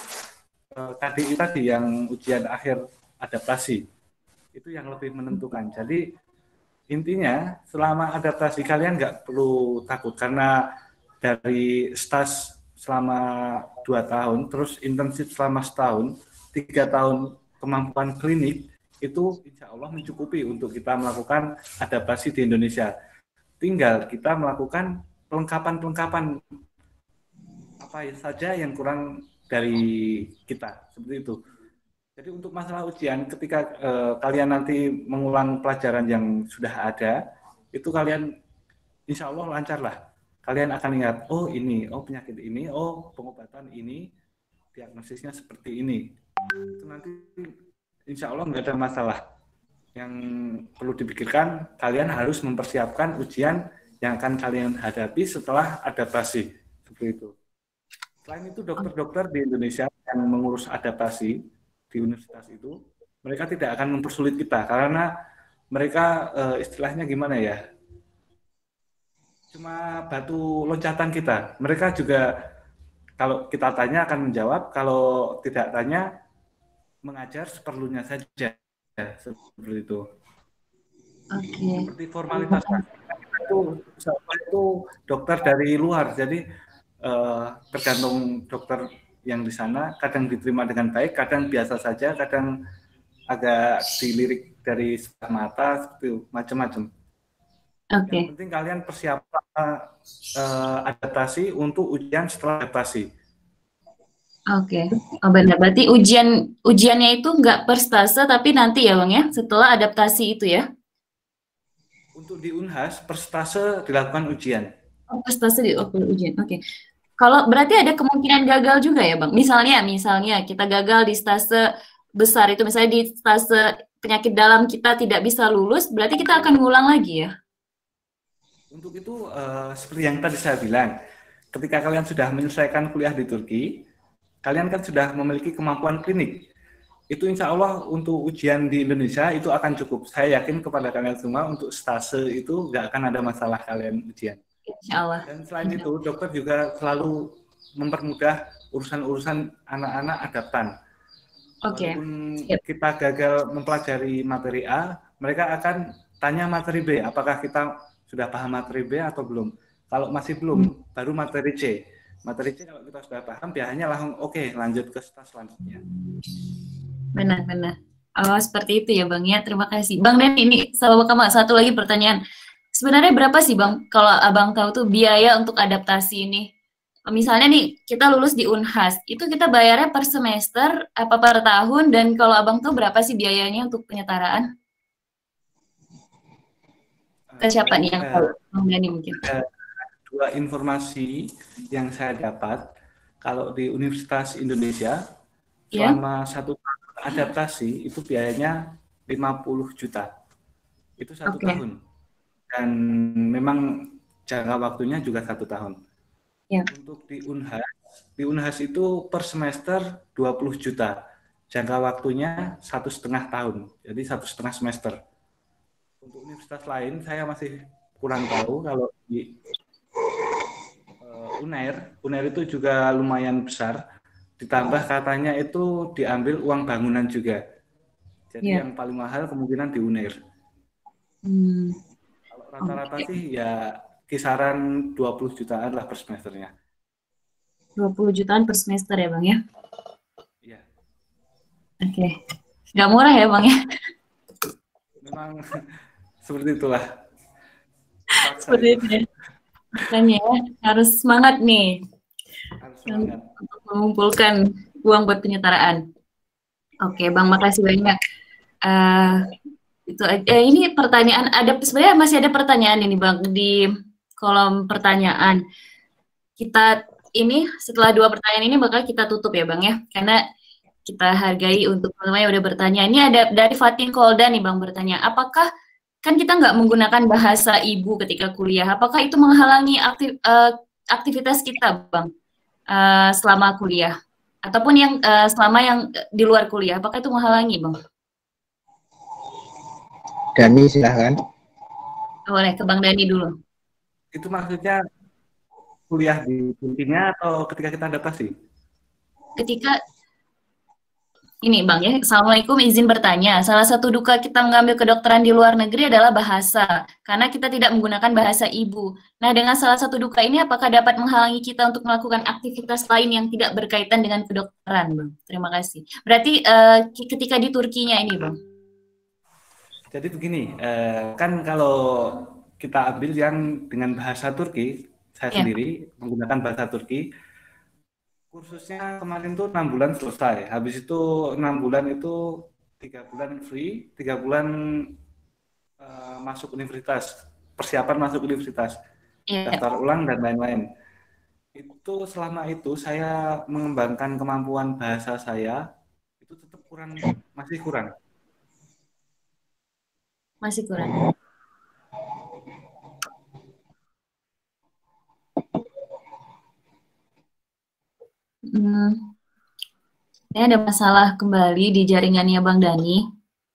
KDI tadi, yang ujian akhir adaptasi. Itu yang lebih menentukan. Jadi intinya selama adaptasi kalian nggak perlu takut, karena dari stas selama 2 tahun, terus intensif selama setahun, 3 tahun kemampuan klinik, itu insya Allah mencukupi untuk kita melakukan adaptasi di Indonesia. Tinggal kita melakukan pelengkapan apa saja yang kurang dari kita, seperti itu. Jadi untuk masalah ujian, ketika kalian nanti mengulang pelajaran yang sudah ada, itu kalian insya Allah lancar lah. Kalian akan ingat, oh ini, oh penyakit ini, oh pengobatan ini, diagnosisnya seperti ini. Itu nanti insya Allah nggak ada masalah. Yang perlu dipikirkan, kalian harus mempersiapkan ujian yang akan kalian hadapi setelah adaptasi. Seperti itu. Selain itu, dokter-dokter di Indonesia yang mengurus adaptasi di universitas itu, mereka tidak akan mempersulit kita, karena mereka istilahnya gimana ya, cuma batu loncatan kita. Mereka juga kalau kita tanya akan menjawab, kalau tidak tanya mengajar seperlunya saja, seperti itu. Seperti formalitas itu dokter dari luar, jadi tergantung dokter yang di sana, kadang diterima dengan baik, kadang biasa saja, kadang agak dilirik dari sebelah mata, seperti itu, macam-macam. Yang penting kalian persiapan adaptasi untuk ujian setelah adaptasi. Oh benar, berarti ujiannya itu nggak per stase, tapi nanti ya Bang ya, setelah adaptasi itu ya? Untuk di Unhas, per stase dilakukan ujian. Oh, per stase dilakukan ujian, oke. Kalau berarti ada kemungkinan gagal juga ya Bang? Misalnya kita gagal di stase besar itu, misalnya di stase penyakit dalam kita tidak bisa lulus, berarti kita akan ngulang lagi ya? Untuk itu seperti yang tadi saya bilang, ketika kalian sudah menyelesaikan kuliah di Turki, kalian kan sudah memiliki kemampuan klinik. Itu insya Allah untuk ujian di Indonesia itu akan cukup. Saya yakin kepada kalian semua untuk stase itu nggak akan ada masalah kalian ujian. Insya Allah. Dan selain itu dokter juga selalu mempermudah urusan-urusan anak-anak adaptan. Walaupun kita gagal mempelajari materi A, mereka akan tanya materi B. Apakah kita sudah paham materi B atau belum? Kalau masih belum, baru materi C. Materi C kalau kita sudah paham, biasanya langsung oke, lanjut ke stase selanjutnya. Benar-benar. Oh, seperti itu ya Bang ya. Terima kasih. Bang Dan, ini sama satu lagi pertanyaan. Sebenarnya berapa sih Bang, kalau Abang tahu tuh biaya untuk adaptasi ini? Misalnya nih, kita lulus di Unhas, itu kita bayarnya per semester, apa per tahun, dan kalau Abang tahu berapa sih biayanya untuk penyetaraan? Ke siapa nih yang tahu? Bang Dani mungkin. Dua informasi yang saya dapat, kalau di Universitas Indonesia, selama 1 tahun adaptasi itu biayanya 50 juta. Itu 1 tahun. Dan memang jangka waktunya juga 1 tahun. Untuk di Unhas itu per semester 20 juta. Jangka waktunya 1,5 tahun. Jadi 1,5 semester. Untuk universitas lain saya masih kurang tahu. Kalau di Unair itu juga lumayan besar. Ditambah katanya itu diambil uang bangunan juga. Jadi yang paling mahal kemungkinan di Unair. Kalau rata-rata sih ya kisaran 20 jutaan lah per semesternya. 20 jutaan per semester ya Bang ya? Iya. Oke. Nggak murah ya Bang ya? Memang seperti itulah. Seperti itu ya. Makanya harus semangat nih. Harus semangat. Untuk mengumpulkan uang buat penyetaraan. Oke Bang, makasih banyak. Itu ini pertanyaan, sebenarnya masih ada pertanyaan ini Bang di kolom pertanyaan. Kita ini setelah 2 pertanyaan ini bakal kita tutup ya Bang ya, karena kita hargai untuk teman-teman yang udah bertanya. Ini ada dari Fatin Kolda nih Bang bertanya, apakah kan kita nggak menggunakan bahasa ibu ketika kuliah, apakah itu menghalangi aktivitas kita Bang selama kuliah? Ataupun yang selama yang di luar kuliah, apakah itu menghalangi Bang? Dani silahkan. Boleh, ke Bang Dani dulu. Itu maksudnya kuliah di Turkinya atau ketika kita adaptasi? Ketika ini Bang ya, Assalamualaikum, izin bertanya. Salah satu duka kita mengambil kedokteran di luar negeri adalah bahasa, karena kita tidak menggunakan bahasa ibu. Nah, dengan salah satu duka ini, apakah dapat menghalangi kita untuk melakukan aktivitas lain yang tidak berkaitan dengan kedokteran, Bang? Terima kasih. Berarti ketika di Turkinya ini, Bang? Jadi begini, kan kalau kita ambil yang dengan bahasa Turki, saya sendiri menggunakan bahasa Turki, kursusnya kemarin tuh 6 bulan selesai. Habis itu 6 bulan itu 3 bulan free, 3 bulan masuk universitas, persiapan masuk universitas, daftar ulang dan lain-lain. Itu selama itu saya mengembangkan kemampuan bahasa saya, itu tetap masih kurang. Masih kurang. Ini ada masalah kembali di jaringannya Bang Dani.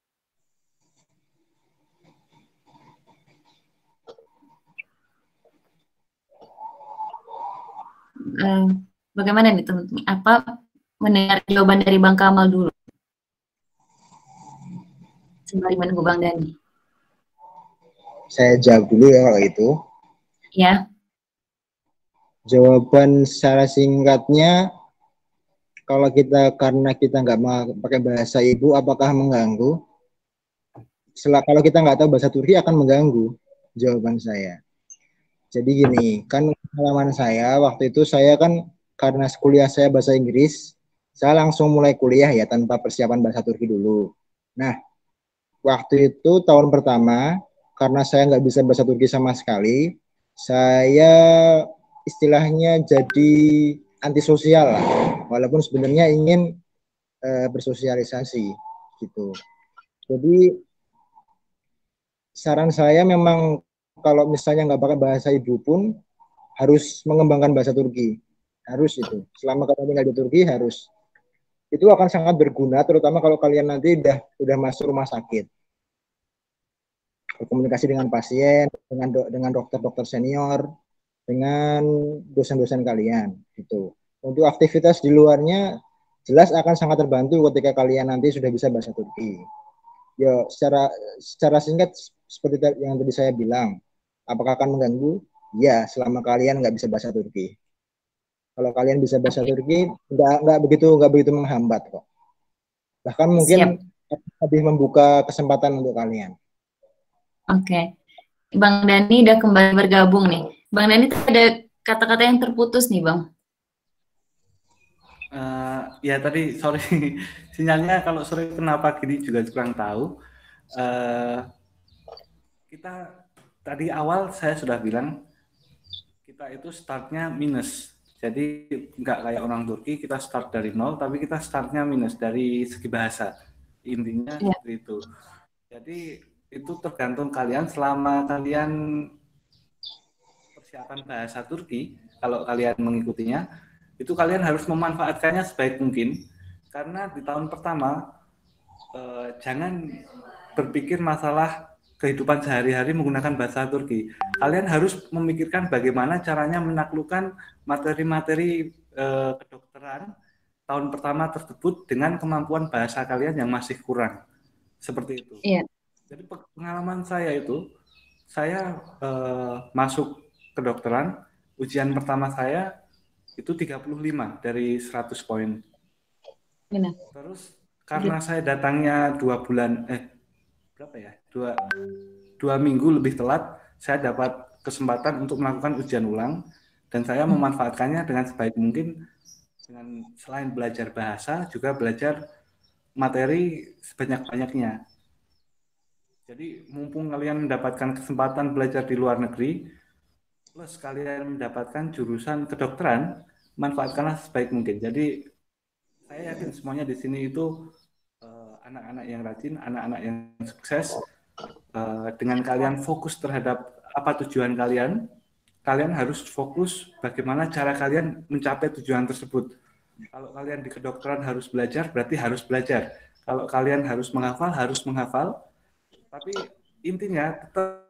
Bagaimana nih teman-teman? Apa mendengar jawaban dari Bang Kamal dulu? Sembari menunggu Bang Dani. Saya jawab dulu ya kalau itu. Ya. Jawaban secara singkatnya, kalau karena kita nggak pakai bahasa ibu, apakah mengganggu? Kalau kita nggak tahu bahasa Turki akan mengganggu, jawaban saya. Jadi gini, kan pengalaman saya waktu itu saya kan karena kuliah saya bahasa Inggris, saya langsung mulai kuliah ya tanpa persiapan bahasa Turki dulu. Nah, waktu itu tahun pertama, karena saya nggak bisa bahasa Turki sama sekali, saya istilahnya jadi antisosial lah, walaupun sebenarnya ingin bersosialisasi gitu. Jadi saran saya memang kalau misalnya nggak pakai bahasa ibu pun harus mengembangkan bahasa Turki. Harus itu. Selama kalian tinggal di Turki harus. Itu akan sangat berguna, terutama kalau kalian nanti udah masuk rumah sakit. Berkomunikasi dengan pasien, dengan dokter-dokter senior, dengan dosen-dosen kalian. Gitu. Untuk aktivitas di luarnya, jelas akan sangat terbantu ketika kalian nanti sudah bisa bahasa Turki. Ya, secara singkat seperti yang tadi saya bilang, apakah akan mengganggu? Ya, selama kalian nggak bisa bahasa Turki. Kalau kalian bisa bahasa Turki, nggak begitu menghambat kok. Bahkan mungkin lebih membuka kesempatan untuk kalian. Oke. Bang Dani udah kembali bergabung nih. Bang Dani ada kata-kata yang terputus nih, Bang. Ya tadi sorry sinyalnya kalau sore kenapa gini juga kurang tahu. Kita tadi awal saya sudah bilang kita itu startnya minus. Jadi nggak kayak orang Turki kita start dari nol, tapi kita startnya minus dari segi bahasa. Intinya seperti itu. Jadi itu tergantung kalian selama kalian persiapan bahasa Turki, kalau kalian mengikutinya, itu kalian harus memanfaatkannya sebaik mungkin. Karena di tahun pertama jangan berpikir masalah kehidupan sehari-hari menggunakan bahasa Turki. Kalian harus memikirkan bagaimana caranya menaklukkan materi-materi kedokteran tahun pertama tersebut dengan kemampuan bahasa kalian yang masih kurang. Seperti itu. Iya. Jadi pengalaman saya itu, saya masuk kedokteran, ujian pertama saya itu 35 dari 100 poin. Benar. Terus karena saya datangnya 2 bulan, berapa ya? Dua minggu lebih telat, saya dapat kesempatan untuk melakukan ujian ulang dan saya memanfaatkannya dengan sebaik mungkin dengan selain belajar bahasa juga belajar materi sebanyak-banyaknya. Jadi mumpung kalian mendapatkan kesempatan belajar di luar negeri plus kalian mendapatkan jurusan kedokteran, manfaatkanlah sebaik mungkin. Jadi saya yakin semuanya di sini itu anak-anak yang rajin, anak-anak yang sukses. Dengan kalian fokus terhadap apa tujuan kalian, kalian harus fokus bagaimana cara kalian mencapai tujuan tersebut. Kalau kalian di kedokteran harus belajar, berarti harus belajar. Kalau kalian harus menghafal. Tapi intinya tetap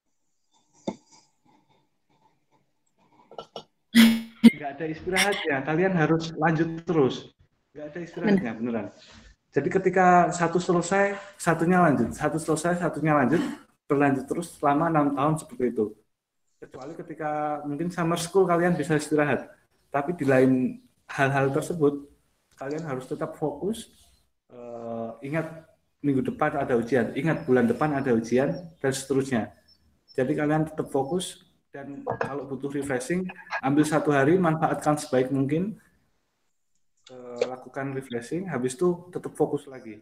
nggak ada istirahatnya. Kalian harus lanjut terus. Nggak ada istirahatnya, beneran. Jadi ketika satu selesai, satunya lanjut. Satu selesai, satunya lanjut. Berlanjut terus selama 6 tahun seperti itu. Kecuali ketika mungkin summer school kalian bisa istirahat. Tapi di lain hal-hal tersebut, kalian harus tetap fokus. Ingat minggu depan ada ujian, ingat bulan depan ada ujian, dan seterusnya. Jadi kalian tetap fokus, dan kalau butuh refreshing, ambil 1 hari, manfaatkan sebaik mungkin, lakukan refreshing, habis itu tetap fokus lagi.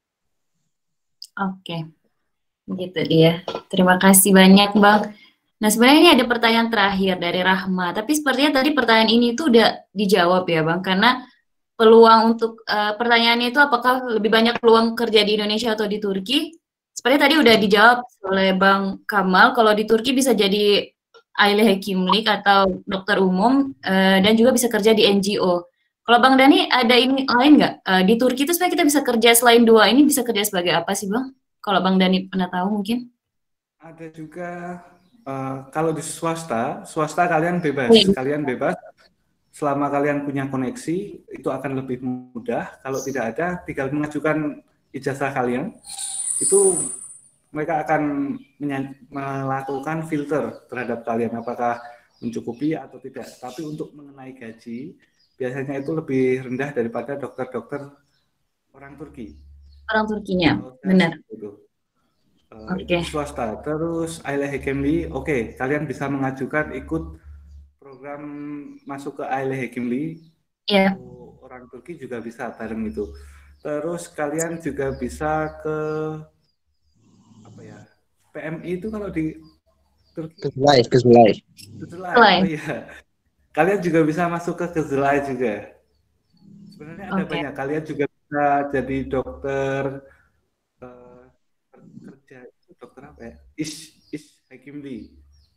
Oke, gitu dia. Terima kasih banyak, Bang. Nah, sebenarnya ini ada pertanyaan terakhir dari Rahma, tapi sepertinya tadi pertanyaan ini tuh udah dijawab ya, Bang, karena peluang untuk pertanyaannya itu apakah lebih banyak peluang kerja di Indonesia atau di Turki? Sepertinya tadi udah dijawab oleh Bang Kamal, kalau di Turki bisa jadi aile hekimlik atau dokter umum dan juga bisa kerja di NGO. Kalau Bang Dani ada ini lain nggak? Di Turki itu sebenarnya kita bisa kerja selain dua ini bisa kerja sebagai apa sih, Bang? Kalau Bang Dani pernah tahu mungkin? Ada juga kalau di swasta kalian bebas, kalian bebas. Selama kalian punya koneksi, itu akan lebih mudah. Kalau tidak ada, tinggal mengajukan ijazah kalian. Itu mereka akan melakukan filter terhadap kalian, apakah mencukupi atau tidak. Tapi untuk mengenai gaji, biasanya itu lebih rendah daripada dokter-dokter orang Turki. Orang Turkinya, benar. Itu swasta. Terus aile hekimli, oke, kalian bisa mengajukan ikut program masuk ke aile hekimli. Iya. Orang Turki juga bisa bareng itu. Terus kalian juga bisa ke apa ya? PMI itu kalau di Turki. Kızılay. Oh iya. Kalian juga bisa masuk ke Kızılay juga. Sebenarnya ada banyak. Kalian juga bisa jadi dokter dokter apa ya? Hakimli.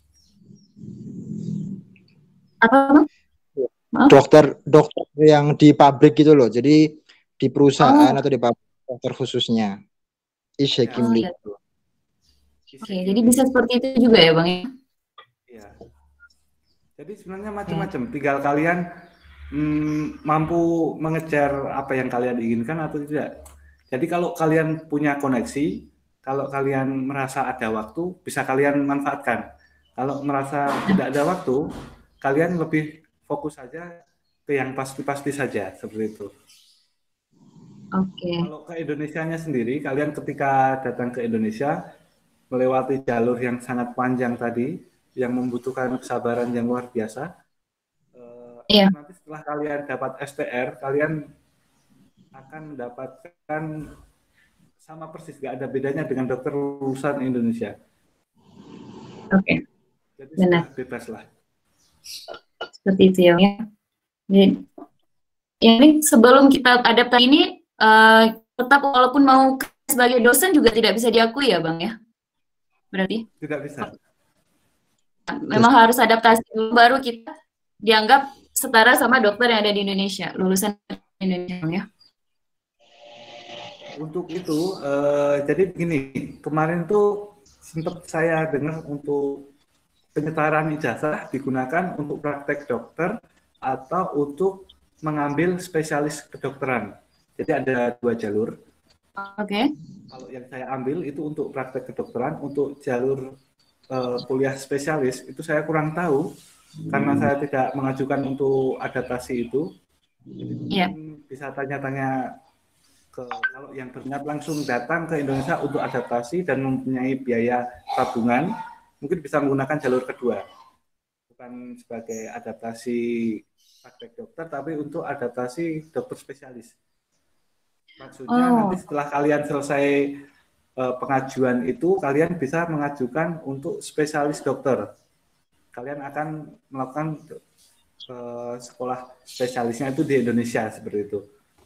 Apa? Maaf? Dokter yang di pabrik gitu loh. Jadi di perusahaan Oh. atau di pabrik dokter khususnya. Oh, Hakimli. iya. Oke, jadi bisa seperti itu juga ya, Bang ya? Iya. Jadi sebenarnya macam-macam. Tinggal kalian mampu mengejar apa yang kalian inginkan atau tidak. Jadi kalau kalian punya koneksi, kalau kalian merasa ada waktu, bisa kalian manfaatkan. Kalau merasa tidak ada waktu, kalian lebih fokus saja ke yang pasti-pasti saja, seperti itu. Oke. Kalau ke Indonesianya sendiri, kalian ketika datang ke Indonesia, melewati jalur yang sangat panjang tadi, yang membutuhkan kesabaran yang luar biasa, Iya. nanti setelah kalian dapat STR, kalian akan mendapatkan sama persis, nggak ada bedanya dengan dokter lulusan Indonesia. Oke. Jadi Benar. sudah bebas lah. Seperti itu ya. Jadi, ini sebelum kita adaptasi ini, tetap walaupun mau sebagai dosen juga tidak bisa diakui ya, Bang ya? Berarti? Tidak bisa. Memang harus adaptasi dulu, baru kita dianggap setara sama dokter yang ada di Indonesia, lulusan Indonesia, Bang ya? Untuk itu, jadi begini, kemarin tuh sempat saya dengar untuk penyetaraan ijazah digunakan untuk praktek dokter atau untuk mengambil spesialis kedokteran. Jadi ada 2 jalur. Oke. Kalau yang saya ambil itu untuk praktek kedokteran, untuk jalur kuliah spesialis itu saya kurang tahu karena saya tidak mengajukan untuk adaptasi itu. Jadi bisa tanya-tanya kalau yang berniat langsung datang ke Indonesia untuk adaptasi dan mempunyai biaya tabungan, mungkin bisa menggunakan jalur kedua. Bukan sebagai adaptasi praktek dokter, tapi untuk adaptasi dokter spesialis. Maksudnya nanti setelah kalian selesai pengajuan itu, kalian bisa mengajukan untuk spesialis dokter. Kalian akan melakukan sekolah spesialisnya itu di Indonesia, seperti itu.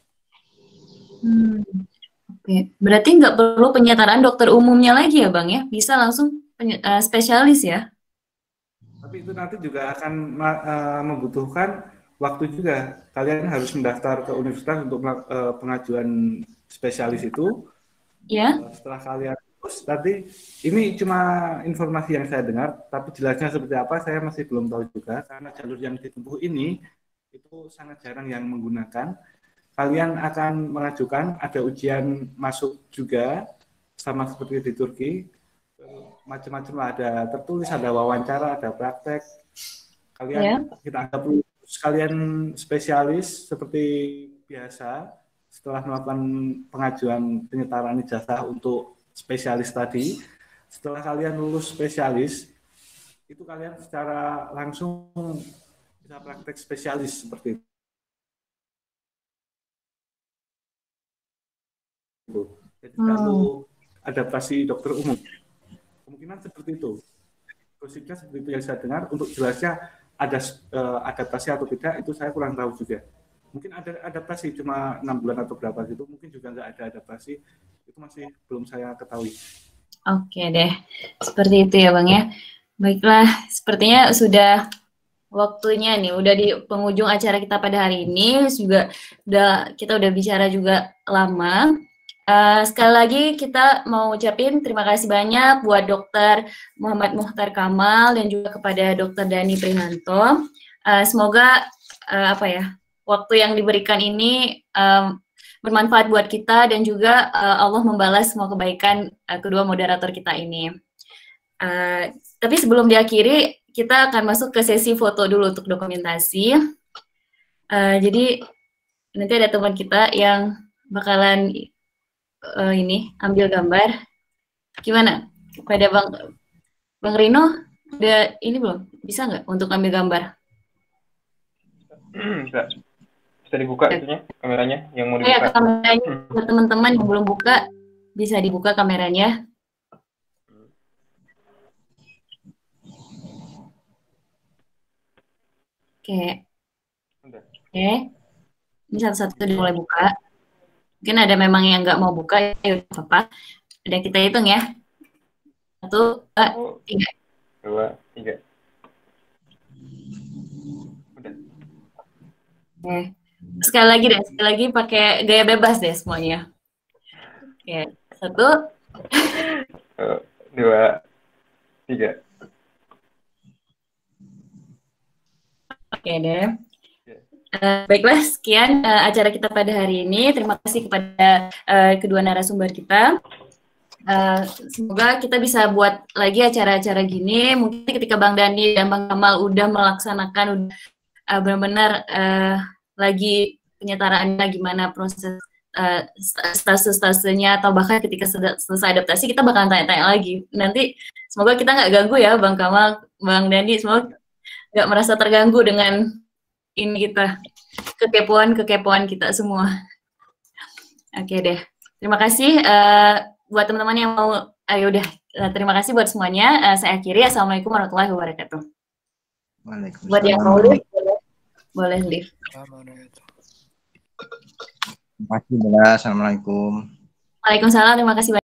Oke. Berarti nggak perlu penyetaraan dokter umumnya lagi ya, Bang ya? Bisa langsung spesialis ya? Tapi itu nanti juga akan membutuhkan waktu juga. Kalian harus mendaftar ke universitas untuk pengajuan spesialis itu. Ya. Setelah kalian lulus, nanti ini cuma informasi yang saya dengar, tapi jelasnya seperti apa saya masih belum tahu juga, karena jalur yang ditempuh ini itu sangat jarang yang menggunakan. Kalian akan mengajukan, ada ujian masuk juga, sama seperti di Turki, macam-macam lah, ada tertulis, ada wawancara, ada praktek. Kalian kita anggap sekalian spesialis seperti biasa. Setelah melakukan pengajuan penyetaraan ijazah untuk spesialis tadi, setelah kalian lulus spesialis, itu kalian secara langsung bisa praktek spesialis seperti itu. Jadi kalau adaptasi dokter umum, kemungkinan seperti itu. Prosesnya seperti itu yang saya dengar. Untuk jelasnya ada adaptasi atau tidak, itu saya kurang tahu juga. Mungkin ada adaptasi cuma 6 bulan atau berapa gitu, mungkin juga nggak ada adaptasi, itu masih belum saya ketahui. Oke deh, seperti itu ya Bang ya. Baiklah, sepertinya sudah waktunya nih, udah di penghujung acara kita pada hari ini, kita udah bicara juga lama. Sekali lagi kita mau ucapin terima kasih banyak buat Dr. Muhammad Mukhtar Kamal dan juga kepada Dr. Dhani Prihanto. Semoga waktu yang diberikan ini bermanfaat buat kita dan juga Allah membalas semua kebaikan kedua moderator kita ini. Tapi sebelum diakhiri, kita akan masuk ke sesi foto dulu untuk dokumentasi. Jadi nanti ada teman kita yang bakalan ambil gambar. Gimana? Pada Bang Rino, udah ini belum? Bisa nggak untuk ambil gambar? Bisa dibuka itunya, kameranya yang mau dibuka. Ya, kameranya buat teman-teman yang belum buka, bisa dibuka kameranya. Oke. Ini satu-satu dimulai buka. Mungkin ada memang yang nggak mau buka, ya udah apa-apa. Udah kita hitung ya. 1, 2, 3. 2, 3. Udah. Oke. Sekali lagi pakai gaya bebas deh semuanya. Oke, 1, 2, 3. Oke deh. Baiklah, sekian acara kita pada hari ini. Terima kasih kepada kedua narasumber kita. Semoga kita bisa buat lagi acara-acara gini. Mungkin ketika Bang Dani dan Bang Kamal udah melaksanakan, benar-benar lagi penyetaraannya gimana proses stase-stasenya, atau bahkan ketika selesai adaptasi kita bakalan tanya-tanya lagi. Nanti semoga kita nggak ganggu ya Bang Kamal, Bang Dani, semoga nggak merasa terganggu dengan ini kita, kekepoan kita semua. Oke deh, terima kasih buat teman-teman yang mau. Udah, terima kasih buat semuanya. Saya akhiri. Assalamualaikum warahmatullahi wabarakatuh. Waalaikumsalam. Buat yang mau live, boleh live. Terima kasih, Bella. Assalamualaikum. Waalaikumsalam, terima kasih banyak.